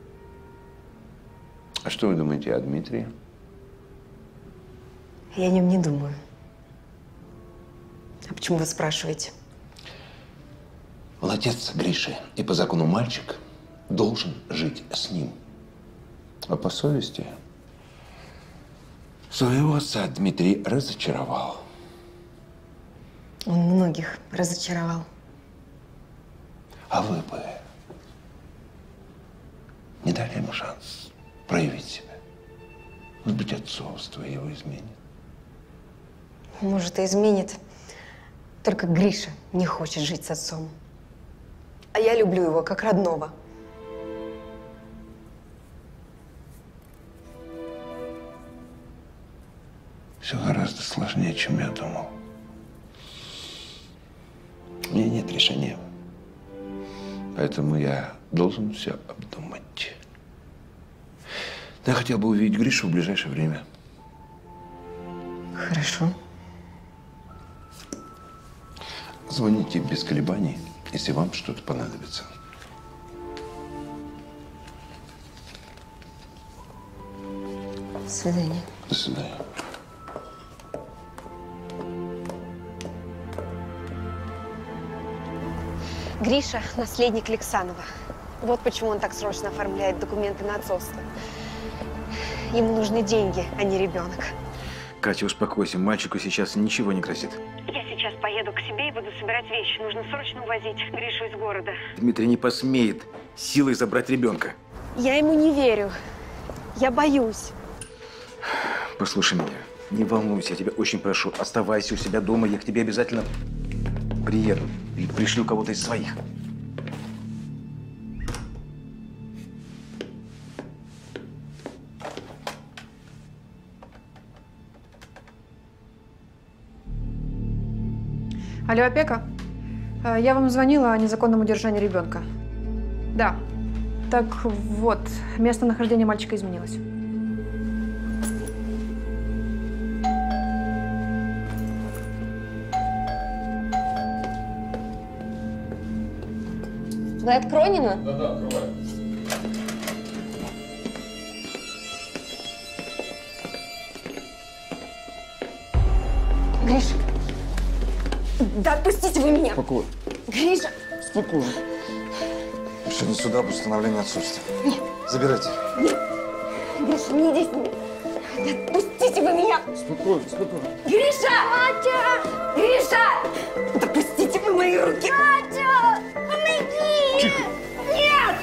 А что вы думаете о Дмитрии? Я о нем не думаю. А почему вы спрашиваете? Он отец Гриши, и по закону мальчик должен жить с ним. А по совести своего отца Дмитрий разочаровал. Он многих разочаровал. А вы бы не дали ему шанс проявить себя? Может быть, отцовство его изменит? Может, и изменит. Только Гриша не хочет жить с отцом. А я люблю его как родного. Все гораздо сложнее, чем я думал. У меня нет решения. Поэтому я должен все обдумать. Я хотел бы увидеть Гришу в ближайшее время. Хорошо. Звоните без колебаний, если вам что-то понадобится. До свидания. До свидания. Гриша – наследник Александрова. Вот почему он так срочно оформляет документы на отцовство. Ему нужны деньги, а не ребенок. Катя, успокойся. Мальчику сейчас ничего не грозит. Я сейчас поеду к себе и буду собирать вещи. Нужно срочно увозить Гришу из города. Дмитрий не посмеет силой забрать ребенка. Я ему не верю. Я боюсь. Послушай меня. Не волнуйся, я тебя очень прошу. Оставайся у себя дома, я к тебе обязательно приеду. Или пришлю кого-то из своих. Алло, опека? Э, Я вам звонила о незаконном удержании ребенка. Да. Так вот, местонахождение мальчика изменилось. Вы от Кронина? Да, да, открывай. Гриша! Да отпустите вы меня! Спокойно. Гриша! Спокойно. Решение суда об установлении отсутствия. Нет. Забирайте. Нет! Гриша, не иди с ним! Да отпустите вы меня! Спокойно, спокойно. Гриша! Катя! Гриша! Да отпустите вы мои руки! Катя! Помоги! Тихо! Нет!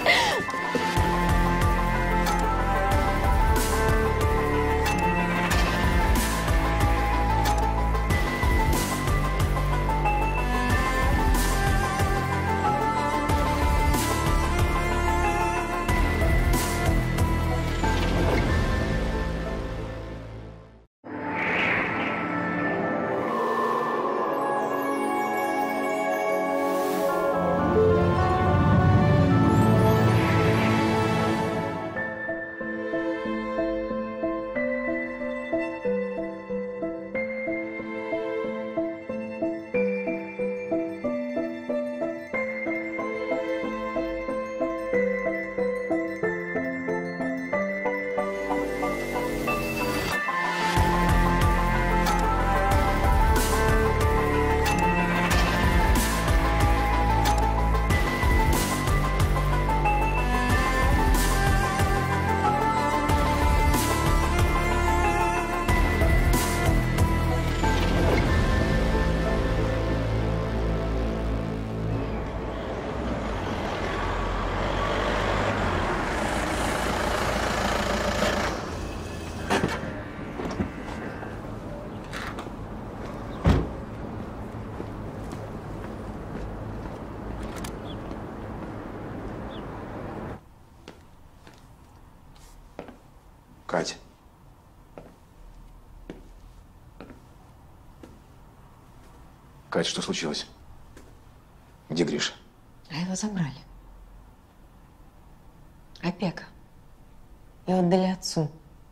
Катя. Катя, что случилось? Где Гриша? А его забрали. Опека. И отдали отцу.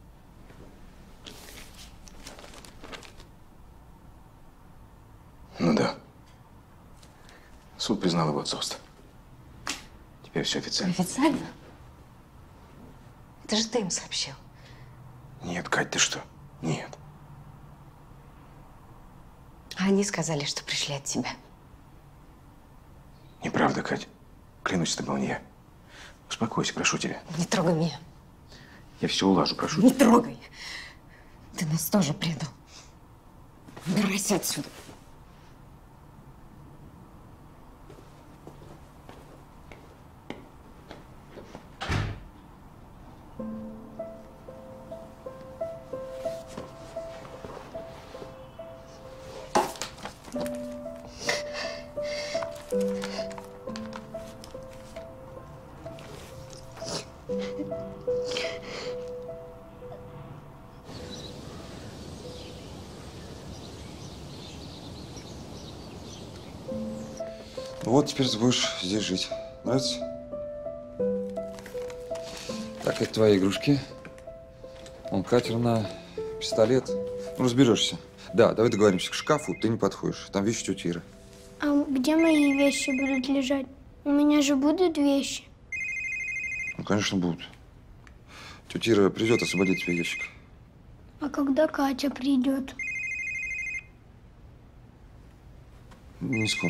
Ну да. Суд признал его отцовство. Теперь все официально. Официально? Это же ты им сообщил. Нет, Кать, ты что? Нет. А они сказали, что пришли от тебя. Неправда, Кать. Клянусь, это был не я. Успокойся, прошу тебя. Не трогай меня. Я все улажу, прошу Не тебя. трогай. Ты нас тоже предал. Убирайся отсюда. Вот теперь ты будешь здесь жить. Нравится? Так, это твои игрушки. Он катерна, пистолет. Ну, разберешься. Да, давай договоримся. К шкафу ты не подходишь. Там вещи тети Иры. А где мои вещи будут лежать? У меня же будут вещи. Ну, конечно, будут. Тетя Ира придет освободить тебе ящик. А когда Катя придет? Не скоро.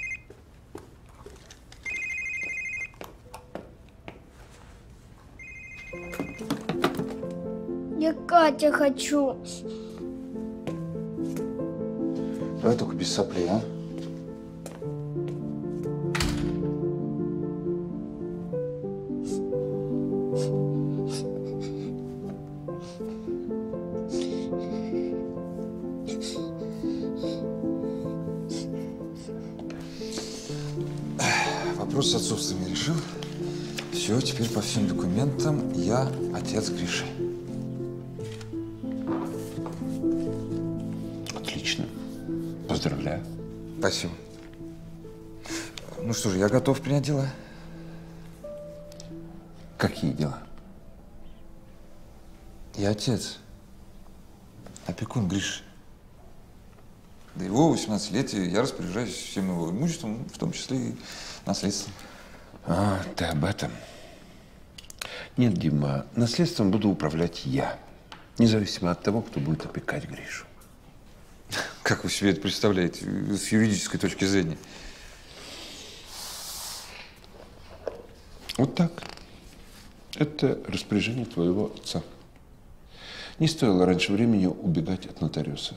Я Катя хочу. Давай только без соплей, а? Вопрос с отцовством я решил. Все, теперь по всем документам я отец Гриши. Отлично. Поздравляю. Спасибо. Ну что же, я готов принять дела. Какие дела? Я отец. Опекун Гриши. До его восемнадцатилетия я распоряжаюсь всем его имуществом, в том числе и наследством. А, ты об этом. Нет, Дима, наследством буду управлять я. Независимо от того, кто будет опекать Гришу. Как вы себе это представляете с юридической точки зрения? Вот так. Это распоряжение твоего отца. Не стоило раньше времени убегать от нотариуса.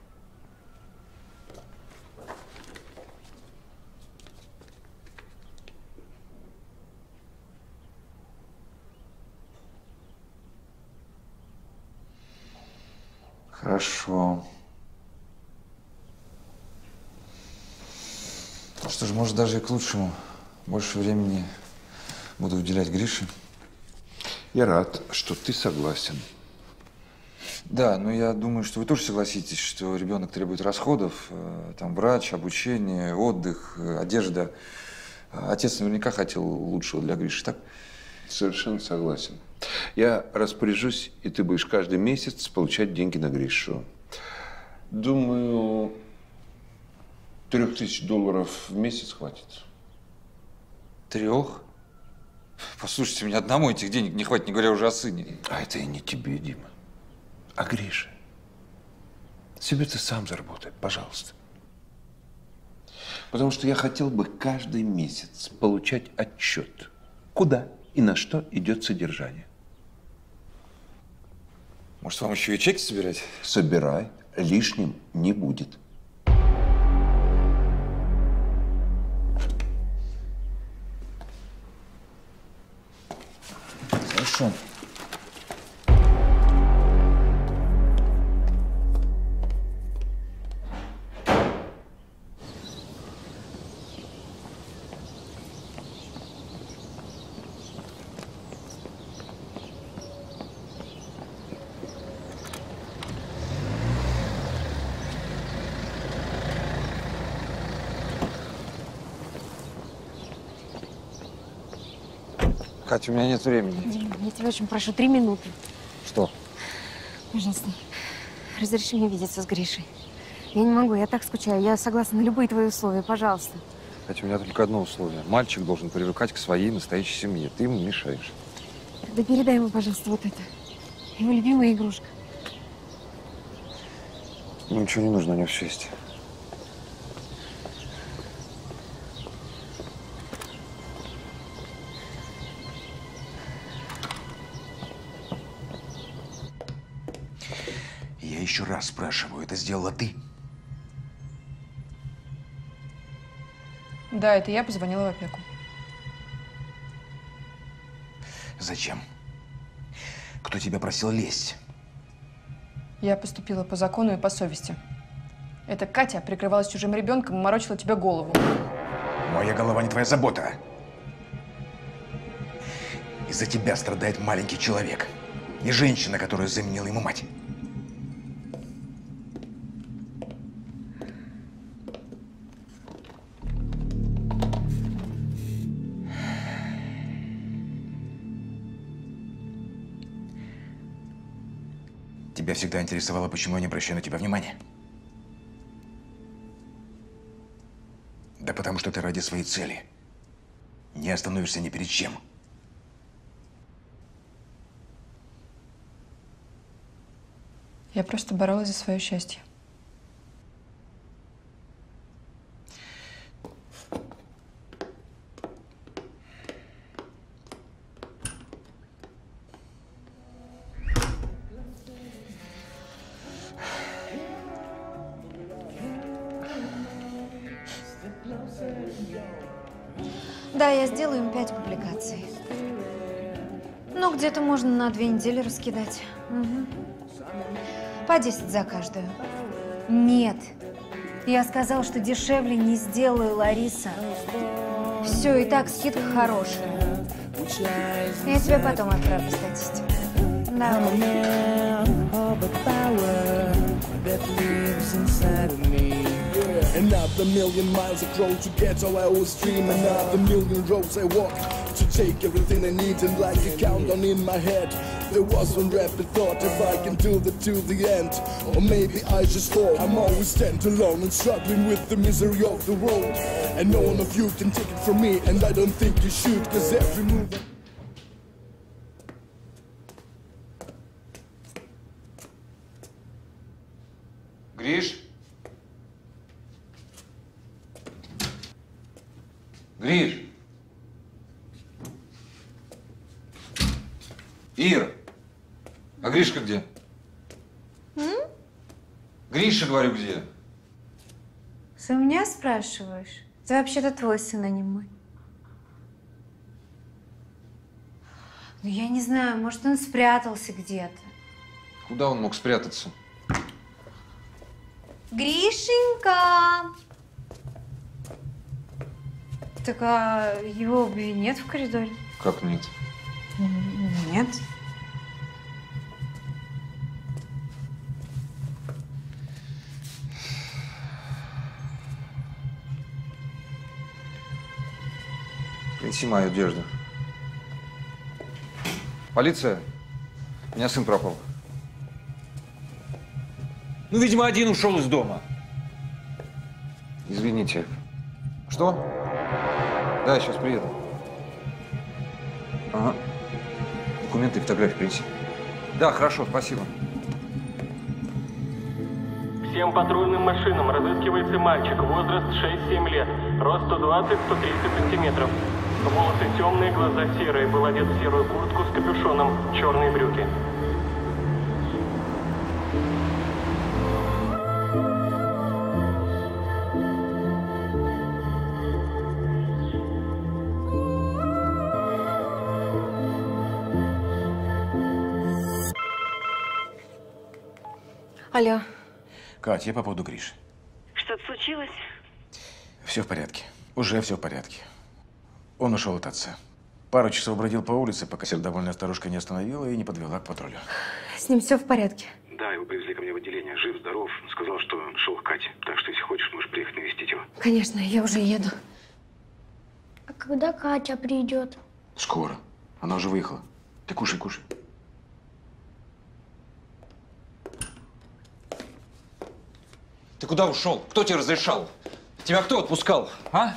Хорошо. Что ж, может, даже и к лучшему. Больше времени буду уделять Грише. Я рад, что ты согласен. Да, но я думаю, что вы тоже согласитесь, что ребенок требует расходов. Там врач, обучение, отдых, одежда. Отец наверняка хотел лучшего для Гриши, так? Совершенно согласен. Я распоряжусь, и ты будешь каждый месяц получать деньги на Гришу. Думаю, трех тысяч долларов в месяц хватит. Трех? Послушайте, мне одному этих денег не хватит, не говоря уже о сыне. А это и не тебе, Дима, а Грише. Себе ты сам заработай, пожалуйста. Потому что я хотел бы каждый месяц получать отчет, куда и на что идет содержание. Может, вам еще и чеки собирать? Собирай, лишним не будет. Хорошо. Катя, у меня нет времени. Дим, я тебя очень прошу, три минуты. Что? Пожалуйста, разреши мне видеться с Гришей. Я не могу, я так скучаю. Я согласна на любые твои условия, пожалуйста. Катя, у меня только одно условие. Мальчик должен привыкать к своей настоящей семье. Ты ему мешаешь. Да передай ему, пожалуйста, вот это. Его любимая игрушка. Ну, ничего не нужно, у него все есть. Я еще раз спрашиваю, это сделала ты? Да, это я позвонила в опеку. Зачем? Кто тебя просил лезть? Я поступила по закону и по совести. Эта Катя прикрывалась чужим ребенком и морочила тебе голову. Моя голова не твоя забота. Из-за тебя страдает маленький человек. И женщина, которая заменила ему мать. Тебя всегда интересовало, почему я не обращаю на тебя внимания? Да потому что ты ради своей цели не остановишься ни перед чем. Я просто боролась за свое счастье. Да, я сделаю им пять публикаций. Ну, где-то можно на две недели раскидать. Угу. По десять за каждую. Нет. Я сказала, что дешевле не сделаю, Лариса. Все, и так скидка хорошая. Я тебе потом отправлю статистику. Да. Another million miles of road to get all I was dream. Another million roads I walk to take everything I need and like a countdown in my head. There was one rapid thought if I can do that to the end. Or maybe I just thought I'm always stand alone and struggling with the misery of the road. And no one of you can take it from me, and I don't think you should, cause every move. Гриш? Гриш! Ир! А Гришка где? М? Гриша, говорю, где? Ты у меня спрашиваешь? Ты вообще-то твой сын, а не мой. Ну, я не знаю, может, он спрятался где-то. Куда он мог спрятаться? Гришенька! Так, а его нет в коридоре? Как нет? Нет. Принеси мою одежду. Полиция. У меня сын пропал. Ну, видимо, один ушел из дома. Извините. Что? Да, я сейчас приеду. Ага. Документы и фотографии принеси. Да, хорошо, спасибо. Всем патрульным машинам разыскивается мальчик, возраст шесть-семь лет, рост сто двадцать — сто тридцать сантиметров. Волосы темные, глаза серые, был одет в серую куртку с капюшоном, черные брюки. Алло. Кать, я по поводу Гриши. Что-то случилось? Все в порядке. Уже все в порядке. Он ушел от отца. Пару часов бродил по улице, пока сердобольная старушка не остановила и не подвела к патрулю. С ним все в порядке. Да, его привезли ко мне в отделение. Жив-здоров. Сказал, что шел к Кате. Так что, если хочешь, можешь приехать навестить его. Конечно, я уже еду. А когда Катя придет? Скоро. Она уже выехала. Ты кушай, кушай. Ты куда ушел? Кто тебе разрешал? Тебя кто отпускал, а?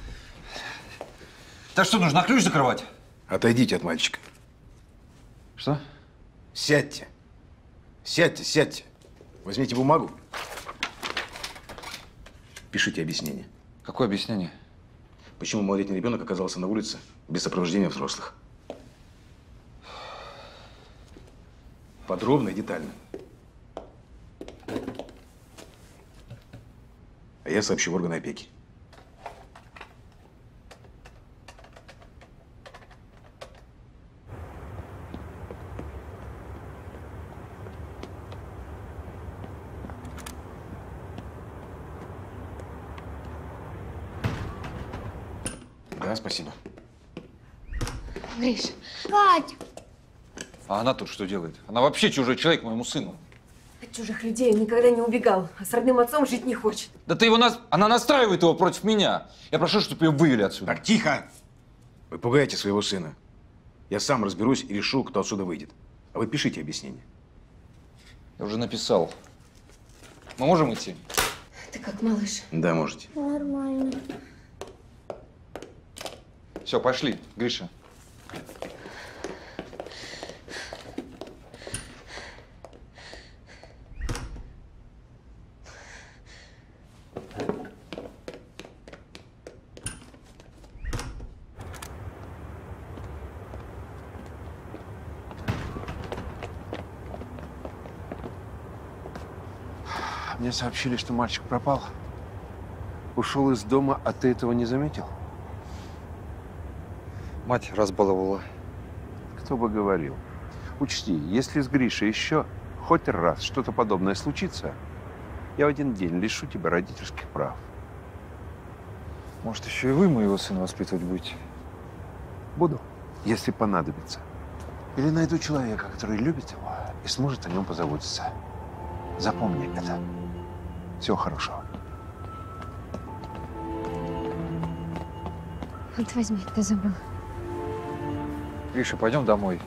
Так что, нужно ключ закрывать? Отойдите от мальчика. Что? Сядьте. Сядьте, сядьте. Возьмите бумагу. Пишите объяснение. Какое объяснение? Почему малолетний ребенок оказался на улице без сопровождения взрослых? Подробно и детально. А я сообщу в органы опеки. Да, спасибо. Гриш. Кать! А она тут что делает? Она вообще чужой человек моему сыну. От чужих людей он никогда не убегал, а с родным отцом жить не хочет. Да ты его нас... Она настраивает его против меня. Я прошу, чтобы ее вывели отсюда. Так, тихо! Вы пугаете своего сына. Я сам разберусь и решу, кто отсюда выйдет. А вы пишите объяснение. Я уже написал. Мы можем идти? Ты как, малыш? Да, можете. Нормально. Все, пошли, Гриша. Мне сообщили, что мальчик пропал. Ушел из дома, а ты этого не заметил? Мать разбаловала. Кто бы говорил. Учти, если с Гришей еще хоть раз что-то подобное случится, я в один день лишу тебя родительских прав. Может, еще и вы моего сына воспитывать будете? Буду, если понадобится. Или найду человека, который любит его и сможет о нем позаботиться. Запомни это. Всего хорошего. Вот возьми, ты забыл. Гриша, пойдем домой.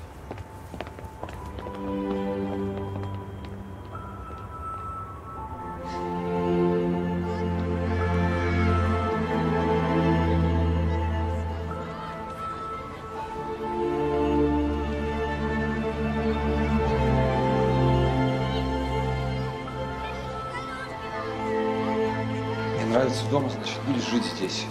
Мне нравится дома, значит, будешь жить здесь.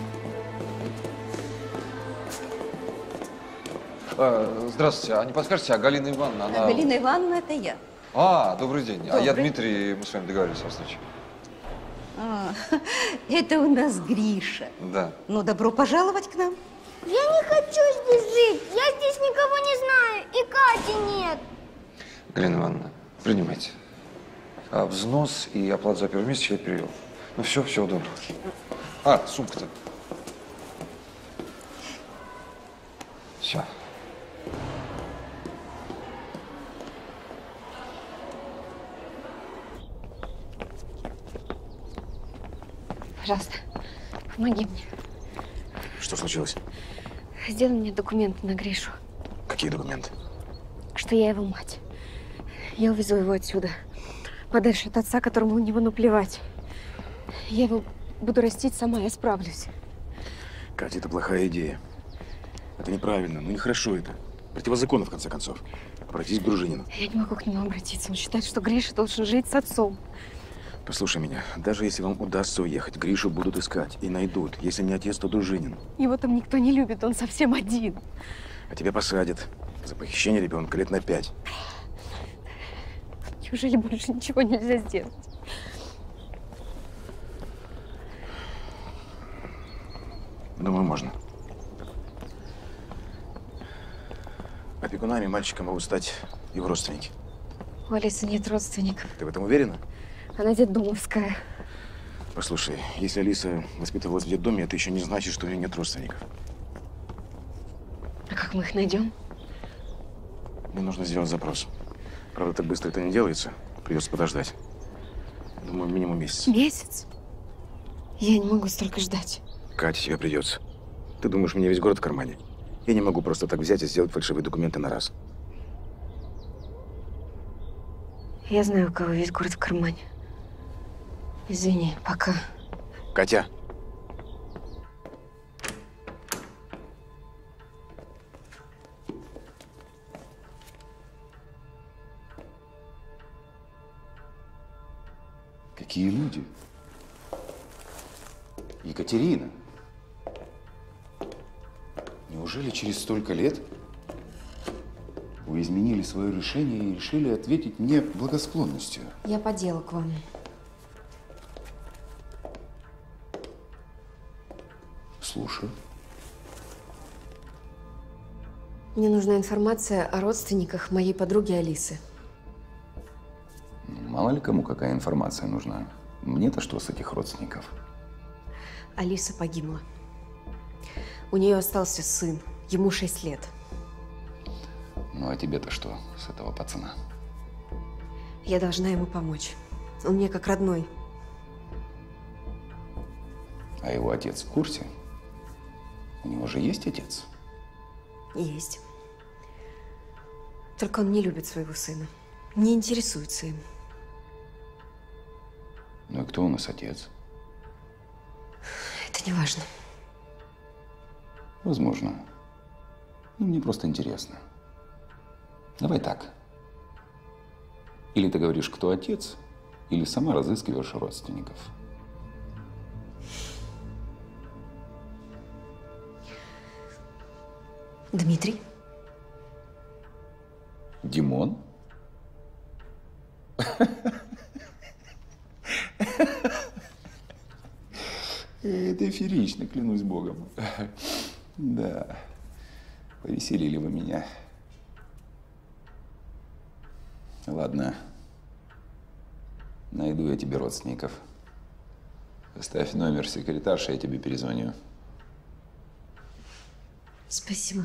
А, здравствуйте, а не подскажете, а Галина Ивановна, она… Галина Ивановна, это я. А, добрый день. А я Добрый. Дмитрий, мы с вами договорились о встрече. А, это у нас Гриша. Да. Ну, добро пожаловать к нам. Я не хочу здесь жить. Я здесь никого не знаю. И Кати нет. Галина Ивановна, принимайте. А взнос и оплату за первый месяц я перевел. Ну все, все удобно. А, сумка-то. Все. Пожалуйста, помоги мне. Что случилось? Сделай мне документы на Гришу. Какие документы? Что я его мать. Я увезу его отсюда. Подальше от отца, которому у него наплевать. Я его буду растить сама, я справлюсь. Катя, это плохая идея. Это неправильно, ну нехорошо это. Противозаконно, в конце концов. Обратись к Дружинину. Я не могу к нему обратиться. Он считает, что Гриша должен жить с отцом. Послушай меня, даже если вам удастся уехать, Гришу будут искать и найдут. Если не отец, то Дружинин. Его там никто не любит, он совсем один. А тебя посадят за похищение ребенка лет на пять. Неужели больше ничего нельзя сделать? Думаю, можно. Опекунами мальчика могут стать его родственники. У Алисы нет родственников. Ты в этом уверена? Она детдомовская. Послушай, если Алиса воспитывалась в детдоме, это еще не значит, что у нее нет родственников. А как мы их найдем? Мне нужно сделать запрос. Правда, так быстро это не делается. Придется подождать. Думаю, минимум месяц. Месяц? Я не могу столько ждать. Катя, тебе придется. Ты думаешь, у меня весь город в кармане? Я не могу просто так взять и сделать фальшивые документы на раз. Я знаю, у кого весь город в кармане. Извини, пока. Катя. Какие люди? Екатерина. Неужели через столько лет вы изменили свое решение и решили ответить мне благосклонностью? Я по делу к вам. Слушаю. Мне нужна информация о родственниках моей подруги Алисы. Мало ли кому какая информация нужна. Мне-то что с этих родственников? Алиса погибла. У нее остался сын. Ему шесть лет. Ну а тебе-то что с этого пацана? Я должна ему помочь. Он мне как родной. А его отец в курсе? У него же есть отец? Есть. Только он не любит своего сына. Не интересуется им. Ну и кто у нас отец? Это не важно. Возможно. Ну, мне просто интересно. Давай так. Или ты говоришь, кто отец, или сама разыскиваешь родственников. Дмитрий? Димон? Это эфирично, клянусь богом. Да, повеселили вы меня. Ладно, найду я тебе родственников. Оставь номер секретарши, я тебе перезвоню. Спасибо.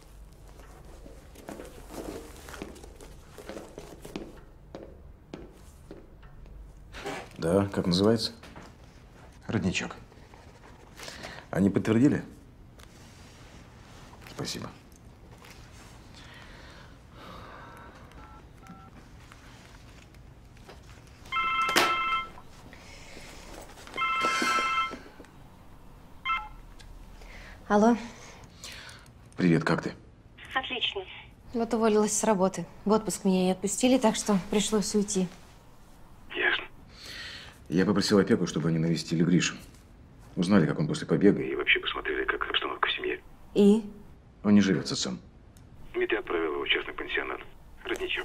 Да, как называется? Родничок. Они подтвердили? Спасибо. Алло. Привет, как ты? Отлично. Вот уволилась с работы. В отпуск меня не отпустили, так что пришлось уйти. Ясно. Я попросил опеку, чтобы они навестили Гришу. Узнали, как он после побега, и вообще посмотрели, как обстановка в семье. И? Он не живет с отцом. Митя отправил его в частный пансионат. Родничок.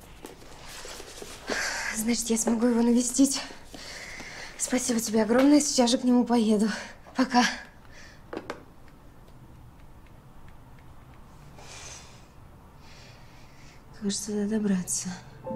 Значит, я смогу его навестить. Спасибо тебе огромное. Сейчас же к нему поеду. Пока. Как же туда добраться?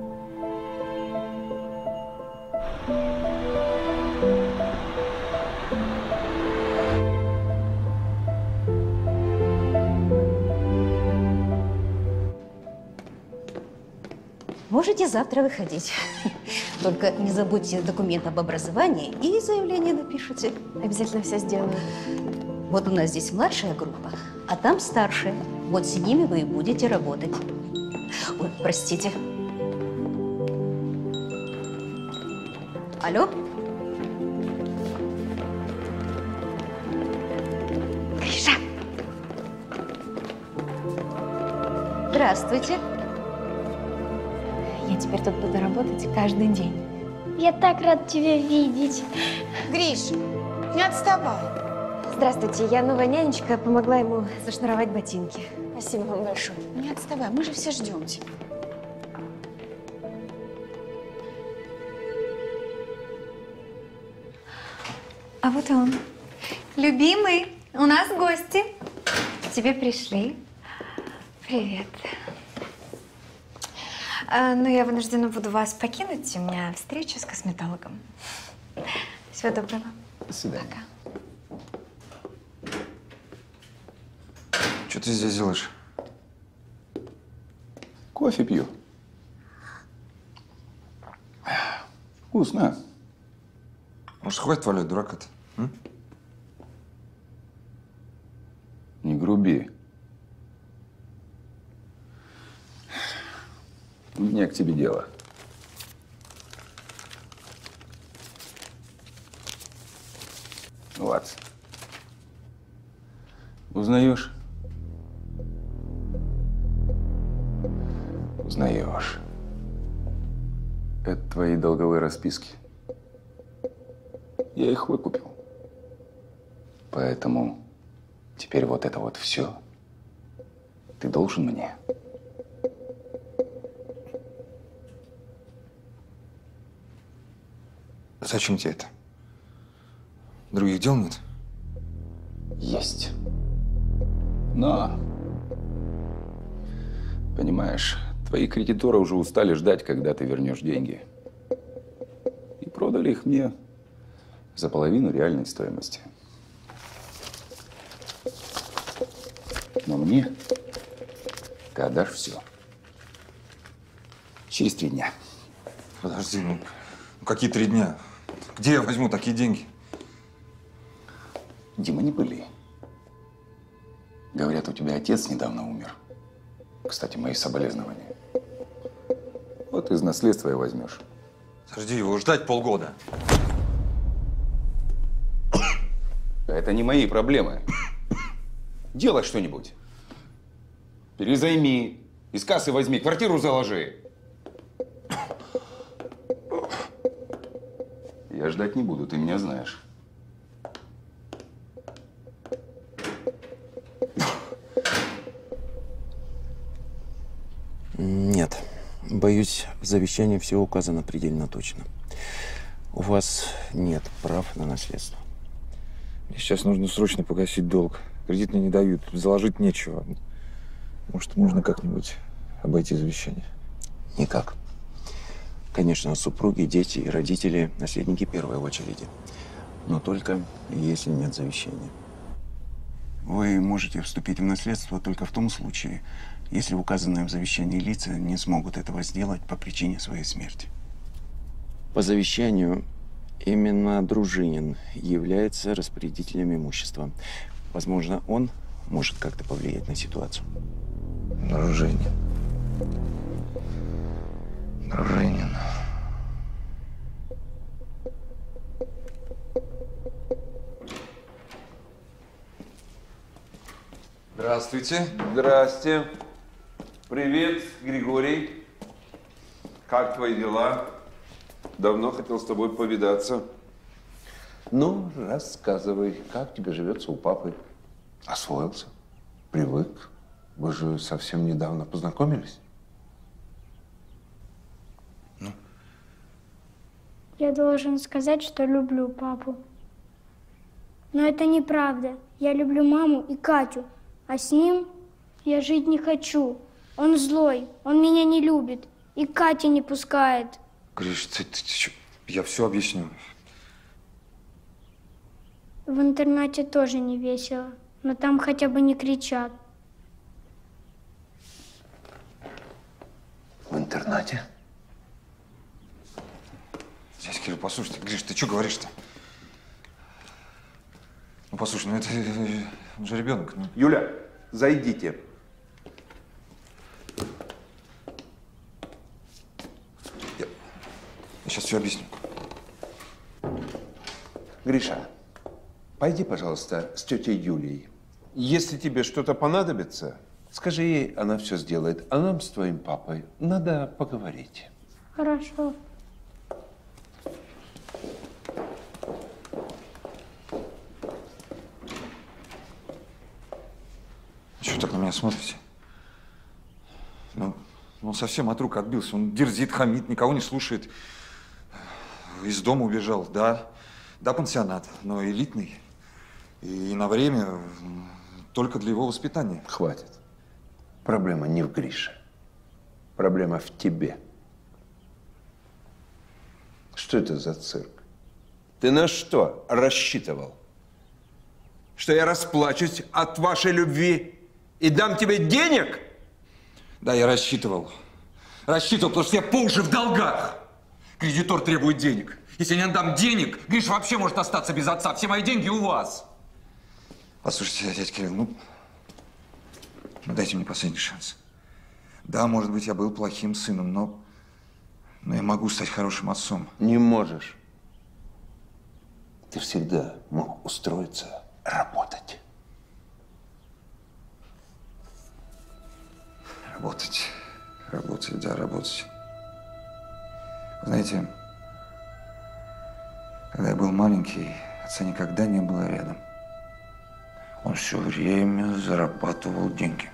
Можете завтра выходить. Только не забудьте документ об образовании и заявление напишите. Обязательно все сделаю. Вот у нас здесь младшая группа, а там старшая. Вот с ними вы и будете работать. Ой, простите. Алло? Гриша! Здравствуйте. Я теперь тут буду работать каждый день. Я так рад тебя видеть. Гриш, не отставай. Здравствуйте, я новая нянечка, помогла ему зашнуровать ботинки. Спасибо вам большое. Не отставай, мы же все ждем тебя. А вот и он. Любимый, у нас гости. К тебе пришли. Привет. А, ну, я вынуждена буду вас покинуть. У меня встреча с косметологом. Всего доброго. До свидания. Пока. Что ты здесь делаешь? Кофе пью. Вкусно. Может, хватит валять, дурак это? М? Не груби. меня к тебе дело. Ватс. Узнаешь? Узнаешь. Это твои долговые расписки. Я их выкупил. Поэтому теперь вот это вот все ты должен мне. Зачем тебе это? Других дел нет? Есть. Но, понимаешь, твои кредиторы уже устали ждать, когда ты вернешь деньги. И продали их мне за половину реальной стоимости. Но мне ты отдашь все. Через три дня. Подожди, ну какие три дня? Где я возьму такие деньги? Дима, не пыли. Говорят, у тебя отец недавно умер. Кстати, мои соболезнования. Вот из наследства и возьмешь. Подожди, его ждать полгода. Это не мои проблемы. Делай что-нибудь. Перезайми. Из кассы возьми, квартиру заложи. Я ждать не буду, ты меня знаешь. Нет. Боюсь, в завещании все указано предельно точно. У вас нет прав на наследство. Мне сейчас нужно срочно погасить долг. Кредит мне не дают, заложить нечего. Может, можно как-нибудь обойти завещание? Никак. Конечно, супруги, дети и родители – наследники первой очереди. Но только если нет завещания. Вы можете вступить в наследство только в том случае, если указанные в завещании лица не смогут этого сделать по причине своей смерти. По завещанию именно Дружинин является распорядителем имущества. Возможно, он может как-то повлиять на ситуацию. Дружинин. Дружинин. Здравствуйте. Здрасте. Привет, Григорий. Как твои дела? Давно хотел с тобой повидаться. Ну, рассказывай, как тебе живется у папы? Освоился? Привык? Вы же совсем недавно познакомились? Я должен сказать, что люблю папу. Но это неправда. Я люблю маму и Катю, а с ним я жить не хочу. Он злой, он меня не любит и Катя не пускает. Гриш, ты, ты, ты что? Я все объясню. В интернате тоже не весело, но там хотя бы не кричат. В интернате? Дядя Кирилл, послушай, Гриш, ты что говоришь-то? Ну, послушай, ну это он же ребенок. Ну. Юля, зайдите. Я, я сейчас все объясню. Гриша, пойди, пожалуйста, с тетей Юлей. Если тебе что-то понадобится, скажи ей, она все сделает. А нам с твоим папой надо поговорить. Хорошо. Чего так на меня смотрите? Ну, он совсем от рук отбился. Он дерзит, хамит, никого не слушает. Из дома убежал, да. Да, пансионат, но элитный. И на время только для его воспитания. Хватит. Проблема не в Грише. Проблема в тебе. Что это за цирк? Ты на что рассчитывал? Что я расплачусь от вашей любви и дам тебе денег? Да, я рассчитывал. Рассчитывал, потому что я по уши в долгах. Кредитор требует денег. Если я не отдам денег, Гриша вообще может остаться без отца. Все мои деньги у вас. Послушайте, дядя Кирилл, ну, ну дайте мне последний шанс. Да, может быть, я был плохим сыном, но Но я могу стать хорошим отцом. Не можешь. Ты всегда мог устроиться работать. Работать. Работать, да, работать. Знаете, когда я был маленький, отца никогда не было рядом. Он все время зарабатывал деньги.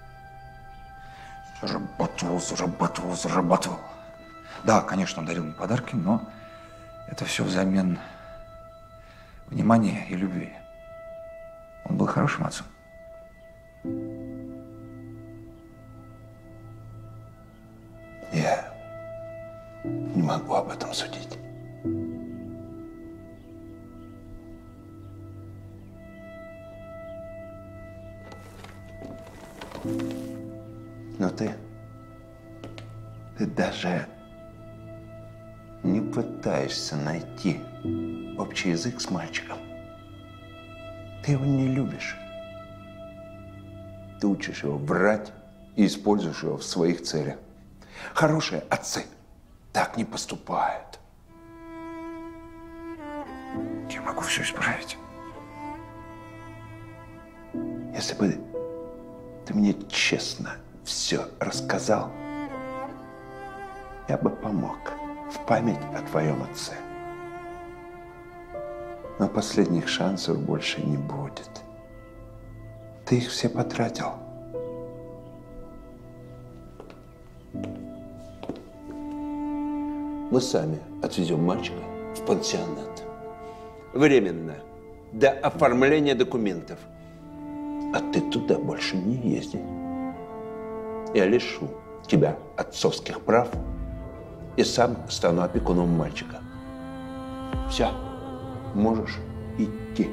Зарабатывал, зарабатывал, зарабатывал. Да, конечно, он дарил мне подарки, но это все взамен внимания и любви. Он был хорошим отцом. Я не могу об этом судить. Но ты, ты даже не пытаешься найти общий язык с мальчиком. Ты его не любишь. Ты учишь его врать и используешь его в своих целях. Хорошие отцы так не поступают. Я могу все исправить. Если бы ты мне честно все рассказал, я бы помог в память о твоем отце. Но последних шансов больше не будет. Ты их все потратил. Мы сами отвезем мальчика в пансионат. Временно, до оформления документов. А ты туда больше не езди. Я лишу тебя отцовских прав и сам стану опекуном мальчика. Все, можешь идти.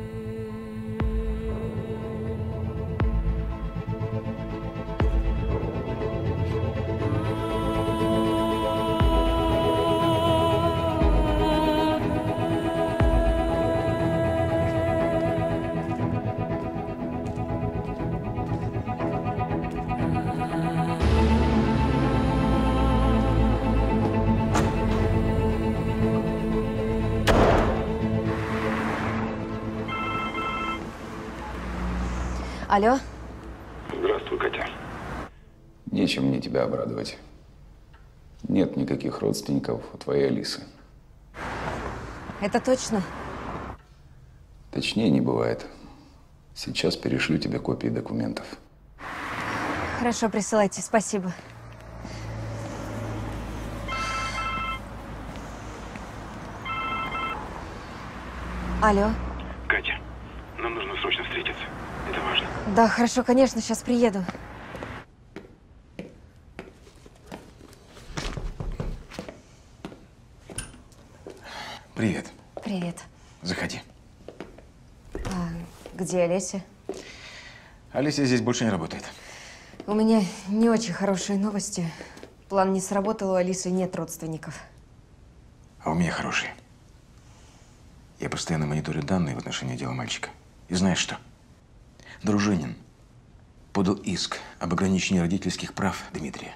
Алло? Здравствуй, Катя. Нечем мне тебя обрадовать. Нет никаких родственников у твоей Алисы. Это точно? Точнее не бывает. Сейчас перешлю тебе копии документов. Хорошо, присылайте, спасибо. Алло? Катя, нам нужно срочно встретиться. Это важно. Да, хорошо, конечно, сейчас приеду. Привет. Привет. Заходи. А где Олеся? Олеся здесь больше не работает. У меня не очень хорошие новости. План не сработал, у Алисы нет родственников. А у меня хорошие. Я постоянно мониторю данные в отношении дела мальчика. И знаешь что? Дружинин подал иск об ограничении родительских прав Дмитрия.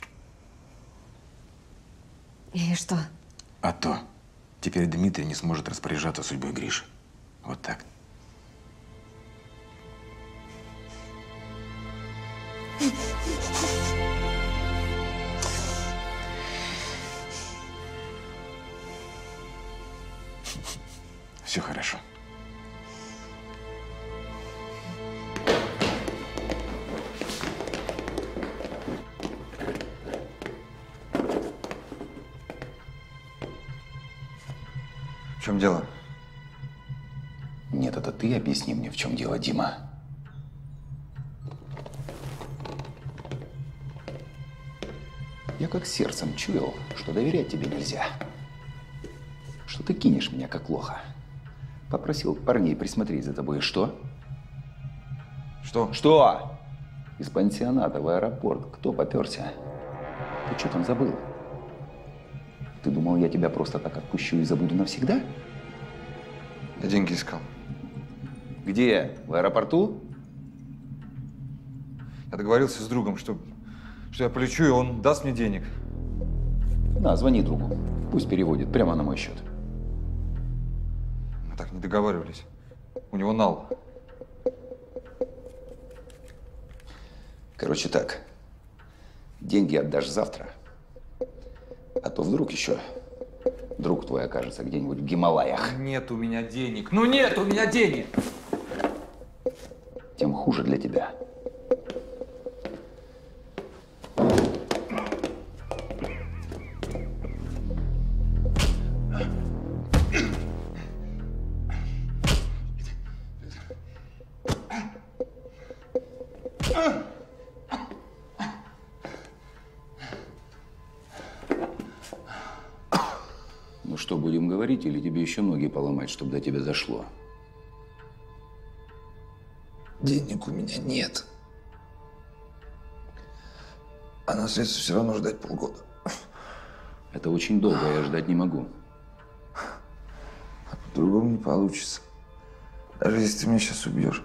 И что? А то теперь Дмитрий не сможет распоряжаться судьбой Гриши. Вот так. Все хорошо. В чем дело? Нет, это ты объясни мне, в чем дело, Дима. Я как сердцем чуял, что доверять тебе нельзя. Что ты кинешь меня как лоха. Попросил парней присмотреть за тобой. И что? Что? Что? Из пансионата в аэропорт кто попёрся? Ты что там забыл? Ты думал, я тебя просто так отпущу и забуду навсегда? Я деньги искал. Где? В аэропорту? Я договорился с другом, что, что я полечу, и он даст мне денег. Да, звони другу. Пусть переводит прямо на мой счет. Мы так не договаривались. У него нал. Короче так, деньги отдашь завтра, а то вдруг еще друг твой окажется где-нибудь в Гималаях. Нет у меня денег. Ну нет у меня денег! Тем хуже для тебя. Ну что, будем говорить, или тебе еще ноги поломать, чтобы до тебя дошло? Денег у меня нет. А наследство все равно ждать полгода. Это очень долго, я ждать не могу. А по-другому не получится. Даже если ты меня сейчас убьешь.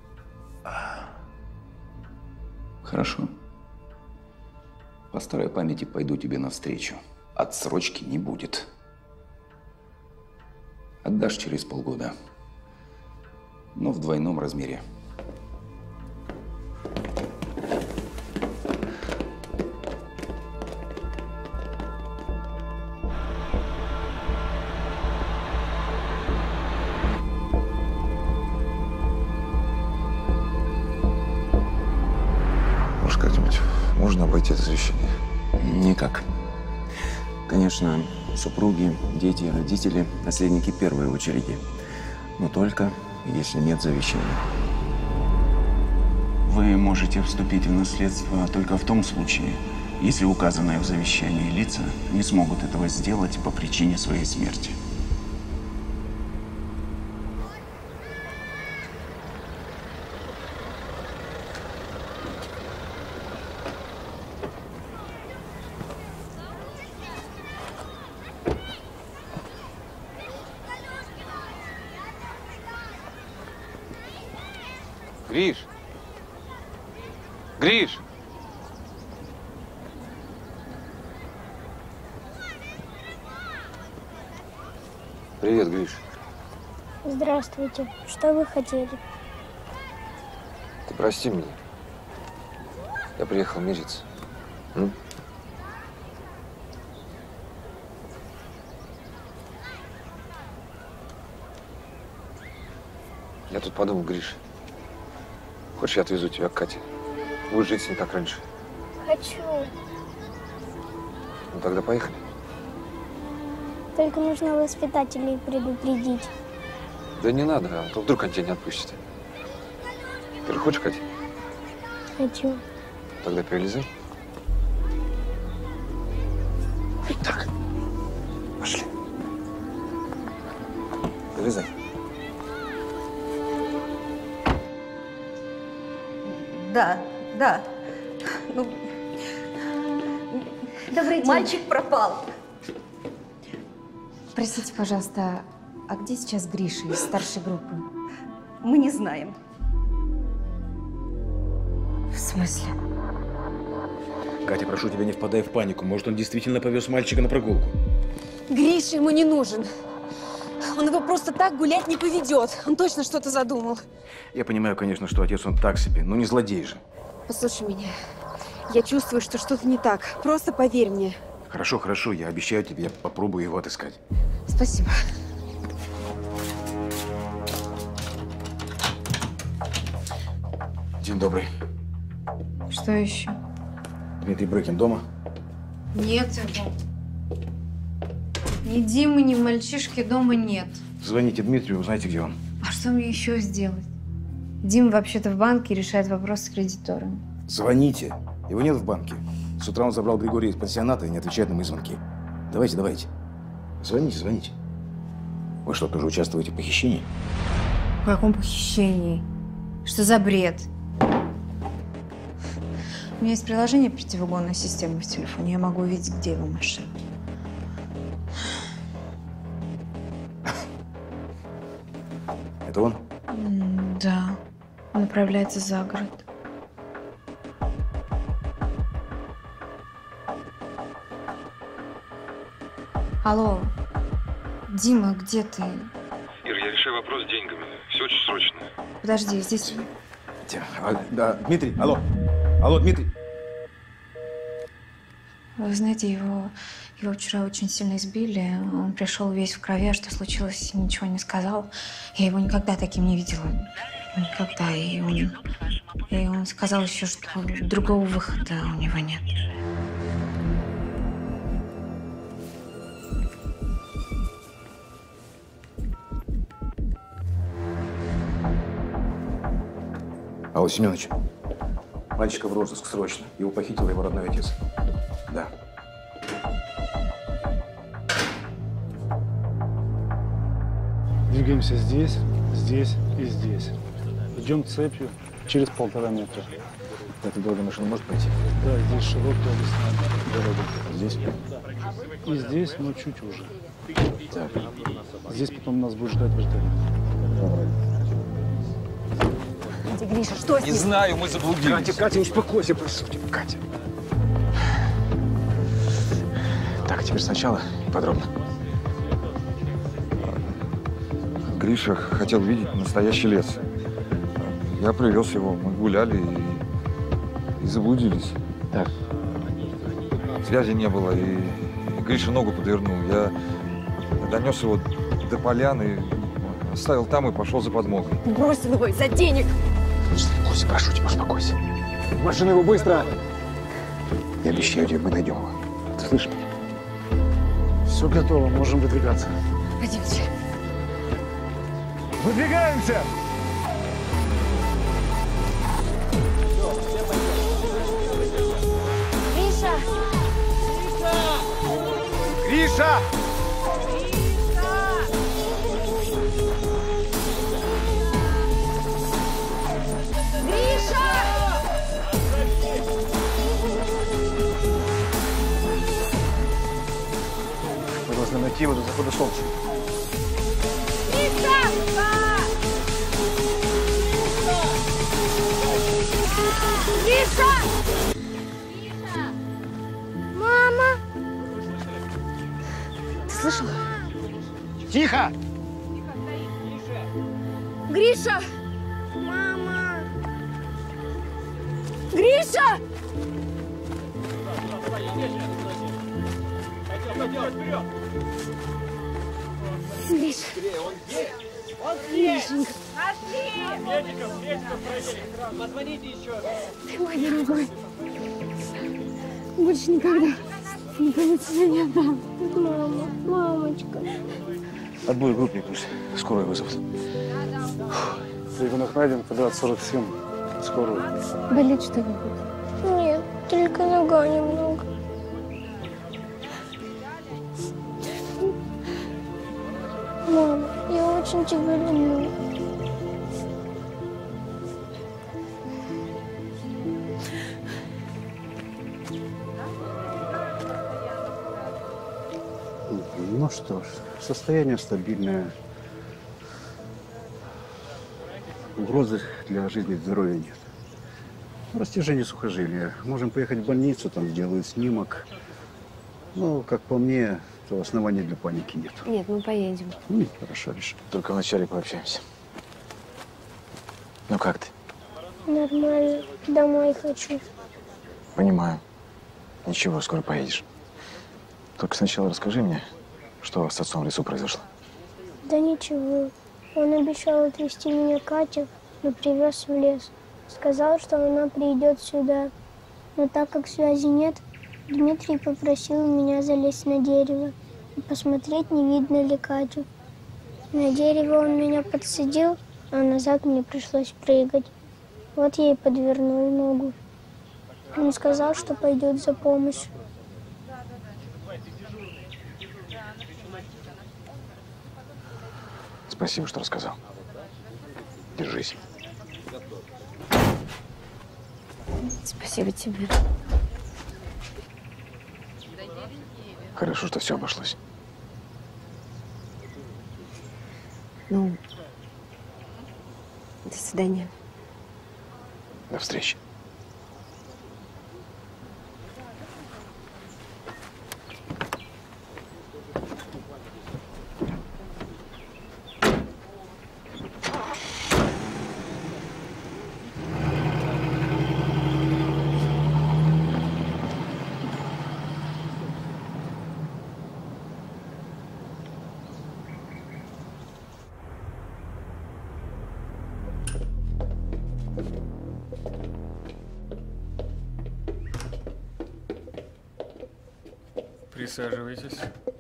Хорошо. По старой памяти пойду тебе навстречу. Отсрочки не будет. Отдашь через полгода. Но в двойном размере. Может, как-нибудь можно обойти это завещание? Никак. Конечно, супруги, дети, родители, наследники первой очереди. Но только если нет завещания. Вы можете вступить в наследство только в том случае, если указанные в завещании лица не смогут этого сделать по причине своей смерти. Гриш! Гриш! Привет, Гриш. Здравствуйте. Что вы хотели? Ты прости меня. Я приехал мириться. М? Я тут подумал, Гриш. Хочешь, я отвезу тебя к Кате? Будешь жить с ней как раньше. Хочу. Ну тогда поехали. Только нужно воспитателей предупредить. Да не надо, а то вдруг они тебя не отпустят. Ты же хочешь, Катя? Хочу. Тогда перелезай. Так. Пошли. Перелезай. Да, да. Ну, Добрый день. мальчик пропал. Простите, пожалуйста, а где сейчас Гриша из старшей группы? Мы не знаем. В смысле? Катя, прошу тебя, не впадай в панику. Может, он действительно повез мальчика на прогулку. Гриша ему не нужен. Он его просто так гулять не поведет. Он точно что-то задумал. Я понимаю, конечно, что отец он так себе, но не злодей же. Послушай меня. Я чувствую, что что-то не так. Просто поверь мне. Хорошо, хорошо, я обещаю тебе, я попробую его отыскать. Спасибо. День добрый. Что еще? Дмитрий Брыкин дома? Нет его. Ни Димы, ни мальчишки дома нет. Звоните Дмитрию, узнайте, где он. А что мне еще сделать? Дима вообще-то в банке решает вопрос с кредиторами. Звоните. Его нет в банке. С утра он забрал Григория из пансионата и не отвечает на мои звонки. Давайте, давайте. Звоните, звоните. Вы что, тоже участвуете в похищении? В каком похищении? Что за бред? У меня есть приложение противоугонной системы в телефоне. Я могу увидеть, где его машина. Это он? М, Да. Он направляется за город. Алло, Дима, где ты? Ир, я решаю вопрос с деньгами. Все очень срочно. Подожди, здесь… А, да, Дмитрий, алло. Алло, Дмитрий. Вы знаете, его, его вчера очень сильно избили. Он пришел весь в крови, а что случилось, ничего не сказал. Я его никогда таким не видела. Никогда. И он, и он сказал еще, что другого выхода у него нет. Алло, Семенович. Мальчика в розыск срочно. Его похитил его родной отец. Да. Двигаемся здесь, здесь и здесь. Идем цепью через полтора метра. Эта дорога машина может пройти? Да, здесь широкая лесная дорога. Здесь? И здесь, но чуть уже. Так. Здесь потом нас будет ждать вертолет. Катя, Гриша, что с Не ним? знаю, мы заблудились. Катя, Катя, успокойся, прошу тебя, Катя. Так, теперь сначала и подробно. Гриша хотел видеть настоящий лес. Я привез его, мы гуляли и, и заблудились. Так. Связи не было, и, и Гриша ногу подвернул. Я, я донес его до поляны, оставил там и пошел за подмогой. Бросил его из-за денег. Успокойся, прошу тебя, успокойся. В машину его быстро! Я обещаю тебе, мы найдем его. Ты слышишь меня? Все готово, можем выдвигаться. Пойдемте. Выдвигаемся! Гриша! Гриша! Мы должны найти его до захода солнца. Гриша! Мама! Ты слышала? Тихо! Гриша! Мама! Гриша! Гриша! Гришенька! Позвоните еще. Ты мой дорогой. Больше никогда никому тебя не отдам. Мама, мамочка. Отбой группник пусть. Скорую вызовут. Ребенок найден, квадрат сорок семь. Скорую. Болит что-нибудь? Нет, только нога немного. Мама, я очень тебя люблю. Ну что ж, состояние стабильное. Угрозы для жизни и здоровья нет. Растяжение сухожилия. Можем поехать в больницу, там сделают снимок. Ну, как по мне, то оснований для паники нет. Нет, мы поедем. Ну, хорошо, решим. Только вначале пообщаемся. Ну как ты? Нормально. Домой хочу. Понимаю. Ничего, скоро поедешь. Только сначала расскажи мне, что у вас с отцом в лесу произошло. Да ничего. Он обещал отвезти меня к Кате, но привез в лес. Сказал, что она придет сюда. Но так как связи нет, Дмитрий попросил меня залезть на дерево и посмотреть, не видно ли Катю. На дерево он меня подсадил, а назад мне пришлось прыгать. Вот я и подвернул ногу. Он сказал, что пойдет за помощью. Спасибо, что рассказал. Держись. Спасибо тебе. Хорошо, что все обошлось. Ну, до свидания. До встречи. Присаживайтесь.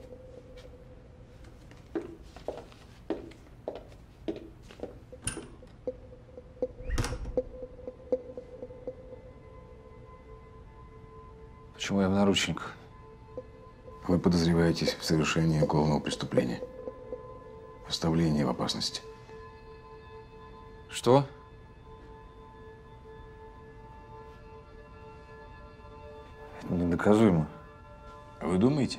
Почему я в наручниках? Вы подозреваетесь в совершении уголовного преступления. Оставление в опасности. Что? Это недоказуемо. А вы думаете?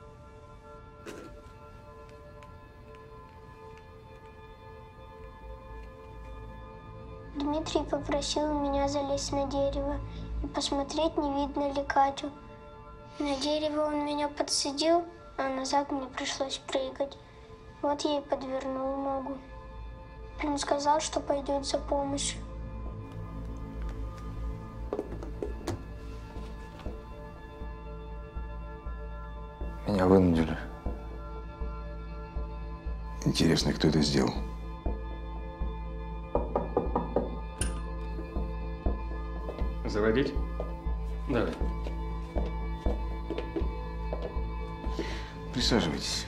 Дмитрий попросил меня залезть на дерево и посмотреть, не видно ли Катю. На дерево он меня подсадил, а назад мне пришлось прыгать. Вот я и подвернул ногу. Он сказал, что пойдет за помощью. Меня вынудили. Интересно, кто это сделал? Заводить? Давай. Присаживайтесь.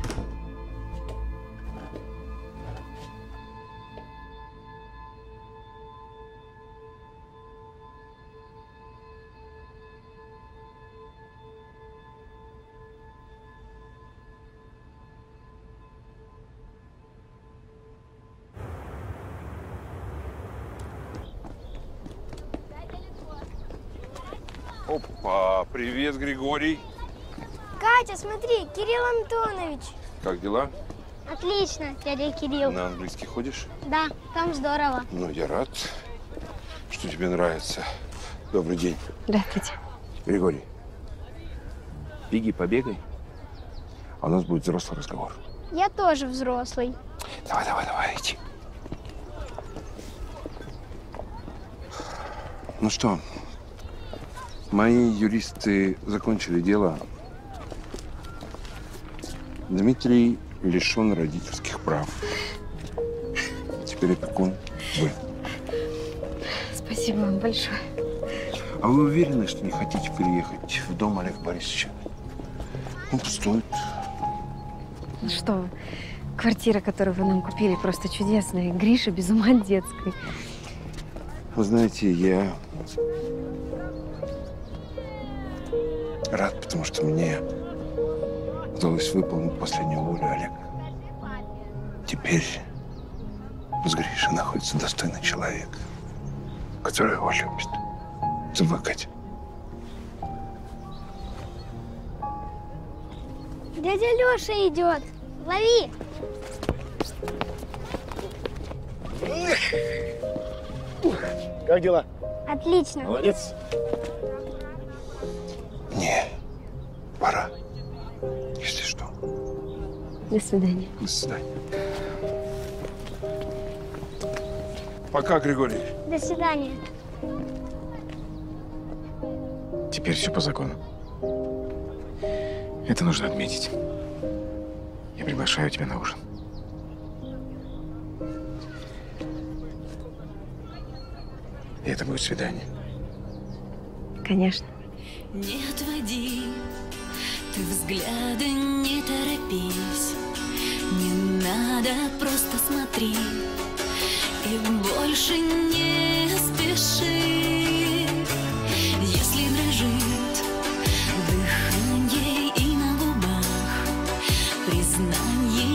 Опа, привет, Григорий. Катя, смотри, Кирилл Антонович. Как дела? Отлично, дядя Кирилл. На английский ходишь? Да, там здорово. Ну, я рад, что тебе нравится. Добрый день. Здравствуйте. Григорий, беги, побегай, а у нас будет взрослый разговор. Я тоже взрослый. Давай, давай, давай, иди. Ну что, мои юристы закончили дело. Дмитрий лишен родительских прав. Теперь опекун вы. Спасибо вам большое. А вы уверены, что не хотите переехать в дом Олега Борисовича? Он пустует. Ну что вы, квартира, которую вы нам купили, просто чудесная. Гриша без ума от детской. Вы знаете, я рад, потому что мне удалось выполнить последнюю волю Олега. Теперь с Гришей находится достойный человек, который его любит. Забыла, Катя. Дядя Леша идет. Лови. Как дела? Отлично. Молодец. Мне пора. Если что. До свидания. До свидания. Пока, Григорий. До свидания. Теперь все по закону. Это нужно отметить. Я приглашаю тебя на ужин. И это будет свидание. Конечно. Не отводи ты взгляда, не торопись. Не надо, просто смотри. И больше не спеши. Если дрожит дыхание и на губах признание